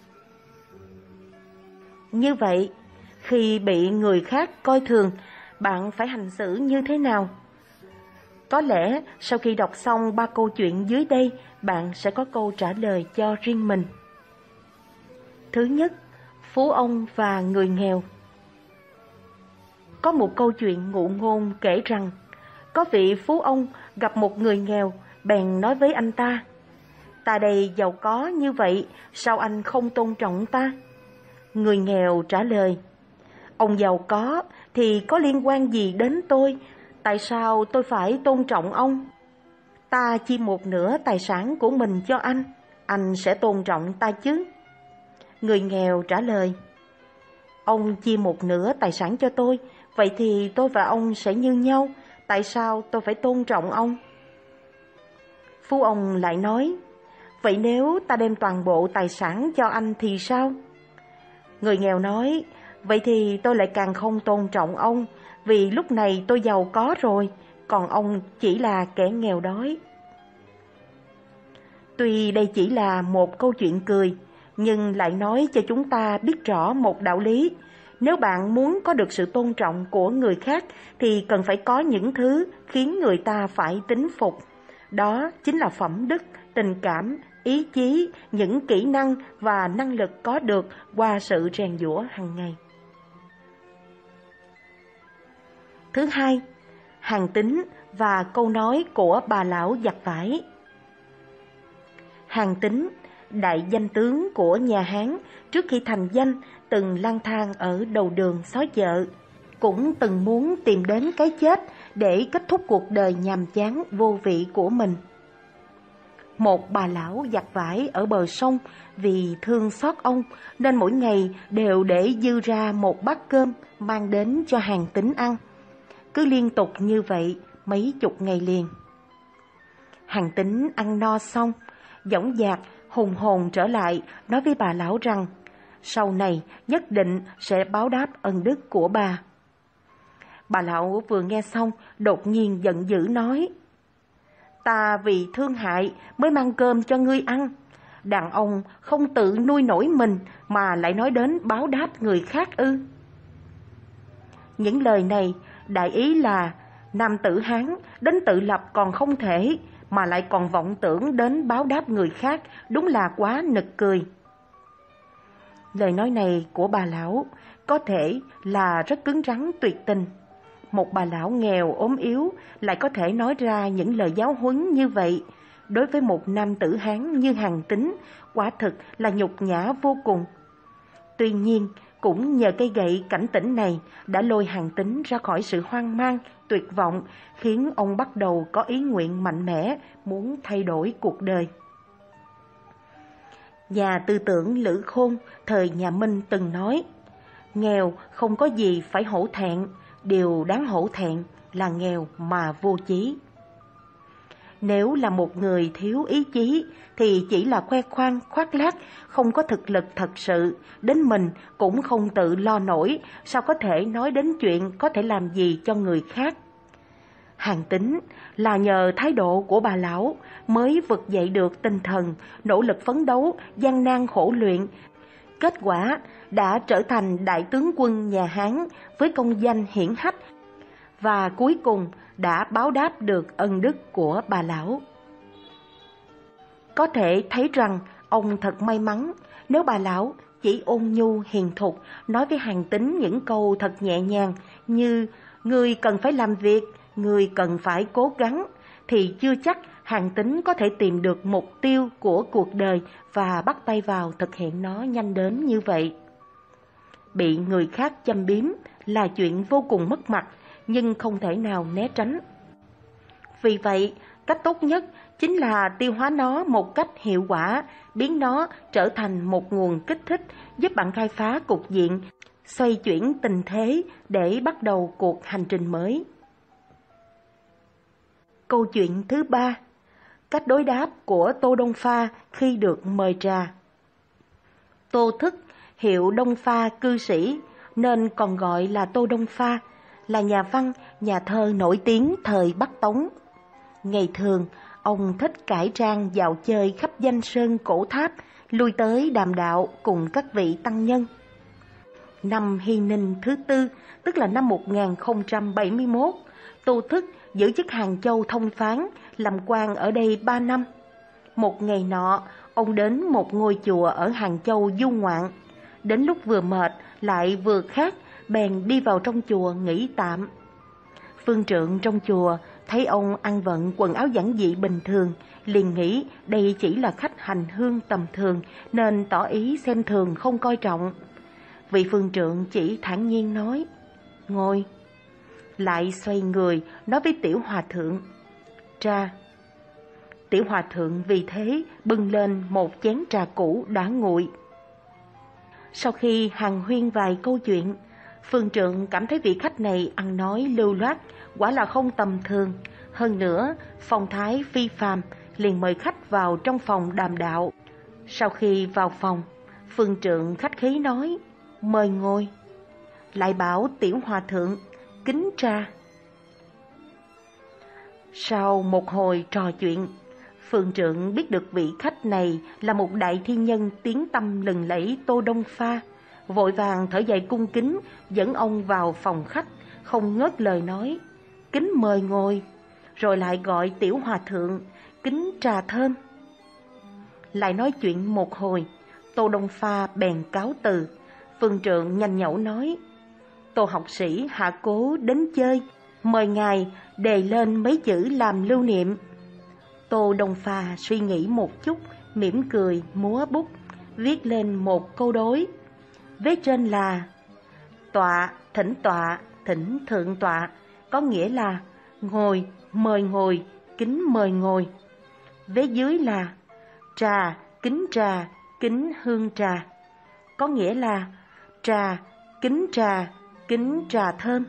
Speaker 5: Như vậy, khi bị người khác coi thường, bạn phải hành xử như thế nào? Có lẽ sau khi đọc xong 3 câu chuyện dưới đây, bạn sẽ có câu trả lời cho riêng mình. Thứ nhất, phú ông và người nghèo. Có một câu chuyện ngụ ngôn kể rằng, có vị phú ông gặp một người nghèo, bèn nói với anh ta: "Ta đây giàu có như vậy, sao anh không tôn trọng ta?" Người nghèo trả lời: "Ông giàu có thì có liên quan gì đến tôi? Tại sao tôi phải tôn trọng ông? Ta chia 1/2 tài sản của mình cho anh sẽ tôn trọng ta chứ?" Người nghèo trả lời: "Ông chia 1/2 tài sản cho tôi, vậy thì tôi và ông sẽ như nhau, tại sao tôi phải tôn trọng ông?" Phú ông lại nói: "Vậy nếu ta đem toàn bộ tài sản cho anh thì sao?" Người nghèo nói: "Vậy thì tôi lại càng không tôn trọng ông, vì lúc này tôi giàu có rồi, còn ông chỉ là kẻ nghèo đói." Tuy đây chỉ là một câu chuyện cười, nhưng lại nói cho chúng ta biết rõ một đạo lý. Nếu bạn muốn có được sự tôn trọng của người khác thì cần phải có những thứ khiến người ta phải tín phục. Đó chính là phẩm đức, tình cảm, ý chí, những kỹ năng và năng lực có được qua sự rèn giũa hàng ngày. Thứ hai, hàng tín và câu nói của bà lão giặt vải. Hàng Tín, đại danh tướng của nhà Hán, trước khi thành danh từng lang thang ở đầu đường xó chợ, cũng từng muốn tìm đến cái chết để kết thúc cuộc đời nhàm chán vô vị của mình. Một bà lão giặt vải ở bờ sông vì thương xót ông nên mỗi ngày đều để dư ra một bát cơm mang đến cho Hàng Tín ăn. Cứ liên tục như vậy mấy chục ngày liền. Hàng Tín ăn no xong, dõng dạc hùng hồn trở lại nói với bà lão rằng sau này nhất định sẽ báo đáp ân đức của bà. Bà lão vừa nghe xong đột nhiên giận dữ nói: "Ta vì thương hại mới mang cơm cho ngươi ăn. Đàn ông không tự nuôi nổi mình mà lại nói đến báo đáp người khác ư?" Những lời này đại ý là nam tử Hán đến tự lập còn không thể, mà lại còn vọng tưởng đến báo đáp người khác, đúng là quá nực cười. Lời nói này của bà lão có thể là rất cứng rắn tuyệt tình. Một bà lão nghèo ốm yếu lại có thể nói ra những lời giáo huấn như vậy, đối với một nam tử Hán như Hàng Tín, quả thực là nhục nhã vô cùng. Tuy nhiên, cũng nhờ cây gậy cảnh tỉnh này đã lôi Hàng Tín ra khỏi sự hoang mang, tuyệt vọng, khiến ông bắt đầu có ý nguyện mạnh mẽ muốn thay đổi cuộc đời. Nhà tư tưởng Lữ Khôn thời nhà Minh từng nói: nghèo không có gì phải hổ thẹn, điều đáng hổ thẹn là nghèo mà vô chí. Nếu là một người thiếu ý chí thì chỉ là khoe khoang khoác lác, không có thực lực thật sự, đến mình cũng không tự lo nổi, sao có thể nói đến chuyện có thể làm gì cho người khác. Hàng Tín là nhờ thái độ của bà lão mới vực dậy được tinh thần, nỗ lực phấn đấu, gian nan khổ luyện. Kết quả đã trở thành đại tướng quân nhà Hán với công danh hiển hách, và cuối cùng đã báo đáp được ân đức của bà lão. Có thể thấy rằng ông thật may mắn nếu bà lão chỉ ôn nhu hiền thục nói với Hàng Tín những câu thật nhẹ nhàng như "Người cần phải làm việc, người cần phải cố gắng", thì chưa chắc Hàng Tín có thể tìm được mục tiêu của cuộc đời và bắt tay vào thực hiện nó nhanh đến như vậy. Bị người khác châm biếm là chuyện vô cùng mất mặt, nhưng không thể nào né tránh. Vì vậy, cách tốt nhất chính là tiêu hóa nó một cách hiệu quả, biến nó trở thành một nguồn kích thích giúp bạn khai phá cục diện, xoay chuyển tình thế để bắt đầu cuộc hành trình mới. Câu chuyện thứ 3: cách đối đáp của Tô Đông Pha khi được mời trà. Tô Thức, hiệu Đông Pha cư sĩ nên còn gọi là Tô Đông Pha, là nhà văn, nhà thơ nổi tiếng thời Bắc Tống. Ngày thường, ông thích cải trang dạo chơi khắp danh sơn cổ tháp, lui tới đàm đạo cùng các vị tăng nhân. Năm Hy Ninh thứ tư, tức là năm 1071, Tô Thức giữ chức Hàng Châu thông phán, làm quan ở đây 3 năm. Một ngày nọ, ông đến một ngôi chùa ở Hàng Châu du ngoạn. Đến lúc vừa mệt, lại vừa khát, bèn đi vào trong chùa nghỉ tạm. Phương trượng trong chùa thấy ông ăn vận quần áo giản dị bình thường, liền nghĩ đây chỉ là khách hành hương tầm thường, nên tỏ ý xem thường không coi trọng. Vị phương trượng chỉ thản nhiên nói, ngồi. Lại xoay người nói với tiểu hòa thượng, trà. Tiểu hòa thượng vì thế bưng lên một chén trà cũ đã nguội. Sau khi hàn huyên vài câu chuyện, phương trượng cảm thấy vị khách này ăn nói lưu loát, quả là không tầm thường. Hơn nữa, phong thái phi phàm, liền mời khách vào trong phòng đàm đạo. Sau khi vào phòng, phương trượng khách khí nói, mời ngồi. Lại bảo tiểu hòa thượng, kính trà. Sau một hồi trò chuyện, phương trượng biết được vị khách này là một đại thiên nhân tiếng tăm lừng lẫy Tô Đông Pha, vội vàng thở dài cung kính dẫn ông vào phòng khách, không ngớt lời nói, kính mời ngồi, rồi lại gọi tiểu hòa thượng, kính trà thơm. Lại nói chuyện một hồi, Tô Đông Pha bèn cáo từ. Phương trượng nhanh nhẩu nói, Tô học sĩ hạ cố đến chơi, mời ngài đề lên mấy chữ làm lưu niệm. Tô Đông Pha suy nghĩ một chút, mỉm cười múa bút, viết lên một câu đối. Vế trên là tọa, thỉnh thượng tọa, có nghĩa là ngồi, mời ngồi, kính mời ngồi. Vế dưới là trà, kính hương trà, có nghĩa là trà, kính trà thơm.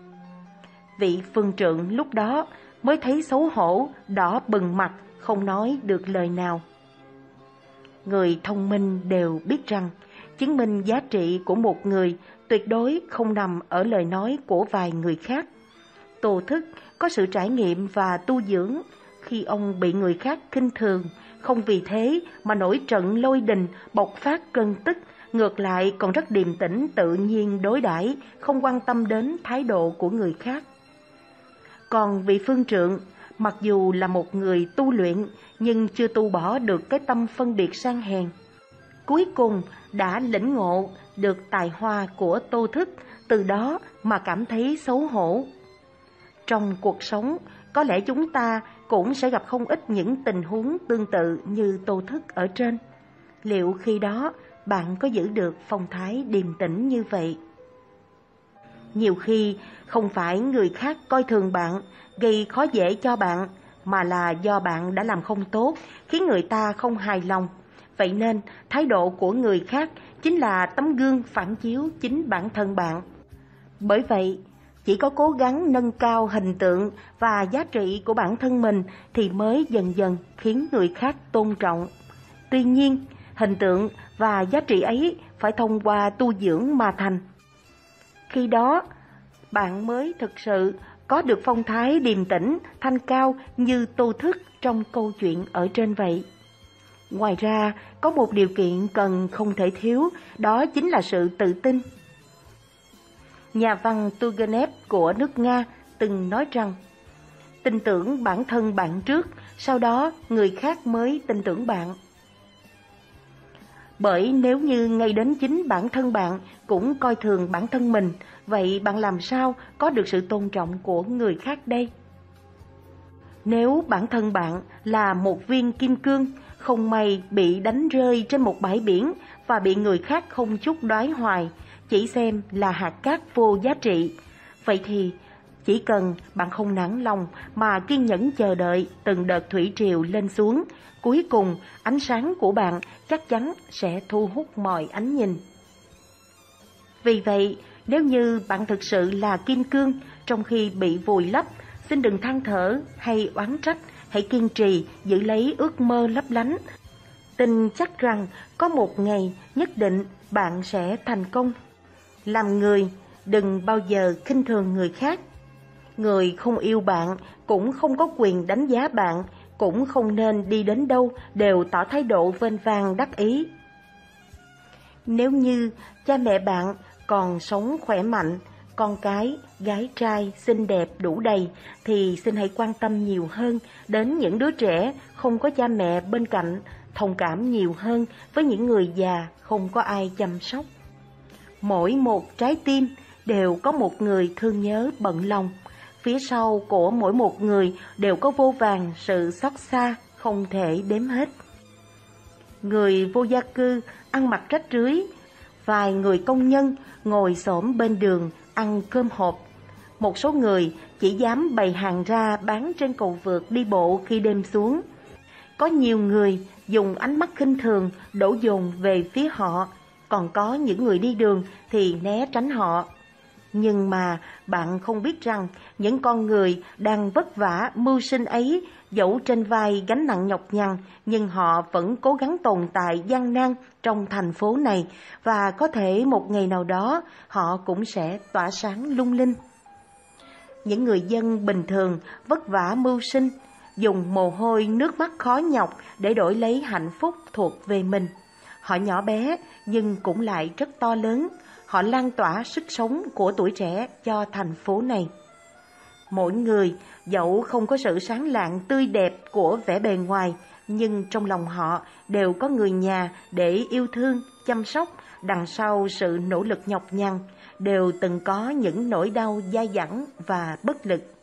Speaker 5: Vị phương trượng lúc đó mới thấy xấu hổ, đỏ bừng mặt, không nói được lời nào. Người thông minh đều biết rằng, chứng minh giá trị của một người tuyệt đối không nằm ở lời nói của vài người khác. Tô Thức có sự trải nghiệm và tu dưỡng, khi ông bị người khác khinh thường, không vì thế mà nổi trận lôi đình, bộc phát cơn tức, ngược lại còn rất điềm tĩnh tự nhiên đối đãi, không quan tâm đến thái độ của người khác. Còn vị phương trượng, mặc dù là một người tu luyện, nhưng chưa tu bỏ được cái tâm phân biệt sang hèn. Cuối cùng đã lĩnh ngộ được tài hoa của Tô Thức, từ đó mà cảm thấy xấu hổ. Trong cuộc sống, có lẽ chúng ta cũng sẽ gặp không ít những tình huống tương tự như Tô Thức ở trên. Liệu khi đó bạn có giữ được phong thái điềm tĩnh như vậy? Nhiều khi không phải người khác coi thường bạn, gây khó dễ cho bạn, mà là do bạn đã làm không tốt, khiến người ta không hài lòng. Vậy nên, thái độ của người khác chính là tấm gương phản chiếu chính bản thân bạn. Bởi vậy, chỉ có cố gắng nâng cao hình tượng và giá trị của bản thân mình thì mới dần dần khiến người khác tôn trọng. Tuy nhiên, hình tượng và giá trị ấy phải thông qua tu dưỡng mà thành. Khi đó, bạn mới thực sự có được phong thái điềm tĩnh, thanh cao như Tô Thức trong câu chuyện ở trên vậy. Ngoài ra, có một điều kiện cần không thể thiếu, đó chính là sự tự tin. Nhà văn Turgenev của nước Nga từng nói rằng, tin tưởng bản thân bạn trước, sau đó người khác mới tin tưởng bạn. Bởi nếu như ngay đến chính bản thân bạn cũng coi thường bản thân mình, vậy bạn làm sao có được sự tôn trọng của người khác đây? Nếu bản thân bạn là một viên kim cương, không may bị đánh rơi trên một bãi biển và bị người khác không chút đoái hoài, chỉ xem là hạt cát vô giá trị, vậy thì chỉ cần bạn không nản lòng mà kiên nhẫn chờ đợi từng đợt thủy triều lên xuống, cuối cùng ánh sáng của bạn chắc chắn sẽ thu hút mọi ánh nhìn. Vì vậy, nếu như bạn thực sự là kim cương trong khi bị vùi lấp, xin đừng than thở hay oán trách, hãy kiên trì giữ lấy ước mơ lấp lánh. Tin chắc rằng có một ngày nhất định bạn sẽ thành công. Làm người, đừng bao giờ khinh thường người khác. Người không yêu bạn cũng không có quyền đánh giá bạn, cũng không nên đi đến đâu đều tỏ thái độ vênh vang đắc ý. Nếu như cha mẹ bạn còn sống khỏe mạnh, con cái, gái trai xinh đẹp đủ đầy, thì xin hãy quan tâm nhiều hơn đến những đứa trẻ không có cha mẹ bên cạnh, thông cảm nhiều hơn với những người già không có ai chăm sóc. Mỗi một trái tim đều có một người thương nhớ bận lòng, phía sau của mỗi một người đều có vô vàn sự xót xa không thể đếm hết. Người vô gia cư ăn mặc rách rưới, vài người công nhân ngồi xổm bên đường ăn cơm hộp. Một số người chỉ dám bày hàng ra bán trên cầu vượt đi bộ khi đêm xuống. Có nhiều người dùng ánh mắt khinh thường đổ dồn về phía họ, còn có những người đi đường thì né tránh họ. Nhưng mà bạn không biết rằng những con người đang vất vả mưu sinh ấy, dẫu trên vai gánh nặng nhọc nhằn, nhưng họ vẫn cố gắng tồn tại gian nan trong thành phố này, và có thể một ngày nào đó họ cũng sẽ tỏa sáng lung linh. Những người dân bình thường vất vả mưu sinh, dùng mồ hôi nước mắt khó nhọc để đổi lấy hạnh phúc thuộc về mình. Họ nhỏ bé nhưng cũng lại rất to lớn. Họ lan tỏa sức sống của tuổi trẻ cho thành phố này. Mỗi người dẫu không có sự sáng lạng tươi đẹp của vẻ bề ngoài, nhưng trong lòng họ đều có người nhà để yêu thương, chăm sóc. Đằng sau sự nỗ lực nhọc nhằn đều từng có những nỗi đau dai dẳng và bất lực.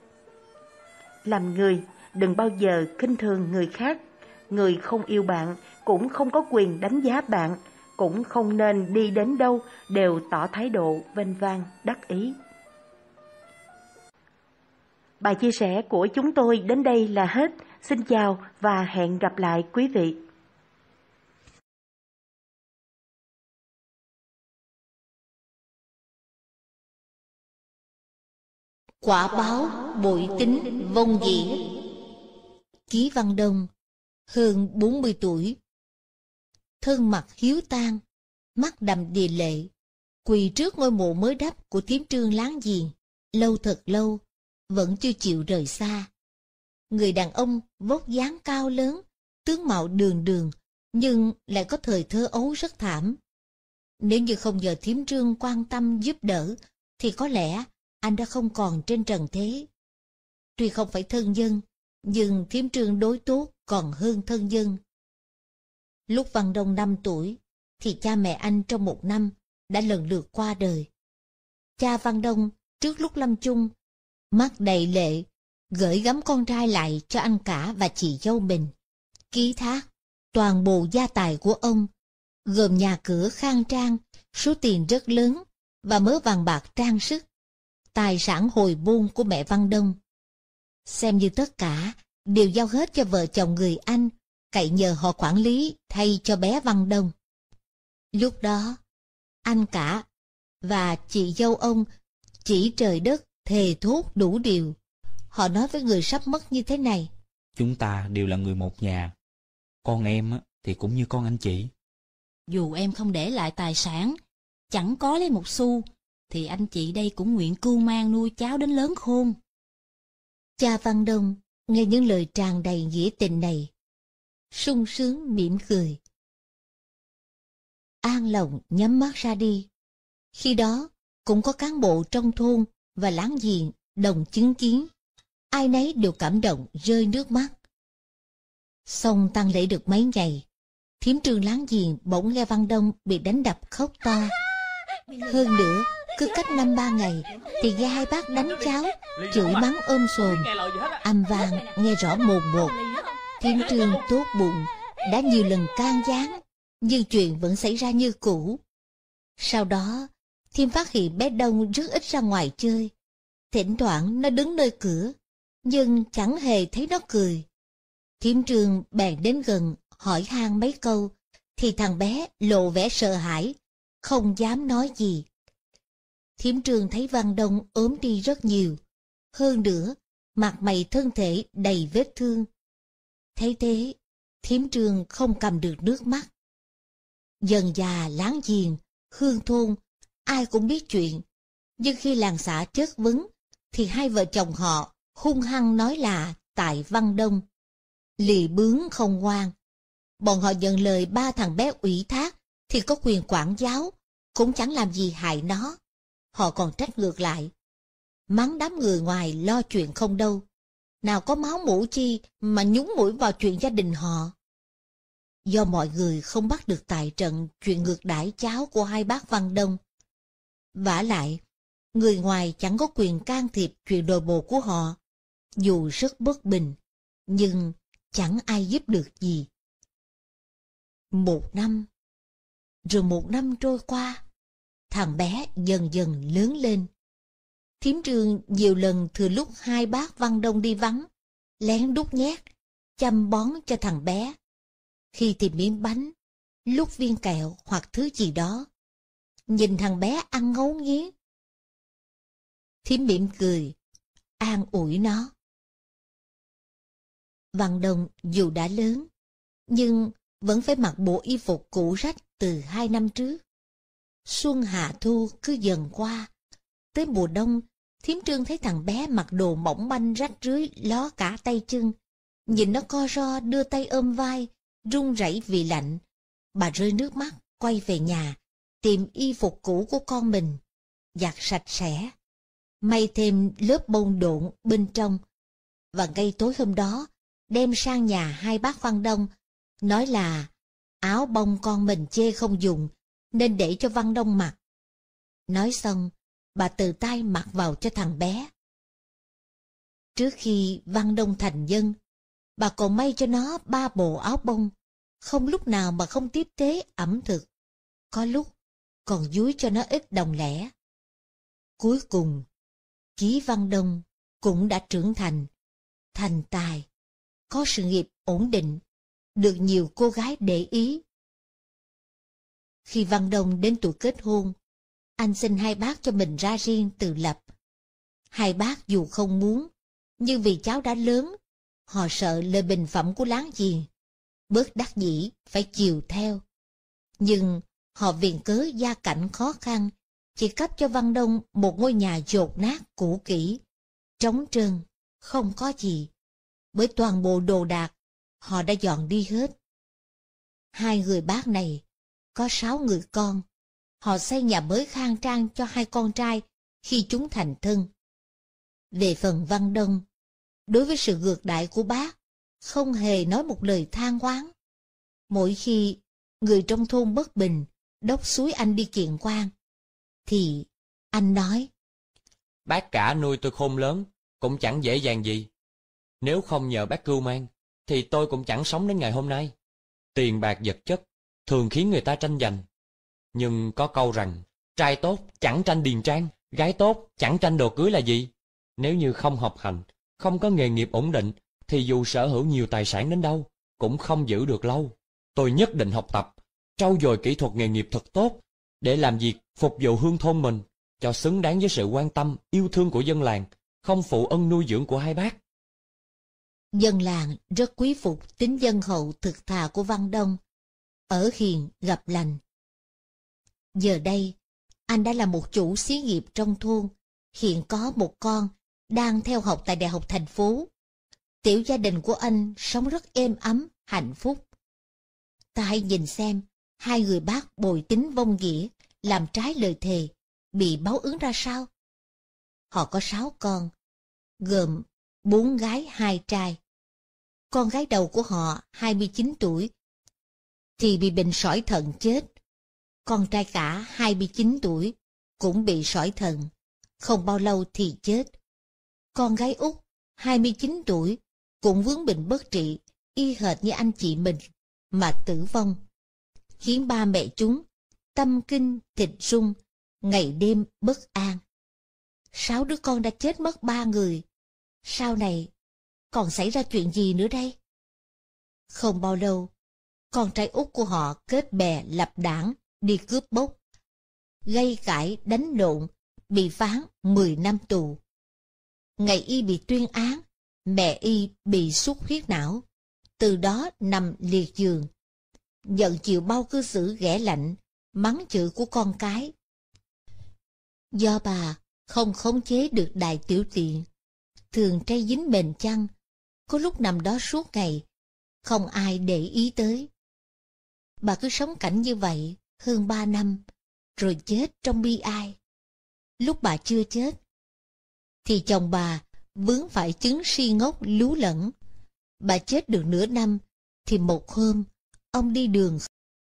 Speaker 5: Làm người, đừng bao giờ khinh thường người khác. Người không yêu bạn cũng không có quyền đánh giá bạn, cũng không nên đi đến đâu đều tỏ thái độ vênh vang đắc ý. Bài chia sẻ của chúng tôi đến đây là hết. Xin chào và hẹn gặp lại quý vị.
Speaker 6: Quả báo bội tính vong dĩa. Ký Văn Đông, hơn 40 tuổi. Thân mặt hiếu tang, mắt đầm đìa lệ, quỳ trước ngôi mộ mới đắp của thím Trương láng giềng, lâu thật lâu, vẫn chưa chịu rời xa. Người đàn ông vóc dáng cao lớn, tướng mạo đường đường, nhưng lại có thời thơ ấu rất thảm. Nếu như không nhờ thím Trương quan tâm giúp đỡ, thì có lẽ anh đã không còn trên trần thế. Tuy không phải thân dân, nhưng thím Trương đối tốt còn hơn thân dân. Lúc Văn Đông 5 tuổi, thì cha mẹ anh trong một năm đã lần lượt qua đời. Cha Văn Đông trước lúc lâm chung, mắt đầy lệ, gửi gắm con trai lại cho anh cả và chị dâu mình, ký thác toàn bộ gia tài của ông, gồm nhà cửa khang trang, số tiền rất lớn và mớ vàng bạc trang sức, tài sản hồi môn của mẹ Văn Đông. Xem như tất cả đều giao hết cho vợ chồng người Anh, cậy nhờ họ quản lý thay cho bé Văn Đông. Lúc đó, anh cả và chị dâu ông chỉ trời đất thề thốt đủ điều. Họ nói với người sắp mất như thế này:
Speaker 7: Chúng ta đều là người một nhà. Con em thì cũng như con anh chị.
Speaker 8: Dù em không để lại tài sản, chẳng có lấy một xu, thì anh chị đây cũng nguyện cưu mang nuôi cháu đến lớn khôn.
Speaker 6: Cha Văn Đông nghe những lời tràn đầy nghĩa tình này, sung sướng mỉm cười, an lòng nhắm mắt ra đi. Khi đó cũng có cán bộ trong thôn và láng giềng đồng chứng kiến, ai nấy đều cảm động rơi nước mắt. Xong tang lễ được mấy ngày, thím Trương láng giềng bỗng nghe Văn Đông bị đánh đập khóc to. Hơn nữa, cứ cách 5-3 ngày thì nghe hai bác đánh cháu, chửi mắng ôm sồn, âm vang nghe rõ mồn một. Thím Trương tốt bụng đã nhiều lần can gián, nhưng chuyện vẫn xảy ra như cũ. Sau đó, thím phát hiện bé Đông rất ít ra ngoài chơi. Thỉnh thoảng nó đứng nơi cửa, nhưng chẳng hề thấy nó cười. Thím Trương bèn đến gần hỏi han mấy câu, thì thằng bé lộ vẻ sợ hãi, không dám nói gì. Thím Trương thấy Văn Đông ốm đi rất nhiều, hơn nữa mặt mày thân thể đầy vết thương. Thấy thế, thím Trương không cầm được nước mắt. Dần già láng giềng, hương thôn, ai cũng biết chuyện. Nhưng khi làng xã chất vấn, thì hai vợ chồng họ hung hăng nói là tại Văn Đông. Lì bướng không ngoan. Bọn họ nhận lời ba thằng bé ủy thác thì có quyền quản giáo, cũng chẳng làm gì hại nó. Họ còn trách ngược lại, mắng đám người ngoài lo chuyện không đâu. Nào có máu mủ chi mà nhúng mũi vào chuyện gia đình họ. Do mọi người không bắt được tại trận chuyện ngược đãi cháu của hai bác Văn Đông. Vả lại, người ngoài chẳng có quyền can thiệp chuyện nội bộ của họ, dù rất bất bình, nhưng chẳng ai giúp được gì. Một năm, rồi một năm trôi qua, thằng bé dần dần lớn lên. Thím Trương nhiều lần thừa lúc hai bác Văn Đông đi vắng, lén đút nhét, chăm bón cho thằng bé. Khi tìm miếng bánh, lúc viên kẹo hoặc thứ gì đó, nhìn thằng bé ăn ngấu nghiến, thím mỉm cười, an ủi nó. Văn Đông dù đã lớn, nhưng vẫn phải mặc bộ y phục cũ rách từ 2 năm trước. Xuân hạ thu cứ dần qua, tới mùa đông, thím Trương thấy thằng bé mặc đồ mỏng manh rách rưới ló cả tay chân, nhìn nó co ro đưa tay ôm vai, run rẩy vì lạnh. Bà rơi nước mắt, quay về nhà, tìm y phục cũ của con mình, giặt sạch sẽ, may thêm lớp bông độn bên trong, và ngay tối hôm đó đem sang nhà hai bác Văn Đông, nói là áo bông con mình chê không dùng, nên để cho Văn Đông mặc. Nói xong, bà tự tay mặc vào cho thằng bé. Trước khi Văn Đông thành dân, bà còn may cho nó 3 bộ áo bông, không lúc nào mà không tiếp tế ẩm thực, có lúc còn dúi cho nó ít đồng lẻ. Cuối cùng, Chí Văn Đông cũng đã trưởng thành, thành tài, có sự nghiệp ổn định, được nhiều cô gái để ý. Khi Văn Đông đến tuổi kết hôn, anh xin hai bác cho mình ra riêng tự lập. Hai bác dù không muốn, nhưng vì cháu đã lớn, họ sợ lời bình phẩm của láng giềng, bớt đắc dĩ phải chiều theo. Nhưng họ viện cớ gia cảnh khó khăn, chỉ cấp cho Văn Đông một ngôi nhà dột nát cũ kỹ, trống trơn, không có gì, bởi toàn bộ đồ đạc họ đã dọn đi hết. Hai người bác này có 6 người con, họ xây nhà mới khang trang cho hai con trai khi chúng thành thân. Về phần Văn Đông, đối với sự ngược đãi của bác, không hề nói một lời than oán. Mỗi khi người trong thôn bất bình đốc xúi anh đi kiện quan, thì anh nói:
Speaker 9: Bác cả nuôi tôi khôn lớn, cũng chẳng dễ dàng gì. Nếu không nhờ bác cưu mang, thì tôi cũng chẳng sống đến ngày hôm nay. Tiền bạc vật chất thường khiến người ta tranh giành. Nhưng có câu rằng, trai tốt chẳng tranh điền trang, gái tốt chẳng tranh đồ cưới là gì. Nếu như không học hành, không có nghề nghiệp ổn định, thì dù sở hữu nhiều tài sản đến đâu, cũng không giữ được lâu. Tôi nhất định học tập, trau dồi kỹ thuật nghề nghiệp thật tốt, để làm việc phục vụ hương thôn mình, cho xứng đáng với sự quan tâm, yêu thương của dân làng, không phụ ân nuôi dưỡng của hai bác.
Speaker 6: Dân làng rất quý phục tính dân hậu thực thà của Văn Đông, ở hiền gặp lành. Giờ đây, anh đã là một chủ xí nghiệp trong thôn, hiện có một con, đang theo học tại Đại học thành phố. Tiểu gia đình của anh sống rất êm ấm, hạnh phúc. Ta hãy nhìn xem, hai người bác bội tính vong nghĩa, làm trái lời thề, bị báo ứng ra sao. Họ có 6 con, gồm 4 gái 2 trai. Con gái đầu của họ 29 tuổi, thì bị bệnh sỏi thận chết. Con trai cả 29 tuổi, cũng bị sỏi thận, không bao lâu thì chết. Con gái út 29 tuổi, cũng vướng bệnh bất trị, y hệt như anh chị mình, mà tử vong, khiến ba mẹ chúng tâm kinh thịt rung, ngày đêm bất an. 6 đứa con đã chết mất 3 người, sau này còn xảy ra chuyện gì nữa đây? Không bao lâu, con trai út của họ kết bè lập đảng, đi cướp bóc, gây cãi đánh lộn, bị phán 10 năm tù. Ngày y bị tuyên án, mẹ y bị xuất huyết não, từ đó nằm liệt giường, nhận chịu bao cư xử ghẻ lạnh, mắng chửi của con cái. Do bà không khống chế được đại tiểu tiện, thường tray dính bền chăn, có lúc nằm đó suốt ngày, không ai để ý tới. Bà cứ sống cảnh như vậy hơn 3 năm, rồi chết trong bi ai. Lúc bà chưa chết, thì chồng bà vướng phải chứng si ngốc lú lẫn. Bà chết được nửa năm, thì một hôm, ông đi đường